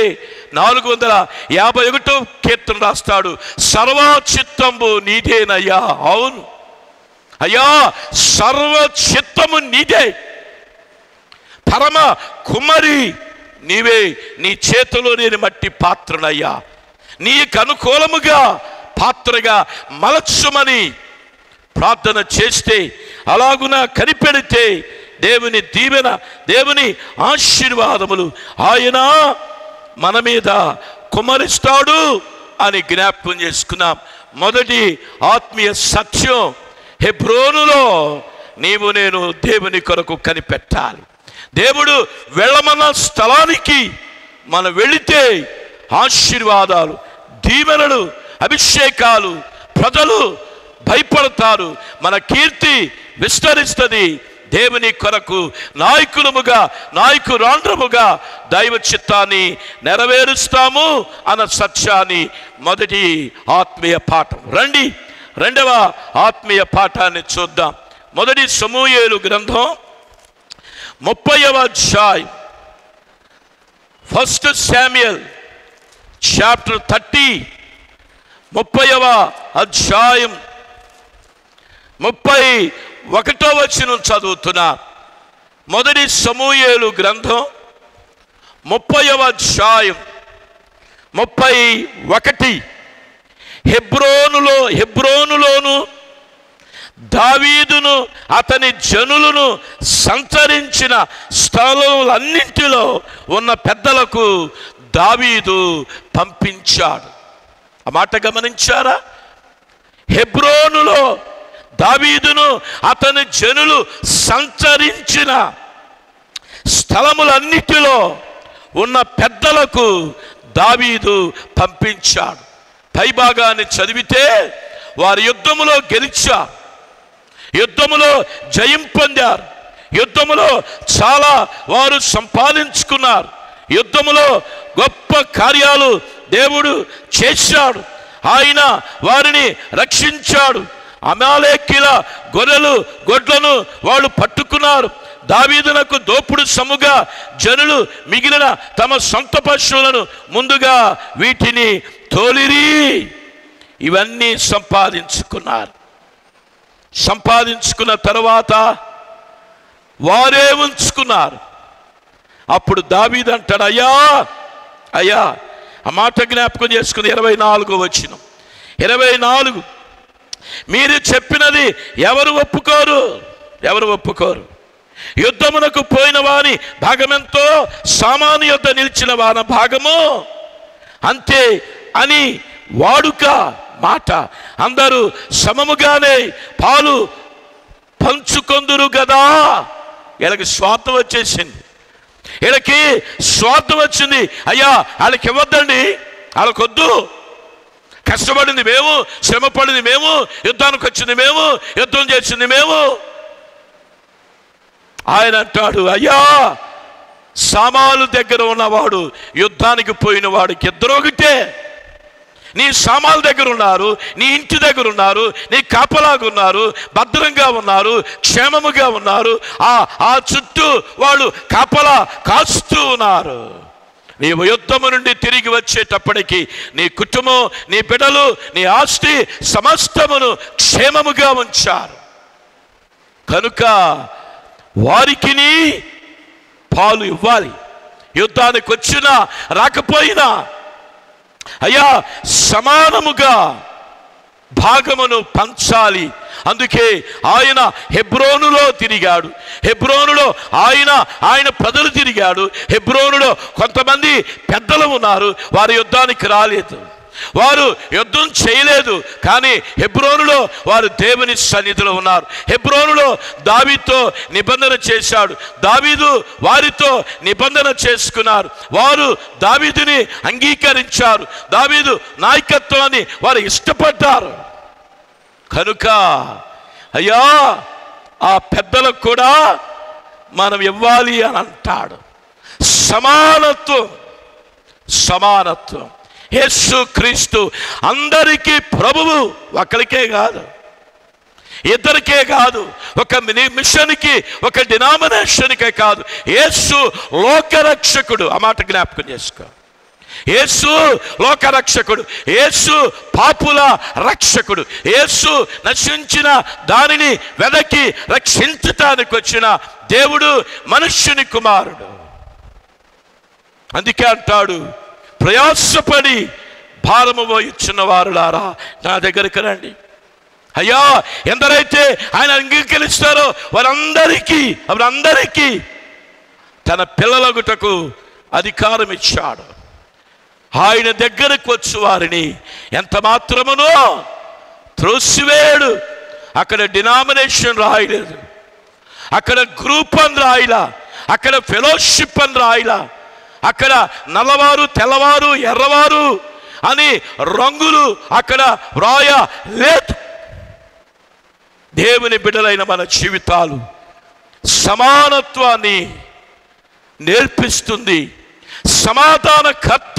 451 కీర్తన రాస్తాడు, సర్వ చిత్తంబు నీదేనయ్యా. అవును అయ్యా, సర్వ చిత్తము నీదే. పరమ కుమ్మరి నీవే, నీ చేతిలో నేను మట్టి పాత్రనయ్యా, నీకు అనుకూలముగా పాత్రగా మలచుమని ప్రార్థన చేస్తే, అలాగున కనిపెడితే దేవుని దీవెన, దేవుని ఆశీర్వాదములు ఆయన మన మీద కుమ్మరిస్తాడు అని జ్ఞాపకం చేసుకున్నాం. మొదటి ఆత్మీయ సత్యం, హెబ్రోనులో నీవు నేను దేవుని కొరకు కనిపెట్టాలి. దేవుడు వెళ్ళమన్న స్థలానికి మనం వెళితే ఆశీర్వాదాలు, దీవెనలు, అభిషేకాలు, ప్రజలు భయపడతారు, మన కీర్తి విస్తరిస్తుంది. దేవుని కొరకు నాయకురాండ్రముగా దైవ చిత్తాన్ని నెరవేరుస్తాము అన్న సత్యాన్ని మొదటి ఆత్మీయ పాఠం. రండి, రెండవ ఆత్మీయ పాఠాన్ని చూద్దాం. మొదటి సమూయేలు గ్రంథం 30వ అధ్యాయం, ఫస్ట్ శామ్యుయల్ చాప్టర్ 30, 30వ అధ్యాయం 31వ వచనం చదువుతున్నా. మొదటి సమూయేలు గ్రంథం 30వ అధ్యాయం 31. హెబ్రోనులోను దావీదును అతని జనులను సంచరించిన స్థలములన్నింటిలో ఉన్న పెద్దలకు దావీదు పంపించాడు. ఆ మాట గమనించారా? హెబ్రోనులో దావీదును అతని జనులు సంచరించిన స్థలములన్నిటిలో ఉన్న పెద్దలకు దావీదు పంపించాడు. పైభాగాన్ని చదివితే వారి యుద్ధములో గెలిచారు, యుద్ధములో జయం పొందారు, యుద్ధములో చాలా వారు సంపాదించుకున్నారు, యుద్ధములో గొప్ప కార్యాలు దేవుడు చేశాడు. ఆయన వారిని రక్షించాడు. అమాలేకీల గొర్రెలు గొడ్లను వాళ్ళు పట్టుకున్నారు. దావీదునకు దోపుడు సముగా జనులు మిగిలిన తమ సొంత పశువులను ముందుగా వీటిని తోలిరి. ఇవన్నీ సంపాదించుకున్న తర్వాత వారే ఉంచుకున్నారు. అప్పుడు దావీదు అంటాడు, అయ్యా ఆ మాట జ్ఞాపకం చేసుకుని 24వ వచనం, 24, మీరు చెప్పినది ఎవరు ఒప్పుకోరు? యుద్ధమునకు పోయిన వాని భాగమెంతో సామాను యొద్ద నిలిచిన వాన భాగము అంతే అని వాడుక మాట. అందరూ సమముగానే పాలు పంచుకొందురు కదా. వీళ్ళకి స్వార్థం వచ్చేసింది, వీళ్ళకి స్వార్థం వచ్చింది. అయ్యా వాళ్ళకి ఇవ్వద్దండి, వాళ్ళకొద్దు. కష్టపడింది మేము, శ్రమ పడింది మేము, యుద్ధానికి వచ్చింది మేము, యుద్ధం చేసింది మేము. ఆయన అంటాడు, అయ్యా సామాలు దగ్గర ఉన్నవాడు యుద్ధానికి పోయిన వాడికి ఇద్దరు ఒకటే. నీ సామాల దగ్గర ఉన్నారు, నీ ఇంటి దగ్గర ఉన్నారు, నీ కాపలాగా ఉన్నారు, భద్రంగా ఉన్నారు, క్షేమముగా ఉన్నారు. ఆ చుట్టూ వాళ్ళు కాపలా కాస్తూ ఉన్నారు. నీవు యుద్ధము నుండి తిరిగి వచ్చేటప్పటికి నీ కుటుంబం, నీ బిడ్డలు, నీ ఆస్తి సమస్తమును క్షేమముగా ఉంచారు. కనుక వారికి పాలు ఇవ్వాలి. యుద్ధానికి వచ్చినా రాకపోయినా అయ్యా సమానముగా భాగమును పంచాలి. అందుకే ఆయన హెబ్రోనులో తిరిగాడు. హెబ్రోనులో ఆయన ప్రజలు తిరిగాడు. హెబ్రోనులో కొంతమంది పెద్దలు ఉన్నారు, వారు యుద్ధానికి రాలేదు, వారు యుద్ధం చేయలేదు. కానీ హెబ్రోనులో వారు దేవుని సన్నిధిలో ఉన్నారు. హెబ్రోనులో దావీదుతో నిబంధన చేశాడు. దావీదు వారితో నిబంధన చేసుకున్నారు. వారు దావీదుని అంగీకరించారు. దావీదు నాయకత్వాన్ని వారు ఇష్టపడ్డారు. కనుక అయ్యా ఆ పెద్దలకు కూడా మనం ఇవ్వాలి అని అంటాడు. సమానత్వం. యేసు క్రీస్తు అందరికీ ప్రభువు, ఒకరికే కాదు, ఇద్దరికే కాదు, ఒక మిషన్కి, ఒక డినామినేషన్కే కాదు. యేసు లోకరక్షకుడు. ఆ మాట జ్ఞాపకం చేసుకో. యేసు లోకరక్షకుడు. యేసు పాపుల రక్షకుడు. యేసు నశించిన దానిని వెదకి రక్షించటానికి వచ్చిన దేవుడు, మనుష్యుని కుమారుడు. అందుకే అంటాడు, ప్రయాసపడి భారము మోయుచున్న వారులారా నా దగ్గరికి రండి. అయ్యా ఎందరైతే ఆయన అంగీకరిస్తారో వారందరికీ తన పిల్లలగుటకు అధికారం ఇచ్చాడు. ఆయన దగ్గరకు వచ్చి వారిని ఎంత మాత్రమునో త్రోసివేయడు. అక్కడ డినామినేషన్ రాయలేదు, అక్కడ గ్రూప్ అని రాయలా, అక్కడ ఫెలోషిప్ అని రాయలా, అక్కడ నల్లవారు, తెల్లవారు, ఎర్రవారు అని రంగులు అక్కడ వ్రాయలేదు. దేవుని బిడ్డలైన మన జీవితాలు సమానత్వాన్ని నేర్పిస్తుంది. సమాధానకర్త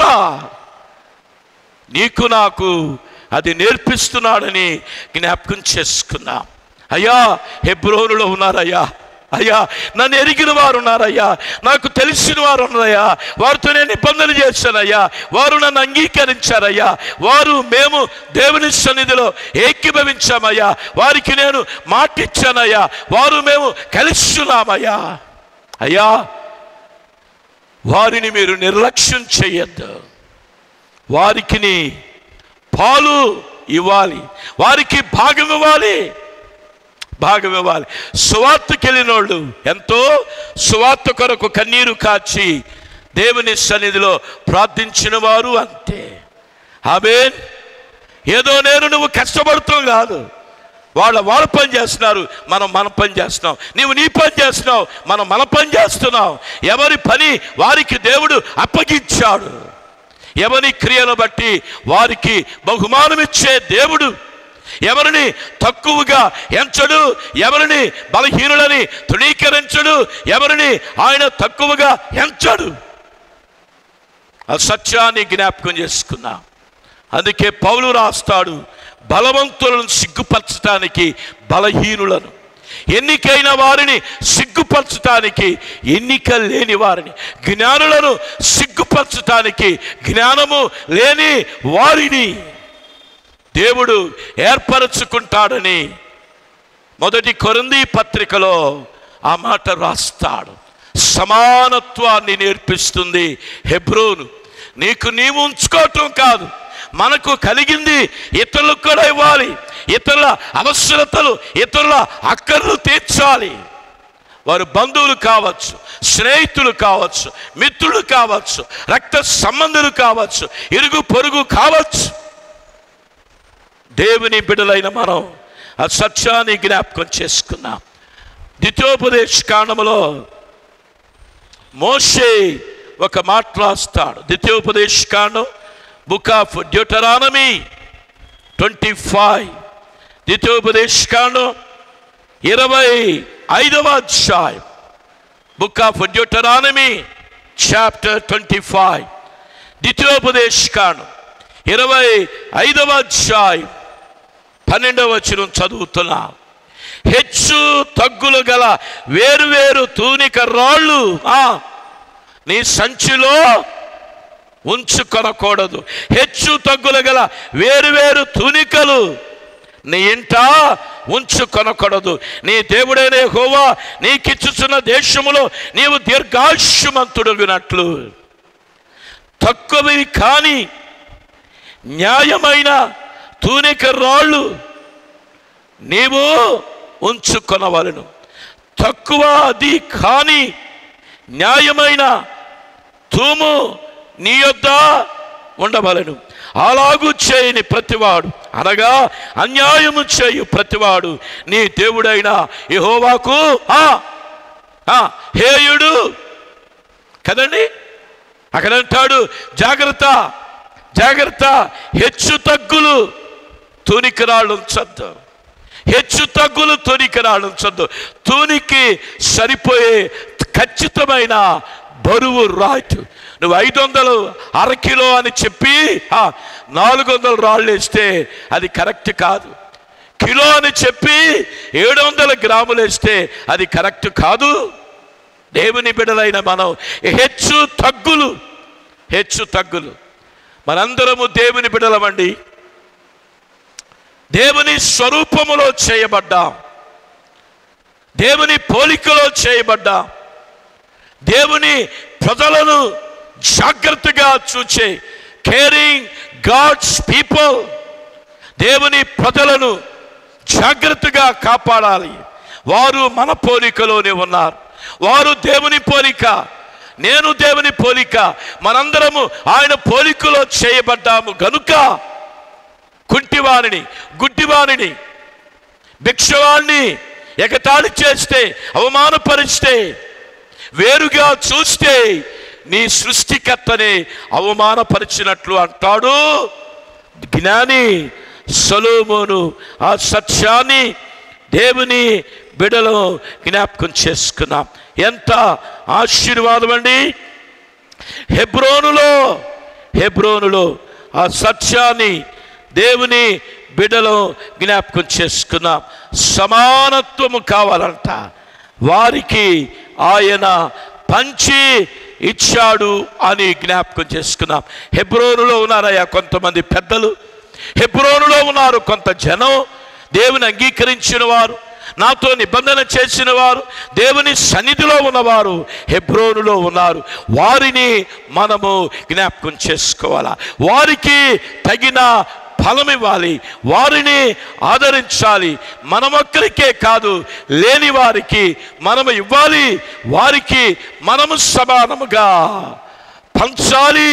నీకు నాకు అది నేర్పిస్తున్నాడని జ్ఞాపకం చేసుకున్నా. అయ్యా హెబ్రోనులో ఉన్నారయ్యా, అయ్యా నన్ను ఎరిగిన వారు ఉన్నారయ్యా, నాకు తెలిసిన వారు ఉన్నారయ్యా, వారితో నేను నిబంధన చేశానయ్యా, వారు నన్ను అంగీకరించారయ్యా, మేము దేవుని సన్నిధిలో ఏకీభవించామయ్యా, వారికి నేను మాటిచ్చానయ్యా, మేము కలిస్తున్నామయ్యా. అయ్యా వారిని మీరు నిర్లక్ష్యం చేయొద్దు. వారికి పాలు ఇవ్వాలి, వారికి భాగం ఇవ్వాలి. సువార్తకి వెళ్ళిన వాళ్ళు ఎంతో సువార్త కొరకు కన్నీరు కాచి దేవుని సన్నిధిలో ప్రార్థించిన వారు అంతే. ఆమేన్. ఏదో నువ్వు కష్టపడుతూ కాదు, వాళ్ళ పని చేస్తున్నారు, మనం మన పని చేస్తున్నాం. నీవు నీ పని చేస్తున్నావు, మనం మన పని చేస్తున్నాం. ఎవరి పని వారికి దేవుడు అప్పగించాడు. ఎవరి క్రియను బట్టి వారికి బహుమానం ఇచ్చే దేవుడు. ఎవరిని తక్కువగా ఎంచడు, ఎవరిని బలహీనులని తృణీకరించడు, ఎవరిని ఆయన తక్కువగా ఎంచడు. ఆ సత్యాన్ని జ్ఞాపకం చేసుకున్నా. అందుకే పౌలు రాస్తాడు, బలవంతులను సిగ్గుపరచటానికి బలహీనులను, ఎన్నికైన వారిని సిగ్గుపరచటానికి ఎన్నిక లేని వారిని, జ్ఞానులను సిగ్గుపరచటానికి జ్ఞానము లేని వారిని దేవుడు ఏర్పరచుకుంటాడని 1 కొరింథీ పత్రికలో ఆ మాట రాస్తాడు. సమానత్వాన్ని నేర్పిస్తుంది హెబ్రోను. నీవు ఉంచుకోవటం కాదు, మనకు కలిగింది ఇతరులకు కూడా ఇవ్వాలి. ఇతరుల అవసరతలు, ఇతరుల అక్కర్లు తీర్చాలి. వారు బంధువులు కావచ్చు, స్నేహితులు కావచ్చు, మిత్రులు కావచ్చు, రక్త సంబంధులు కావచ్చు, ఇరుగు పొరుగు కావచ్చు. దేవుని బిడ్డలైన మనం ఆ సత్యాన్ని జ్ఞాపకం చేసుకున్నాం. ద్వితీయోపదేశ కాండములో మోషే ఒక మాట రాస్తాడు. ద్వితీయోపదేశ కాండం బుక్ ఆఫ్ డ్యూటరానమీ 25, ద్వితీయోపదేశ కాండం 25వ అధ్యాయం, బుక్ ఆఫ్ డ్యూటరానమీ చాప్టర్ 25, ద్వితీయోపదేశ కాండం 25వ అధ్యాయం 12వ వచనం చదువుతున్నా. హెచ్చు తగ్గులు గల వేరువేరు తూనిక రాళ్ళు నీ సంచిలో ఉంచుకొనకూడదు. హెచ్చు తగ్గులు గల వేరువేరు తూనికలు నీ ఇంట ఉంచుకొనకూడదు. నీ దేవుడైన యెహోవా నీకిచ్చుచున్న దేశములో నీవు దీర్ఘాయుష్మంతుడగునట్లు తక్కువవి కాని న్యాయమైన తూనిక రాళ్ళు నీవు ఉంచుకొనవలెను. తక్కువ అది కాని న్యాయమైన తూము నీ యొద్ద ఉండవలెను. అలాగూ చేయని ప్రతివాడు, అనగా అన్యాయము చేయు ప్రతివాడు నీ దేవుడైన యెహోవాకు హేయుడు కదండి. అక్కడ అంటాడు, జాగ్రత్త జాగ్రత్త, హెచ్చు తగ్గులు తూనికరాళ్ళు ఉంచద్దు, హెచ్చు తగ్గులు తూనికరాళ్ళు ఉంచద్దు. తూనికి సరిపోయే ఖచ్చితమైన బరువు రాయితు. నువ్వు 500 అరకిలో అని చెప్పి 400 రాళ్ళు వేస్తే అది కరెక్ట్ కాదు. కిలో అని చెప్పి 700 గ్రాములు వేస్తే అది కరెక్ట్ కాదు. దేవుని బిడ్డలైన మనం హెచ్చు తగ్గులు మనందరము దేవుని బిడ్డలమండి. దేవుని స్వరూపములో చేయబడ్డాం, దేవుని పోలికలో చేయబడ్డాం. దేవుని ప్రజలను జాగ్రత్తగా చూచే కేరింగ్ గాడ్స్ పీపుల్, దేవుని ప్రజలను జాగ్రత్తగా కాపాడాలి. వారు మన పోలికలోనే ఉన్నారు. వారు దేవుని పోలిక, నేను దేవుని పోలిక, మనందరము ఆయన పోలికలో చేయబడ్డాము గనుక కుంటివాణిని, గుడ్డివాణిని, భిక్షవాణ్ణి ఎగతాళి చేస్తే, అవమానపరిస్తే, వేరుగా చూస్తే నీ సృష్టికర్తనే అవమానపరిచినట్లు అంటాడు జ్ఞాని సొలొమోను. ఆ సత్యాన్ని దేవుని బిడ్డలో జ్ఞాపకం చేసుకున్నాం. ఎంత ఆశీర్వాదం అండి. హెబ్రోనులో ఆ సత్యాన్ని దేవుని బిడ్డలో జ్ఞాపకం చేసుకున్నాం. సమానత్వము కావాలంట, వారికి ఆయన పంచి ఇచ్చాడు అని జ్ఞాపకం చేసుకున్నాం. హెబ్రోనులో ఉన్నారయ్యా కొంతమంది పెద్దలు, హెబ్రోనులో ఉన్నారు కొంత జనం, దేవుని అంగీకరించిన వారు, నాతో నిబంధన చేసిన వారు, దేవుని సన్నిధిలో ఉన్నవారు హెబ్రోనులో ఉన్నారు. వారిని మనము జ్ఞాపకం చేసుకోవాలా, వారికి తగిన ఫలం ఇవ్వాలి, వారిని ఆదరించాలి. మనమొక్కరికే కాదు, లేని వారికి మనము ఇవ్వాలి, వారికి మనము సమానముగా పంచాలి.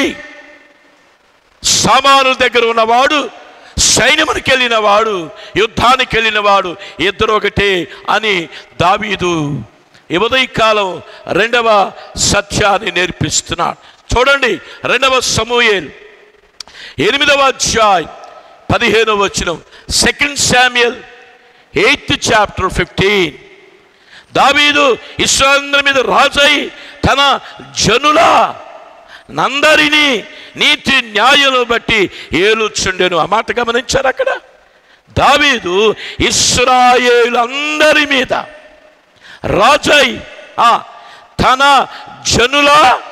సామాను దగ్గర ఉన్నవాడు, సైన్యమునికి వెళ్ళిన వాడు, యుద్ధానికి వెళ్ళిన వాడు ఇద్దరు ఒకటే అని దావీదు ఈ ఉదయకాలం 2వ సత్యాన్ని నేర్పిస్తున్నాడు. చూడండి, 2వ సమూయేలు 8వ అధ్యాయం 15వ వచనం. 2 శామ్యూయల్ 8th chapter 15. దావీదు ఇశ్రాయేలు మీద రాజై తన జనుల నందరినీ నీతి న్యాయాలను బట్టి ఏలుచుండెను. ఆ మాట గమనించారు అక్కడ. దావీదు ఇశ్రాయేలందరి మీద రాజై తన జనుల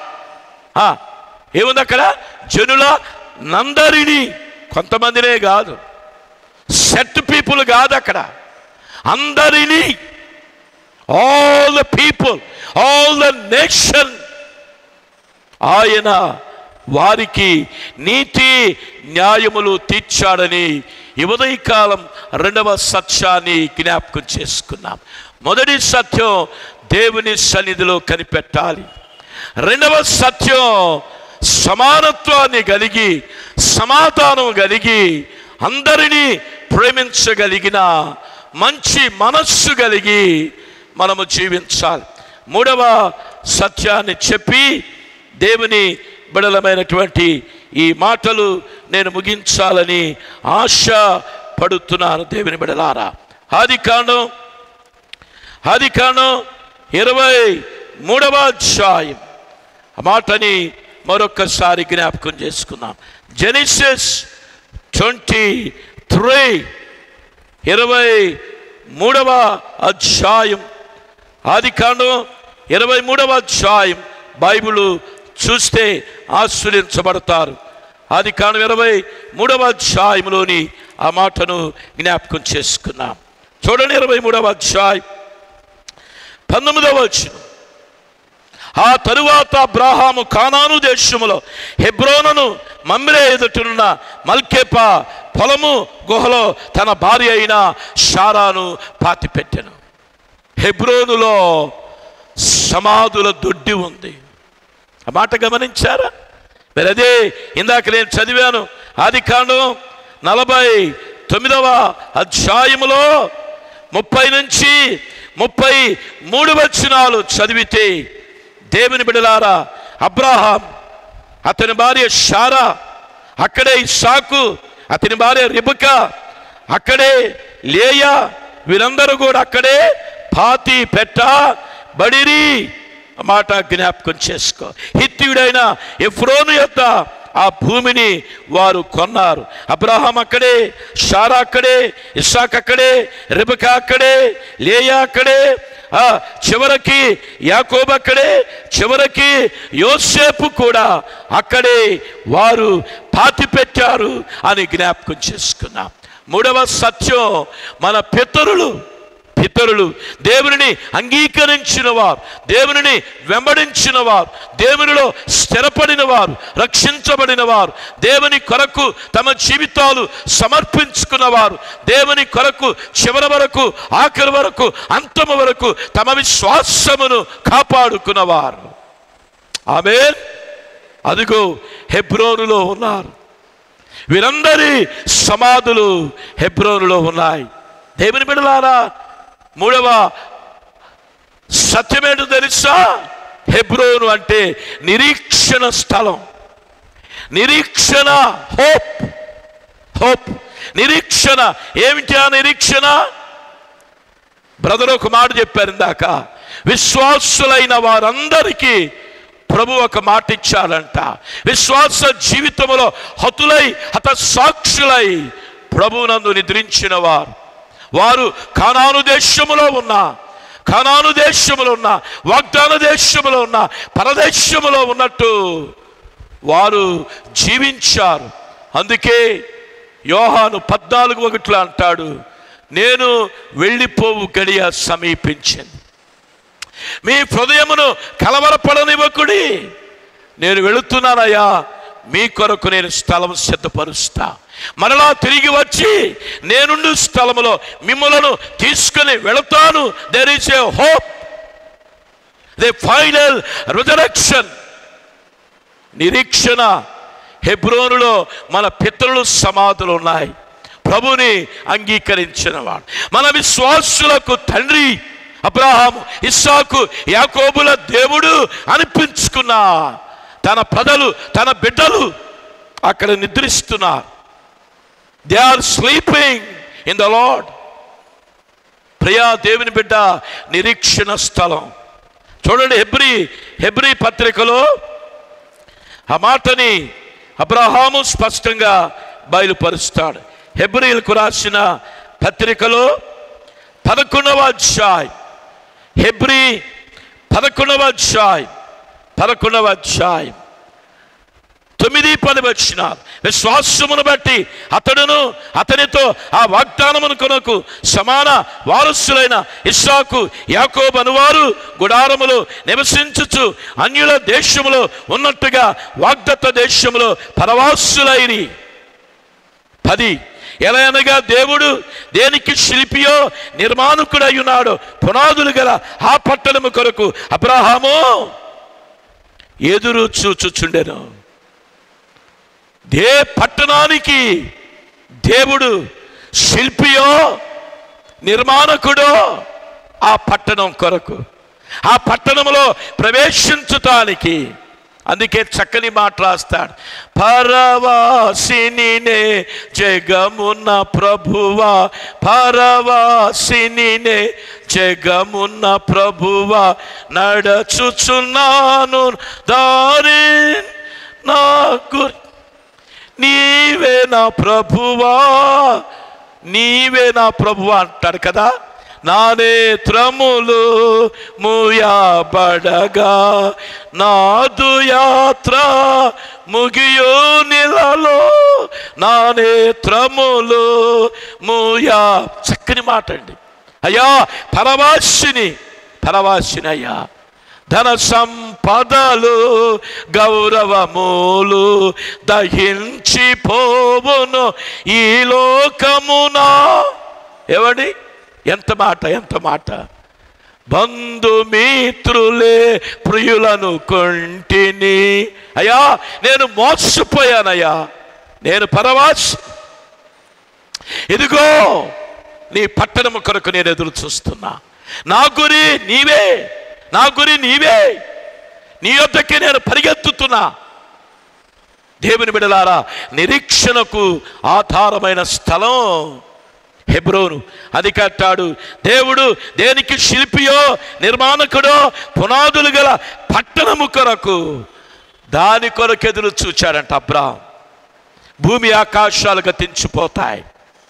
ఏముంది అక్కడ, జనుల నందరినీ, కొంతమందినే కాదు, సెట్ పీపుల్ కాదు అక్కడ, అందరినీ, all the people, all the nation, ఆయన వారికి నీతి న్యాయములు తీర్చాడని ఈ ఉదయకాలం 2వ సత్యాన్ని జ్ఞాపకం చేసుకున్నాం. మొదటి సత్యం దేవుని సన్నిధిలో కనిపెట్టాలి. 2వ సత్యం సమానత్వాన్ని కలిగి, సమాధానం కలిగి, అందరినీ ప్రేమించగలిగిన మంచి మనస్సు కలిగి మనము జీవించాలి. 3వ సత్యాన్ని చెప్పి దేవుని బిడలమైనటువంటి ఈ మాటలు నేను ముగించాలని ఆశ పడుతున్నాను. దేవుని బిడలారా, ఆదికాండం 23వ అధ్యాయం ఆ మాటని మరొకసారి జ్ఞాపకం చేసుకుందాం. జెనిసిస్ 23 23వ అధ్యాయం, ఆదికాండం 23వ అధ్యాయం. బైబిల్ చూస్తే ఆశ్చర్యించబడతారు. ఆదికాండం 23వ అధ్యాయంలోని ఆ మాటను జ్ఞాపకం చేసుకున్నాం. చూడండి 23వ అధ్యాయం 19వ వచనం. ఆ తరువాత అబ్రాహాము కానాను దేశములో హెబ్రోనును మమ్రే ఎదుటనున్న మల్కేపా పొలము గుహలో తన భార్య అయిన షారాను పాతిపెట్టెను. హెబ్రోనులో సమాధుల దొడ్డి ఉంది. ఆ మాట గమనించారా? మరి అదే ఇందాక నేను చదివాను, ఆదికాండం 49వ అధ్యాయములో 30 నుంచి 33 వచనాలు చదివితే, దేవుని బిడ్డలారా, అబ్రాహాం, అతని భార్య షారా, అక్కడే ఇస్సాకు, అతని భార్య రిబకా, అక్కడే లేయా, వీరందరూ కూడా అక్కడే పాతి పెట్టబడిరి. మాట జ్ఞాపకం చేసుకో. హిత్తీయుడైన ఎఫ్రోను యొద్ద ఆ భూమిని వారు కొన్నారు. అబ్రాహాం అక్కడే, షారా అక్కడే, ఇస్సాకు అక్కడే, రిబకా అక్కడే, లేయా అక్కడే, చివరికి యాకోబు అక్కడే, చివరికి యోసేపు కూడా అక్కడే వారు పాతి పెట్టారు అని జ్ఞాపకం చేసుకున్నాం. మూడవ సత్యం, మన పితరులు దేవునిని అంగీకరించిన వారు, దేవునిని వెంబడించిన వారు, దేవునిలో స్థిరపడిన వారు, రక్షించబడిన వారు, దేవుని కొరకు తమ జీవితాలు సమర్పించుకున్న వారు, దేవుని కొరకు చివరి వరకు, ఆఖరి వరకు, అంతము వరకు తమ విశ్వాసమును కాపాడుకున్నవారు. ఆమేన్. అదిగో హెబ్రోనులో ఉన్నారు. వీరందరి సమాధులు హెబ్రోనులో ఉన్నాయి. దేవుని బిడ్డలారా, మూడవ సత్యమేంటో తెలుసా? హెబ్రోను అంటే నిరీక్షణ స్థలం, నిరీక్షణ, హోప్. నిరీక్షణ ఏమిటి? ఆ నిరీక్షణ బ్రదర్ ఒక మాట చెప్పారు ఇందాక, విశ్వాసులైన వారందరికీ ప్రభు ఒక మాట ఇచ్చారంట. విశ్వాస జీవితంలో హతసాక్షులై ప్రభునందు నిద్రించిన వారు కానాను దేశములో ఉన్న వాగ్దాన దేశములో ఉన్న పరదేశములో ఉన్నట్టు వారు జీవించారు. అందుకే యోహాను 14:1 అంటాడు, నేను వెళ్ళిపోవు గడియ సమీపించింది, మీ హృదయమును కలవరపడనివ్వకుడి, నేను వెళుతున్నానయ్యా, మీ కొరకు నేను స్థలం సిద్ధపరుస్తా, మరలా తిరిగి వచ్చి నేనుండు స్థలములో మిమ్ములను తీసుకుని వెళతాను. There is a hope, the final resurrection. నిరీక్షణ. హెబ్రోనులో మన పితరుల సమాధులు ఉన్నాయి. ప్రభుని అంగీకరించిన వాడు, మన విశ్వాసులకు తండ్రి, అబ్రాహాము, ఇస్సాకు, యాకోబుల దేవుడు అనిపించుకున్న తన ప్రజలు, తన బిడ్డలు అక్కడ నిద్రిస్తున్నారు. They are sleeping in the Lord. ప్రియా దేవుని బిడ్డ, నిరీక్షణ స్థలం. చూడండి, హెబ్రీ పత్రికలో ఆ మాటని అబ్రహాము స్పష్టంగా బయలుపరుస్తాడు. హెబ్రీలకు రాసిన పత్రికలో 11వ అధ్యాయం, హెబ్రీ 11వ అధ్యాయం 9-10 వచనాలు. విశ్వాసమును బట్టి అతడును అతనితో ఆ వాగ్దానమును కొరకు సమాన వారసులైన ఇస్సాకు, యాకోబు అనువారు గుడారములో నివసించుచు అన్యుల దేశములో ఉన్నట్టుగా వాగ్దత్త దేశములో పరవాసులైరి. 10 ఎలా అనగా, దేవుడు దేనికి శిల్పియో నిర్మాణకుడై ఉన్నాడో పునాదులు గల ఆ పట్టణము కొరకు అబ్రహాము ఎదురు చూచుచుండెను. దే పట్టణానికి దేవుడు శిల్పియో నిర్మాణకుడో ఆ పట్టణం కొరకు, ఆ పట్టణంలో ప్రవేశించటానికి. అందుకే చక్కని మాట రాస్తాడు, పరవాసినినే జగమున్న ప్రభువా, పరవాసినినే జగమున్న ప్రభువా, నడచుచున్నాను దారి నాకు, నీవే నా ప్రభువా, నీవే నా ప్రభువా అంటాడు కదా. నా నేత్రములు మూయబడగా నాదు యాత్ర ముగియో నిలలో నా నేత్రములు మూయా. చక్కని మాట అండి. అయ్యా పరవాసిని అయ్యా, ధన సంపదలు గౌరవములు దహించిపోవును ఈ లోకమునా. ఏమండి, ఎంత మాట. బంధుమిత్రులే ప్రియులను కొంటిని. అయ్యా నేను మోసపోయానయ్యా, నేను పరవాసి. ఇదిగో నీ పట్టణము కొరకు నేను ఎదురు చూస్తున్నా. నా గురి నీవే, నీ యొద్దకే నేను పరిగెత్తుతున్నా. దేవుని బిడ్డలారా, నిరీక్షణకు ఆధారమైన స్థలం హెబ్రోను. అది కట్టాడు దేవుడు. దేనికి శిల్పియో నిర్మాణకుడో పునాదులు గల పట్టణము కొరకు, దాని కొరకు ఎదురు చూచాడంట అబ్రాహాం. భూమి ఆకాశాలు గతించిపోతాయి,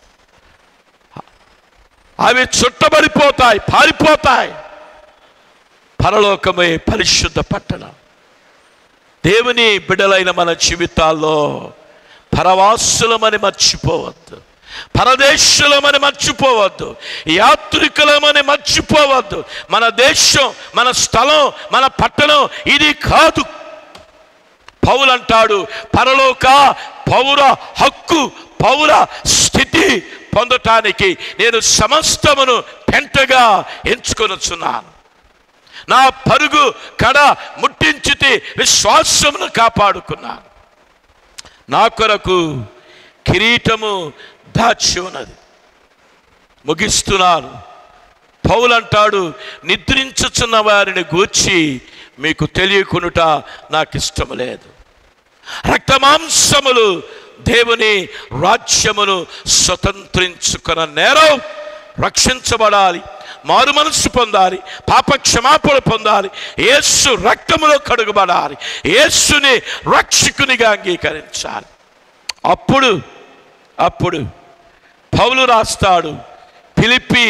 అవి చుట్టబడిపోతాయి, పారిపోతాయి. పరలోకమే పరిశుద్ధ పట్టణం. దేవుని బిడ్డలైన మన జీవితాల్లో పరవాసులమని మర్చిపోవద్దు, పరదేశులమని మర్చిపోవద్దు, యాత్రికులమని మర్చిపోవద్దు. మన దేశం, మన స్థలం, మన పట్టణం ఇది కాదు. పౌలు అంటాడు, పరలోక పౌర హక్కు, పౌర స్థితి పొందటానికి నేను సమస్తమును పెంటగా ఎంచుకొనుచున్నాను. నా పరుగు కడ ముట్టించితే విశ్వాసమును కాపాడుకున్నాను. నా కొరకు కిరీటము దాచి ఉన్నది. ముగిస్తున్నాను. పౌలు అంటాడు, నిద్రించుచున్న వారిని గూర్చి మీకు తెలియకునుట నాకు ఇష్టం లేదు. రక్తమాంసములు దేవుని రాజ్యమును స్వతంత్రించుకున్న నేరం రక్షించబడాలి, మారు మనసు పొందాలి, పాప క్షమాపణ పొందాలి, యేసు రక్తములో కడుగబడాలి, యేసుని రక్షకునిగా అంగీకరించాలి. అప్పుడు పౌలు రాస్తాడు ఫిలిప్పీ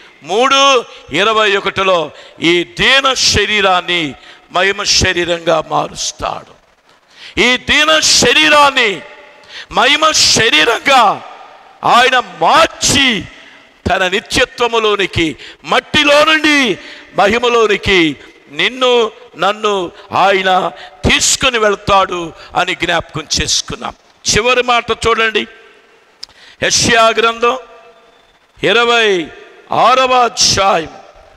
3:21లో ఈ దీన శరీరాన్ని మహిమ శరీరంగా మారుస్తాడు. ఈ దీన శరీరాన్ని మహిమ శరీరంగా ఆయన మార్చి తన నిత్యత్వములోనికి, మట్టిలో నుండి మహిమలోనికి నిన్ను నన్ను ఆయన తీసుకుని వెళ్తాడు అని జ్ఞాపకం చేసుకున్నాం. చివరి మాట చూడండి, యెషయా గ్రంథం 26వ అధ్యాయం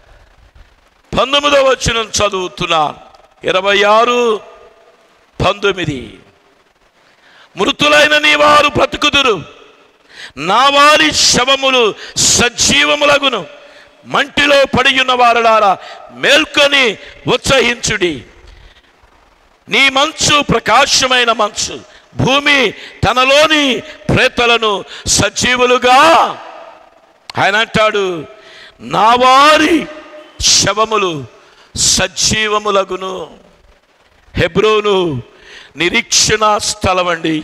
19వ వచనం చదువుతున్నాను. 26:19 మృతులైన నీ వారు బ్రతుకుదురు, నా వారి శవములు సజీవములగును. మంటిలో పడి ఉన్న వారలారా మేల్కొని ఉత్సహించుడి. నీ మంచు ప్రకాశమైన మంచు, భూమి తనలోని ప్రేతలను సజీవులుగా. ఆయన అంటాడు, నా వారి శవములు సజీవములగును. హెబ్రోను నిరీక్షణ స్థలం అండి.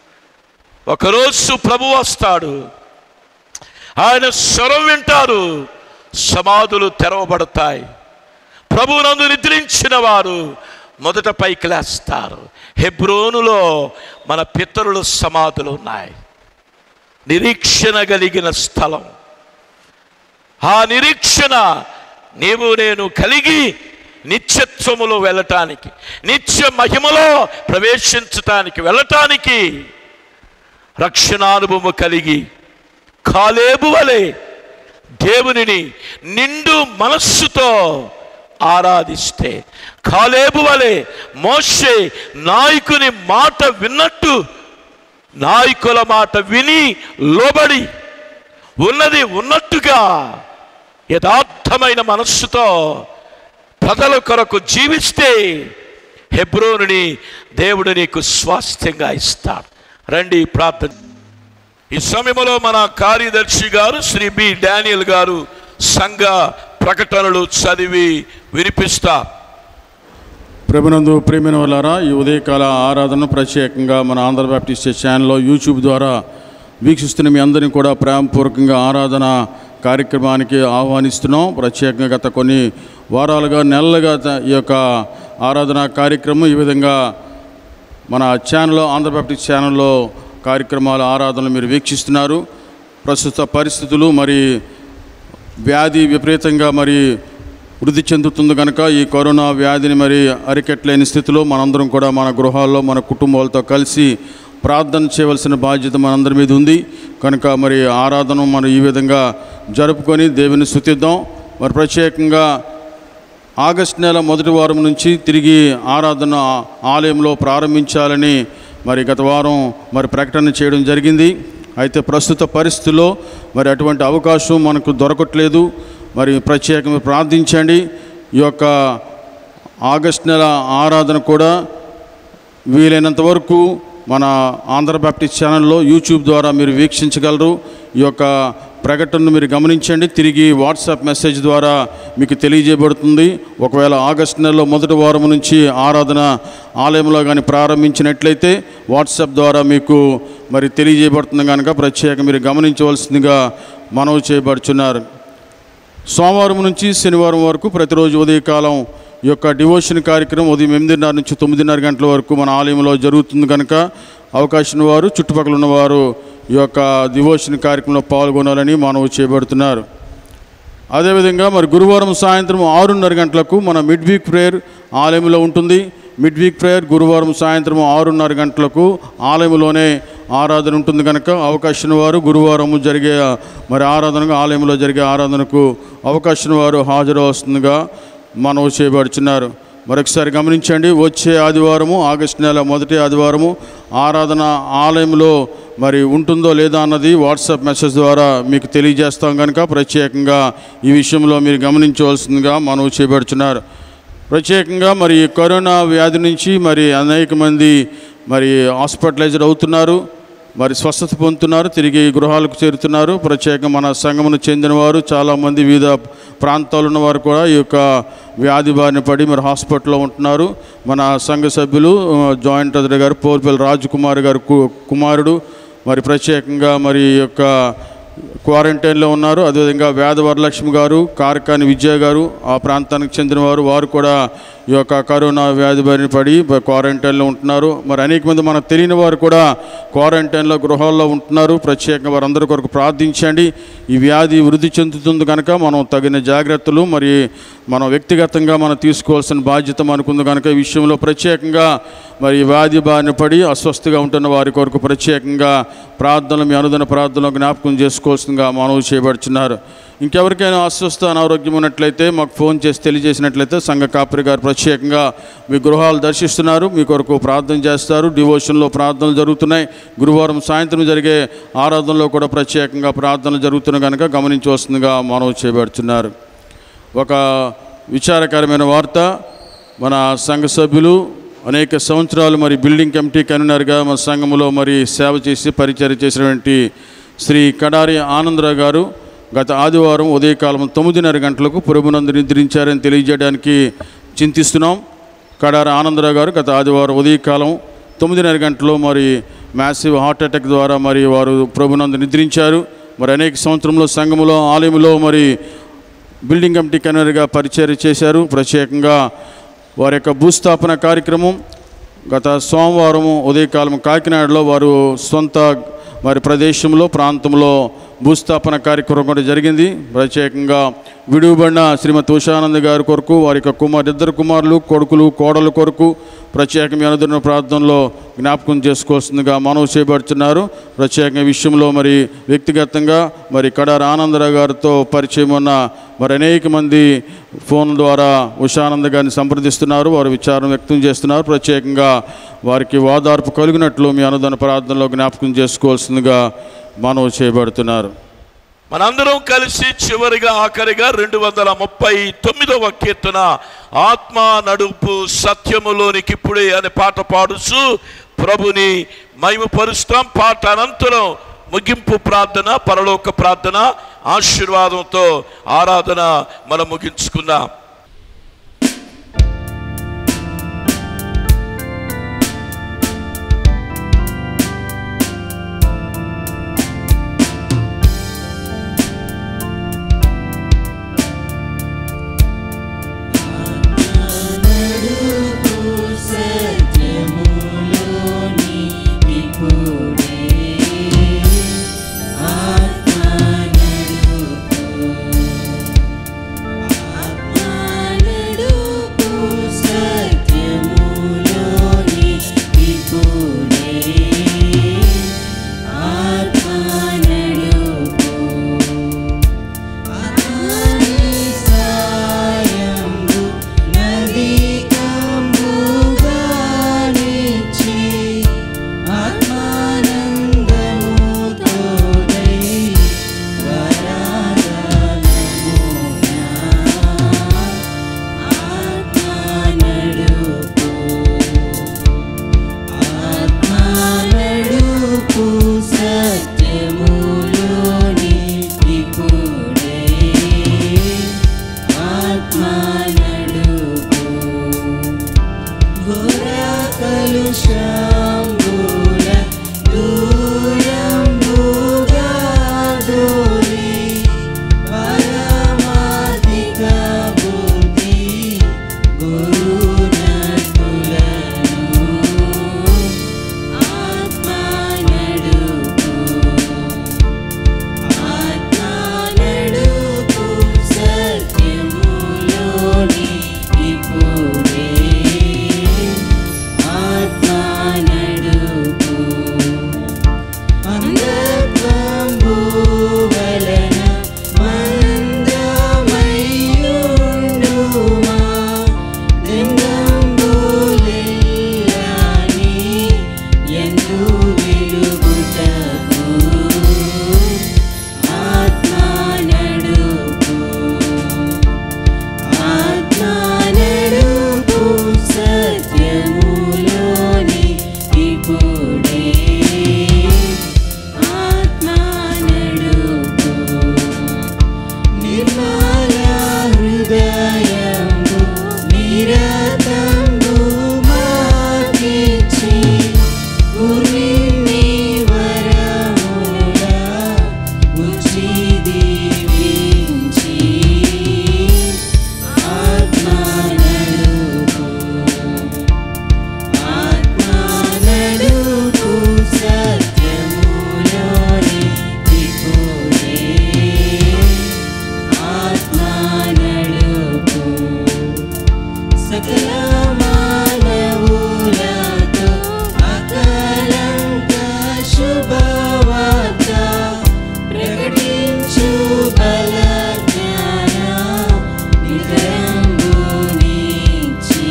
ఒకరోజు ప్రభు వస్తాడు, ఆయన స్వరం వింటారు, సమాధులు తెరవబడతాయి. ప్రభువునందు నిద్రించిన వారు మొదట పైకి లేస్తారు. హెబ్రోనులో మన పితరుల సమాధులు ఉన్నాయి. నిరీక్షణ కలిగిన స్థలం. ఆ నిరీక్షణ నీవు నేను కలిగి నిత్యత్వములో వెళ్ళటానికి, నిత్య మహిమలో ప్రవేశించటానికి, వెళ్ళటానికి రక్షణానుభవము కలిగి కాలేబు వలె దేవునిని నిండు మనస్సుతో ఆరాధిస్తే, కాలేబు వలె మోషే నాయకుని మాట విన్నట్టు నాయకుల మాట విని లోబడి ఉన్నది ఉన్నట్టుగా యథార్థమైన మనస్సుతో ప్రజల కొరకు జీవిస్తే హెబ్రోనుని దేవుడు నీకు స్వాస్థ్యంగా ఇస్తాడు. రండి ప్రార్థన. ఈ సమయంలో మన కార్యదర్శి గారు శ్రీ బి డానియల్ గారు సంఘ ప్రకటనలు చదివి వినిపిస్తారు. ప్రభునందు ప్రియమైన వాళ్ళారా, ఈ ఉదయకాల ఆరాధన ప్రత్యేకంగా మన ఆంధ్ర బాప్టిస్ట్ ఛానల్లో యూట్యూబ్ ద్వారా వీక్షిస్తున్న మీ అందరినీ కూడా ప్రేమపూర్వకంగా ఆరాధన కార్యక్రమానికి ఆహ్వానిస్తున్నాం. ప్రత్యేకంగా గత కొన్ని వారాలుగా, నెలలుగా ఈ యొక్క ఆరాధన కార్యక్రమం ఈ విధంగా మన ఛానల్లో, ఆంధ్ర బాప్టిస్ట్ ఛానల్లో కార్యక్రమాల ఆరాధనలు మీరు వీక్షిస్తున్నారు. ప్రస్తుత పరిస్థితులు మరి వ్యాధి విపరీతంగా మరి వృద్ధి చెందుతుంది కనుక ఈ కరోనా వ్యాధిని మరి అరికట్టలేని స్థితిలో మనందరం కూడా మన గృహాల్లో మన కుటుంబాలతో కలిసి ప్రార్థన చేయవలసిన బాధ్యత మనందరి మీద ఉంది కనుక మరి ఆరాధన మనం ఈ విధంగా జరుపుకొని దేవుని స్తుతిద్దాం. మరి ప్రత్యేకంగా ఆగస్టు నెల మొదటి వారం నుంచి తిరిగి ఆరాధన ఆలయంలో ప్రారంభించాలని మరి గత వారం మరి ప్రకటన చేయడం జరిగింది. అయితే ప్రస్తుత పరిస్థితుల్లో మరి అటువంటి అవకాశం మనకు దొరకట్లేదు. మరి ప్రత్యేకంగా ప్రార్థించండి. ఈ యొక్క ఆగస్టు నెల ఆరాధన కూడా వీలైనంత వరకు మన ఆంధ్ర బాప్టిస్ట్ ఛానల్లో యూట్యూబ్ ద్వారా మీరు వీక్షించగలరు. ఈ యొక్క ప్రకటనను మీరు గమనించండి. తిరిగి వాట్సాప్ మెసేజ్ ద్వారా మీకు తెలియజేయబడుతుంది. ఒకవేళ ఆగస్టు నెలలో మొదటి వారం నుంచి ఆరాధన ఆలయంలో కానీ ప్రారంభించినట్లయితే వాట్సాప్ ద్వారా మీకు మరి తెలియజేయబడుతుంది కనుక ప్రత్యేకంగా మీరు గమనించవలసిందిగా మనవి చేయబడుచున్నారు. సోమవారం నుంచి శనివారం వరకు ప్రతిరోజు ఉదయకాలం ఈ యొక్క డివోషన్ కార్యక్రమం ఉదయం 8:30 నుంచి 9:30 గంటల వరకు మన ఆలయంలో జరుగుతుంది కనుక అవకాశం వారు చుట్టుపక్కల ఉన్నవారు ఈ యొక్క డివోషన్ కార్యక్రమంలో పాల్గొనాలని మనవి చేయబడుతున్నారు. అదేవిధంగా మరి గురువారం సాయంత్రం 6:30 గంటలకు మన మిడ్ వీక్ ప్రేయర్ ఆలయంలో ఉంటుంది. మిడ్ వీక్ ప్రేయర్ గురువారం సాయంత్రం 6:30 గంటలకు ఆలయంలోనే ఆరాధన ఉంటుంది కనుక అవకాశం వారు గురువారం జరిగే మరి ఆరాధనకు ఆలయంలో జరిగే ఆరాధనకు అవకాశం వారు హాజరు వస్తుందిగా మనవి చేయబడుచున్నారు. మరొకసారి గమనించండి. వచ్చే ఆదివారము ఆగస్టు నెల మొదటి ఆదివారము ఆరాధన ఆలయంలో మరి ఉంటుందో లేదా అన్నది వాట్సాప్ మెసేజ్ ద్వారా మీకు తెలియజేస్తాం కనుక ప్రత్యేకంగా ఈ విషయంలో మీరు గమనించవలసిందిగా మనవి చేయబడుచున్నారు. ప్రత్యేకంగా మరి కరోనా వ్యాధి నుంచి మరి అనేక మంది మరి హాస్పిటలైజ్డ్ అవుతున్నారు, మరి స్వస్థత పొందుతున్నారు, తిరిగి గృహాలకు చేరుతున్నారు. ప్రత్యేకంగా మన సంఘమును చెందిన వారు చాలామంది వివిధ ప్రాంతాల్లో ఉన్నవారు కూడా ఈ యొక్క వ్యాధి బారిన పడి మరి హాస్పిటల్లో ఉంటున్నారు. మన సంఘ సభ్యులు జాయింట్ ట్రెజరర్ గారు పోర్పల్లి రాజకుమార్ గారు కుమారుడు మరి ప్రత్యేకంగా మరి ఈ యొక్క క్వారంటైన్లో ఉన్నారు. అదేవిధంగా వేద వరలక్ష్మి గారు, కారకాని విజయ గారు ఆ ప్రాంతానికి చెందినవారు, వారు కూడా ఈ యొక్క కరోనా వ్యాధి బారిన పడి క్వారంటైన్లో ఉంటున్నారు. మరి అనేక మంది మనకు తెలియని వారు కూడా క్వారంటైన్లో గృహాల్లో ఉంటున్నారు. ప్రత్యేకంగా వారందరి కొరకు ప్రార్థించండి. ఈ వ్యాధి వృద్ధి చెందుతుంది కనుక మనం తగిన జాగ్రత్తలు మరి మనం వ్యక్తిగతంగా మనం తీసుకోవాల్సిన బాధ్యత మనకుంది కనుక ఈ విషయంలో ప్రత్యేకంగా మరి వ్యాధి బారిన పడి అస్వస్థగా ఉంటున్న వారి కొరకు ప్రత్యేకంగా ప్రార్థనలు మీ అనుదిన ప్రార్థనలు జ్ఞాపకం చేసుకోవాల్సిందిగా మనవి చేయబడుచున్నారు. ఇంకెవరికైనా అస్వస్థ అనారోగ్యం ఉన్నట్లయితే మాకు ఫోన్ చేసి తెలియజేసినట్లయితే సంఘ కాపరి గారు ప్రత్యేకంగా మీ గృహాలు దర్శిస్తున్నారు, మీ కొరకు ప్రార్థన చేస్తారు. డివోషన్లో ప్రార్థనలు జరుగుతున్నాయి. గురువారం సాయంత్రం జరిగే ఆరాధనలో కూడా ప్రత్యేకంగా ప్రార్థనలు జరుగుతున్నాయి కనుక గమనించవలసిందిగా మనవి చేయబడుతున్నారు. ఒక విచారకరమైన వార్త, మన సంఘ సభ్యులు అనేక సంవత్సరాలు మరి బిల్డింగ్ కమిటీ కన్వీనర్గా మన సంఘంలో మరి సేవ చేసి పరిచర్య చేసినటువంటి శ్రీ కడారి ఆనందరావు గారు గత ఆదివారం ఉదయకాలం 9:30 గంటలకు ప్రభునందు నిద్రించారని తెలియజేయడానికి చింతిస్తున్నాం. కడారి ఆనందరావు గారు గత ఆదివారం ఉదయకాలం 9:30 గంటలో మరి మ్యాసివ్ హార్ట్ అటాక్ ద్వారా మరి వారు ప్రభునందు నిద్రించారు. మరి అనేక సంవత్సరంలో సంఘంలో ఆలయంలో మరి బిల్డింగ్ కమిటీ కన్వీనర్గా పరిచర్య చేశారు. ప్రత్యేకంగా వారి యొక్క భూస్థాపన కార్యక్రమం గత సోమవారం ఉదయకాలం కాకినాడలో వారు సొంత మరి ప్రదేశంలో ప్రాంతంలో భూస్థాపన కార్యక్రమం కూడా జరిగింది. ప్రత్యేకంగా విడువబడిన శ్రీమతి ఉషానంద్ గారి కొరకు, వారి యొక్క ఇద్దరు కుమారులు, కొడుకులు, కోడల కొరకు ప్రత్యేకంగా అనుదిన ప్రార్థనలో జ్ఞాపకం చేసుకోవాల్సిందిగా మనవి చేయబడుతున్నారు. ప్రత్యేకంగా విషయంలో మరి వ్యక్తిగతంగా మరి కడారి ఆనందరావు గారితో పరిచయం ఉన్న మరి అనేక మంది ఫోన్ ద్వారా ఉషానంద్ గారిని సంప్రదిస్తున్నారు, వారు విచారం వ్యక్తం చేస్తున్నారు. ప్రత్యేకంగా వారికి ఓదార్పు కలిగినట్లు మీ అనుదిన ప్రార్థనలో జ్ఞాపకం చేసుకోవాల్సిందిగా మనవి చేయబడుతున్నారు. మనందరం కలిసి చివరిగా ఆఖరిగా 239వ కీర్తన ఆత్మ నడుపు సత్యములోనికి ఇప్పుడే అనే పాట పాడుచు ప్రభుని మహిమపరుస్తాం. పాట అనంతరం ముగింపు ప్రార్థన, పరలోక ప్రార్థన, ఆశీర్వాదంతో ఆరాధన మనం ముగించుకుందాం. సత్యములోని ఇప్పుడే దీవించి ఆత్మా నడుపు సత్యములోని దిక్కునే ఆత్మా నడుపు సకల మానవులతో అకలంక శుభవార్త ప్రకటించు బల జ్ఞాన నిరంబునిచ్చి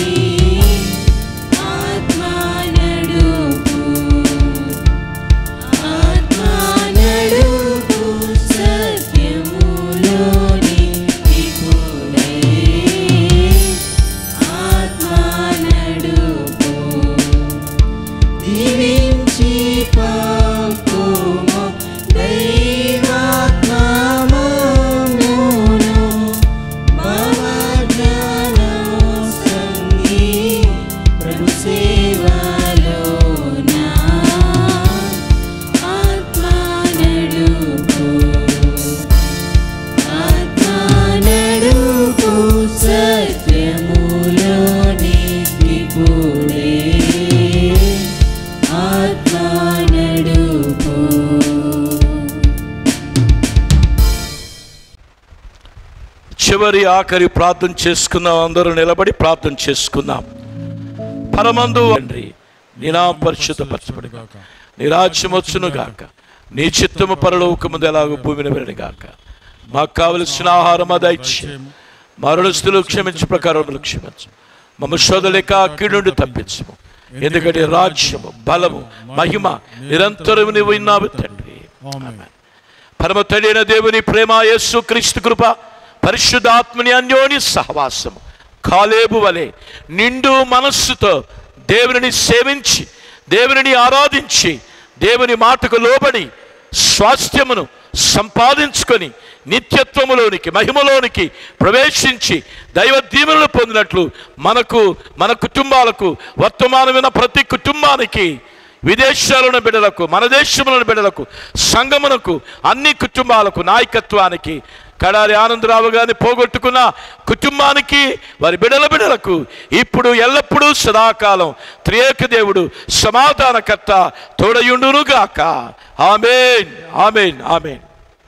ఆత్మా నడుపు సత్యములోని దిక్కునే ఆత్మా నడుపు దీవించి పంపుము దైవాత్మమును భావజ్ఞానము సంగి ప్రభు సేవలోన ఆత్మా నడుపు సత్యములోని దిక్కునే ఆత్మా నడుపు. చివరి ఆఖరి ప్రార్థన చేసుకుందాం. అందరూ నిలబడి ప్రార్థన చేసుకుందాం. పరమందు తండ్రి, నీ నామం పరిశుద్ధపరచబడి గాక, నీ రాజ్యం వచ్చును గాక, నీ చిత్తము పరలోకముందు ఎలాగో భూమిని వెరడి గాక. మాకు కావలసిన ఆహారం దయచేయి, మా రుణస్తులు క్షమించు ప్రకారములు క్షమించు, మమ్మ శోధలేక కీడు నుండి తప్పించము. ఎందుకంటే రాజ్యము, బలము, మహిమ నిరంతరం నీవు ఉన్నావు తండ్రి. ఆమేన్. పరమ తండ్రి అయిన దేవుని ప్రేమ, యేసు క్రీస్తు కృప, పరిశుద్ధాత్మని అన్యోన్య సహవాసము కాలేబు వలె నిండు మనస్సుతో దేవుని సేవించి, దేవుని ఆరాధించి, దేవుని మాటకు లోబడి స్వాస్థ్యమును సంపాదించుకొని నిత్యత్వములోనికి, మహిమలోనికి ప్రవేశించి దైవ దీవెనలు పొందినట్లు మన కుటుంబాలకు, వర్తమానమైన ప్రతి కుటుంబానికి, విదేశాలను బిడ్డలకు, మన దేశంలోని బిడ్డలకు, సంఘమునకు, అన్ని కుటుంబాలకు, నాయకత్వానికి, కడారి ఆనందరావు గారిని పోగొట్టుకున్న కుటుంబానికి, వారి బిడ్డలకు ఇప్పుడు ఎల్లప్పుడూ సదాకాలం త్రియేక దేవుడు సమాధానకర్త తోడయుండునుగాక. ఆమేన్, ఆమేన్, ఆమేన్.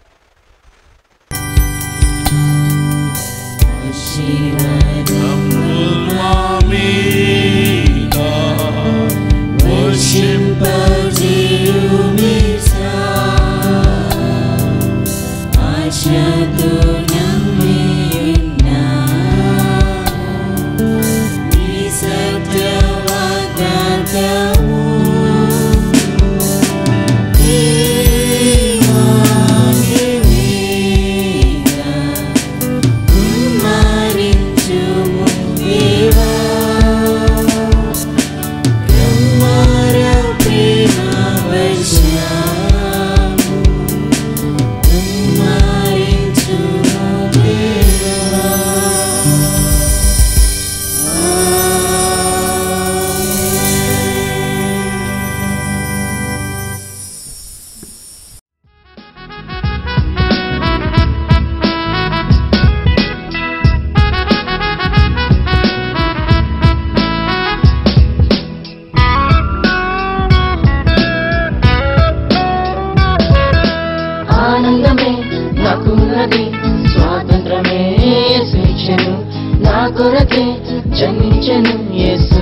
ఆనందమే నాకున్నది, స్వాతంత్రమే స్వేచ్ఛను నా కొరకే జన్మించెను యేసు.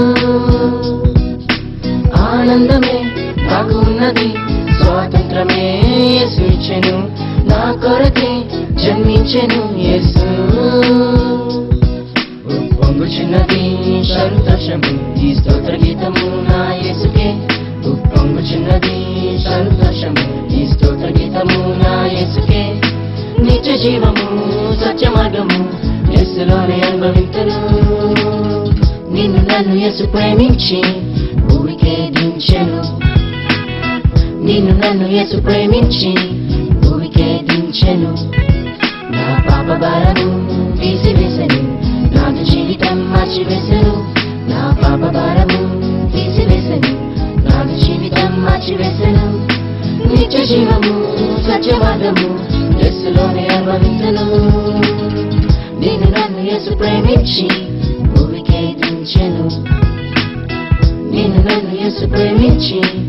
ఆనందమే నాకున్నది, స్వాతంత్రమే స్వేచ్ఛను నా కొరకే జన్మించెను యేసు. ఉప్పొంగుచున్నది సంతోషము, ఈ స్తోత్ర గీతము నా యేసుకే. ఉప్పొంగుచున్నది సంతోషము, ఈ స్తోత్ర గీతము నా యేసుకే. నిత్య జీవము, సత్య మార్గము యేసులోనే అనుభవింతును. నిన్ను నన్ను యేసు ప్రేమించి భూమికే దించెను. నిన్ను నన్ను యేసు ప్రేమించి భూమికే దించెను. నా పాప భారము తీసివేసెను, నాదు జీవితం మార్చివేసెను. నా పాప భారము తీసివేసెను, నాదు జీవితం మార్చివేసెను. నిత్య నిత్య జీవము సత్యవాదము యేసులోనే అనుభవించను. నేను నన్ను యేసు ప్రేమించి భూమికే దించెను. నేను నన్ను యేసు ప్రేమించి